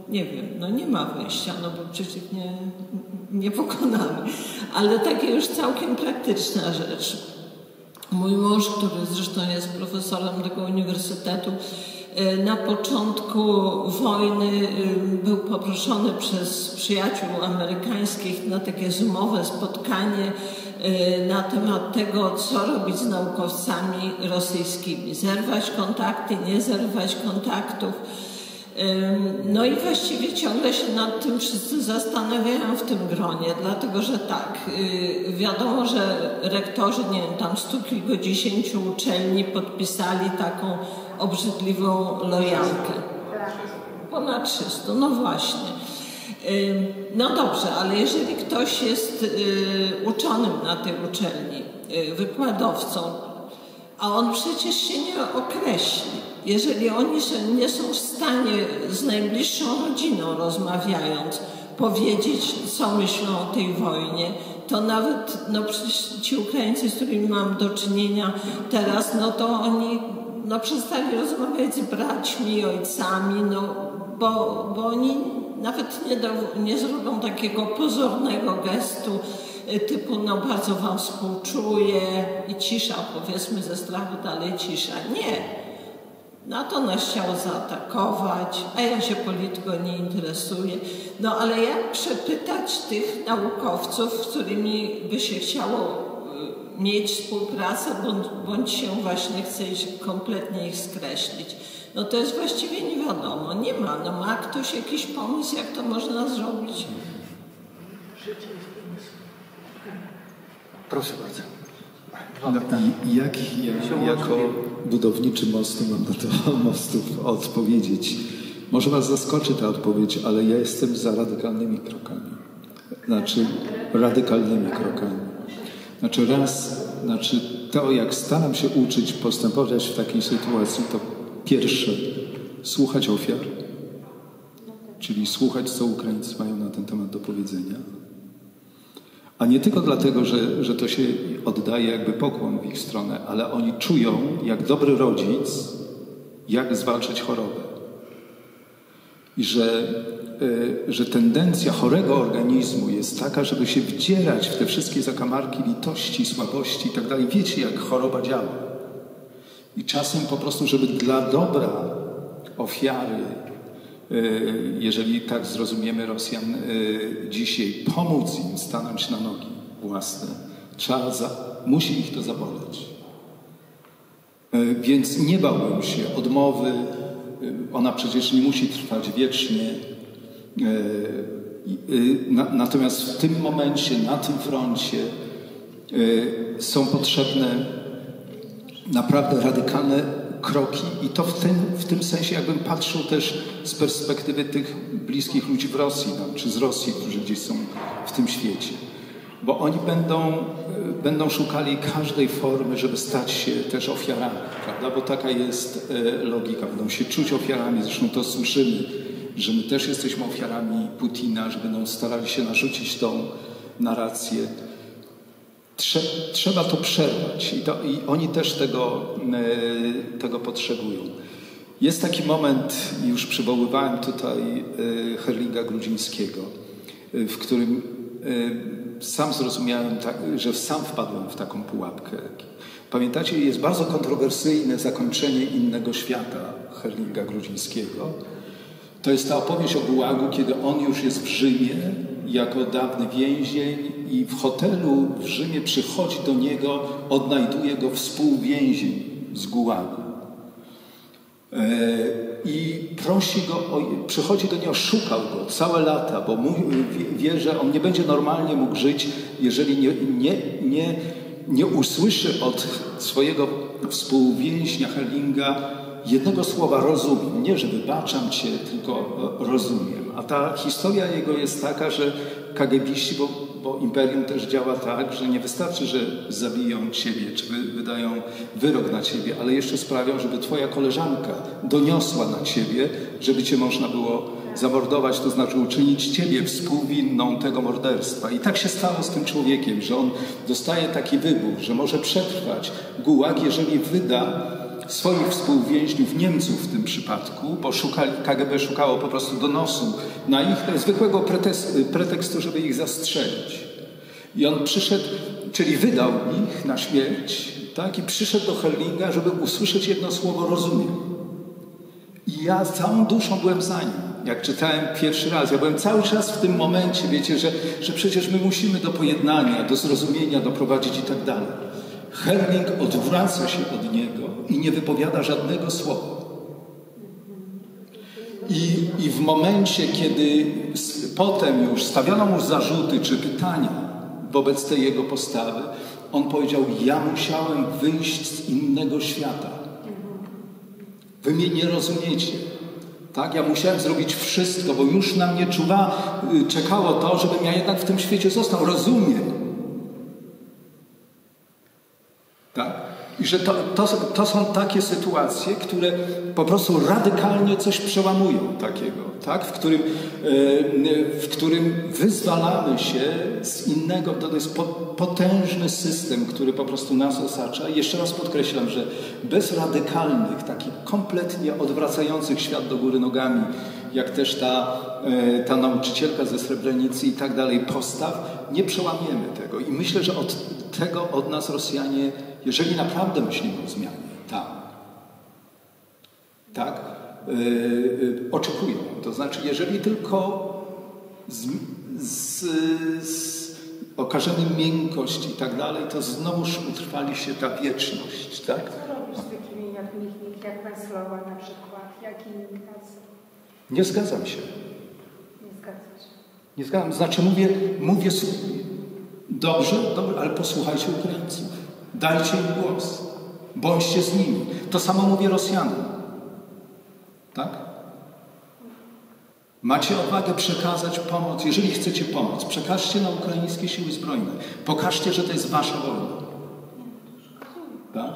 nie wiem, no nie ma wyjścia, no bo przecież nie, nie pokonamy. Ale takie już całkiem praktyczna rzecz. Mój mąż, który zresztą jest profesorem tego uniwersytetu, na początku wojny był poproszony przez przyjaciół amerykańskich na takie zoomowe spotkanie na temat tego, co robić z naukowcami rosyjskimi. Zerwać kontakty, nie zerwać kontaktów. No i właściwie ciągle się nad tym wszyscy zastanawiają w tym gronie, dlatego że tak, wiadomo, że rektorzy, nie wiem, tam stu kilkudziesięciu uczelni podpisali taką obrzydliwą lojalkę. Ponad trzystu, no właśnie. No dobrze, ale jeżeli ktoś jest uczonym na tej uczelni, wykładowcą, a on przecież się nie określi, jeżeli oni nie są w stanie z najbliższą rodziną rozmawiając powiedzieć, co myślą o tej wojnie, to nawet no przecież ci Ukraińcy, z którymi mam do czynienia teraz, no to oni no, przestali rozmawiać z braćmi, ojcami, no, bo, bo oni nawet nie, do, nie zrobią takiego pozornego gestu typu no bardzo wam współczuję i cisza, powiedzmy ze strachu dalej cisza. Nie. Na to nas chciał zaatakować, a ja się polityką nie interesuję. No ale jak przepytać tych naukowców, z którymi by się chciało mieć współpracę, bądź, bądź się właśnie chce kompletnie ich skreślić? No to jest właściwie nie wiadomo, nie ma. No ma ktoś jakiś pomysł, jak to można zrobić? Proszę bardzo. No i jak, jak jako budowniczy mostu mam na to mostów odpowiedzieć? Może was zaskoczy ta odpowiedź, ale ja jestem za radykalnymi krokami. Znaczy radykalnymi krokami. Znaczy raz, znaczy to jak staram się uczyć postępować w takiej sytuacji, to pierwsze, słuchać ofiar, czyli słuchać, co Ukraińcy mają na ten temat do powiedzenia. A nie tylko dlatego, że, że to się oddaje jakby pokłon w ich stronę, ale oni czują, jak dobry rodzic, jak zwalczyć chorobę. I że, y, że tendencja chorego organizmu jest taka, żeby się wdzierać w te wszystkie zakamarki litości, słabości i tak dalej. Wiecie, jak choroba działa. I czasem po prostu, żeby dla dobra ofiary, jeżeli tak zrozumiemy Rosjan dzisiaj, pomóc im stanąć na nogi własne, trzeba za, musi ich to zaboleć. Więc nie bałbym się odmowy, ona przecież nie musi trwać wiecznie. Natomiast w tym momencie, na tym froncie są potrzebne naprawdę radykalne kroki i to w tym, w tym sensie jakbym patrzył też z perspektywy tych bliskich ludzi w Rosji, no, czy z Rosji, którzy gdzieś są w tym świecie. Bo oni będą, będą szukali każdej formy, żeby stać się też ofiarami, prawda? Bo taka jest e, logika. Będą się czuć ofiarami, zresztą to słyszymy, że my też jesteśmy ofiarami Putina, że będą starali się narzucić tą narrację. Trze, trzeba to przerwać i, to, i oni też tego, e, tego potrzebują. Jest taki moment, już przywoływałem tutaj e, Herlinga Grudzińskiego, e, w którym e, sam zrozumiałem, tak, że sam wpadłem w taką pułapkę. Pamiętacie, jest bardzo kontrowersyjne zakończenie Innego świata Herlinga Grudzińskiego. To jest ta opowieść o Gułagu, kiedy on już jest w Rzymie jako dawny więzień i w hotelu w Rzymie przychodzi do niego, odnajduje go współwięzień z Gułagu. I prosi go, o, przychodzi do niego, szukał go całe lata, bo mówi, wie, że on nie będzie normalnie mógł żyć, jeżeli nie, nie, nie, nie usłyszy od swojego współwięźnia Herlinga jednego słowa rozumiem. Nie, że wybaczam cię, tylko rozumiem. A ta historia jego jest taka, że kagebiści, bo, bo imperium też działa tak, że nie wystarczy, że zabiją ciebie, czy wy, wydają wyrok na ciebie, ale jeszcze sprawią, żeby twoja koleżanka doniosła na ciebie, żeby cię można było zamordować, to znaczy uczynić ciebie współwinną tego morderstwa. I tak się stało z tym człowiekiem, że on dostaje taki wybór, że może przetrwać gułag, jeżeli wyda swoich współwięźniów, Niemców w tym przypadku, bo szukali, K G B szukało po prostu donosu na ich zwykłego pretekstu, żeby ich zastrzelić. I on przyszedł, czyli wydał ich na śmierć, tak? I przyszedł do Herlinga, żeby usłyszeć jedno słowo rozumiem. I ja całą duszą byłem za nim. Jak czytałem pierwszy raz, ja byłem cały czas w tym momencie, wiecie, że, że przecież my musimy do pojednania, do zrozumienia doprowadzić i tak dalej. Herling odwraca się od niego i nie wypowiada żadnego słowa. I, i w momencie, kiedy potem już stawiono mu zarzuty czy pytania wobec tej jego postawy, on powiedział, ja musiałem wyjść z innego świata. Wy mnie nie rozumiecie. Tak? Ja musiałem zrobić wszystko, bo już na mnie czuwa, czekało to, żebym ja jednak w tym świecie został. Rozumiem. Tak? I że to, to, to są takie sytuacje, które po prostu radykalnie coś przełamują takiego, tak? w, którym, w którym wyzwalamy się z innego, to jest potężny system, który po prostu nas osacza. I jeszcze raz podkreślam, że bez radykalnych, takich kompletnie odwracających świat do góry nogami, jak też ta, ta nauczycielka ze Srebrenicy i tak dalej postaw, nie przełamiemy tego. I myślę, że od tego od nas Rosjanie, jeżeli naprawdę myślimy o zmianie, tam, tak, yy, yy, oczekują. To znaczy, jeżeli tylko z, z, z, okażemy miękkość i tak dalej, to znowuż utrwali się ta wieczność, tak? Co robisz z takimi jak Michnik, jak Weslowa na przykład, jak inni tacy? Nie zgadzam się. Nie zgadzam się. Nie zgadzam. Znaczy mówię, mówię dobrze, dobrze, ale posłuchajcie Ukraińców. Dajcie im głos. Bądźcie z nimi. To samo mówię Rosjanom. Tak? Macie odwagę przekazać pomoc. Jeżeli chcecie pomoc, przekażcie na ukraińskie siły zbrojne. Pokażcie, że to jest wasza wojna. Tak?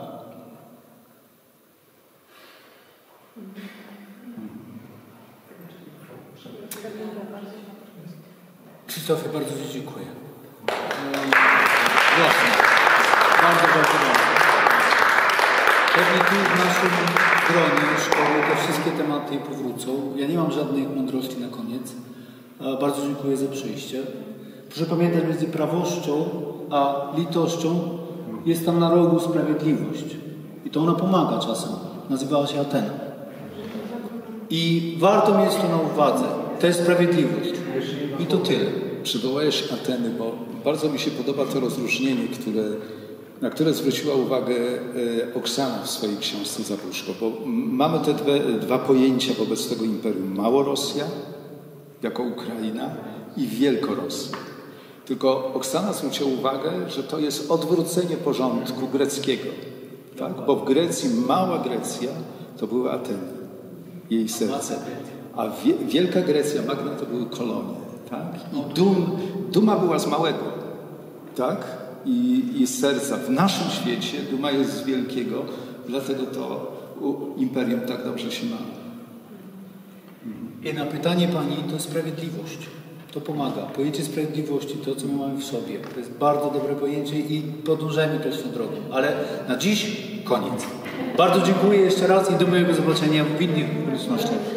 Krzysztofie, bardzo Ci dziękuję. Jasne. Bardzo, bardzo, bardzo. Pewnie tu w naszym gronie szkoły te wszystkie tematy powrócą. Ja nie mam żadnej mądrości na koniec. Bardzo dziękuję za przyjście. Proszę pamiętać, między prawością a litością jest tam na rogu sprawiedliwość. I to ona pomaga czasem. Nazywała się Atena. I warto mieć to na uwadze. To jest sprawiedliwość. I to tyle. Przywołałeś Ateny, bo bardzo mi się podoba to rozróżnienie, które, na które zwróciła uwagę e, Oksana w swojej książce Zabóżko, bo mamy te dwie, dwa pojęcia wobec tego imperium. Małorosja jako Ukraina i Wielkorosja. Tylko Oksana zwróciła uwagę, że to jest odwrócenie porządku greckiego. Tak? Bo w Grecji mała Grecja to były Ateny, jej serce. A wie, Wielka Grecja, Magna to były kolonie. Tak? I dum, duma była z małego, tak? I, i z serca. W naszym świecie duma jest z wielkiego, dlatego to imperium tak dobrze się ma. I na pytanie Pani to sprawiedliwość. To pomaga. Pojęcie sprawiedliwości, to co my mamy w sobie. To jest bardzo dobre pojęcie i podążajmy też tą drogą. Ale na dziś koniec. Bardzo dziękuję jeszcze raz i do mojego zobaczenia w innych okolicznościach.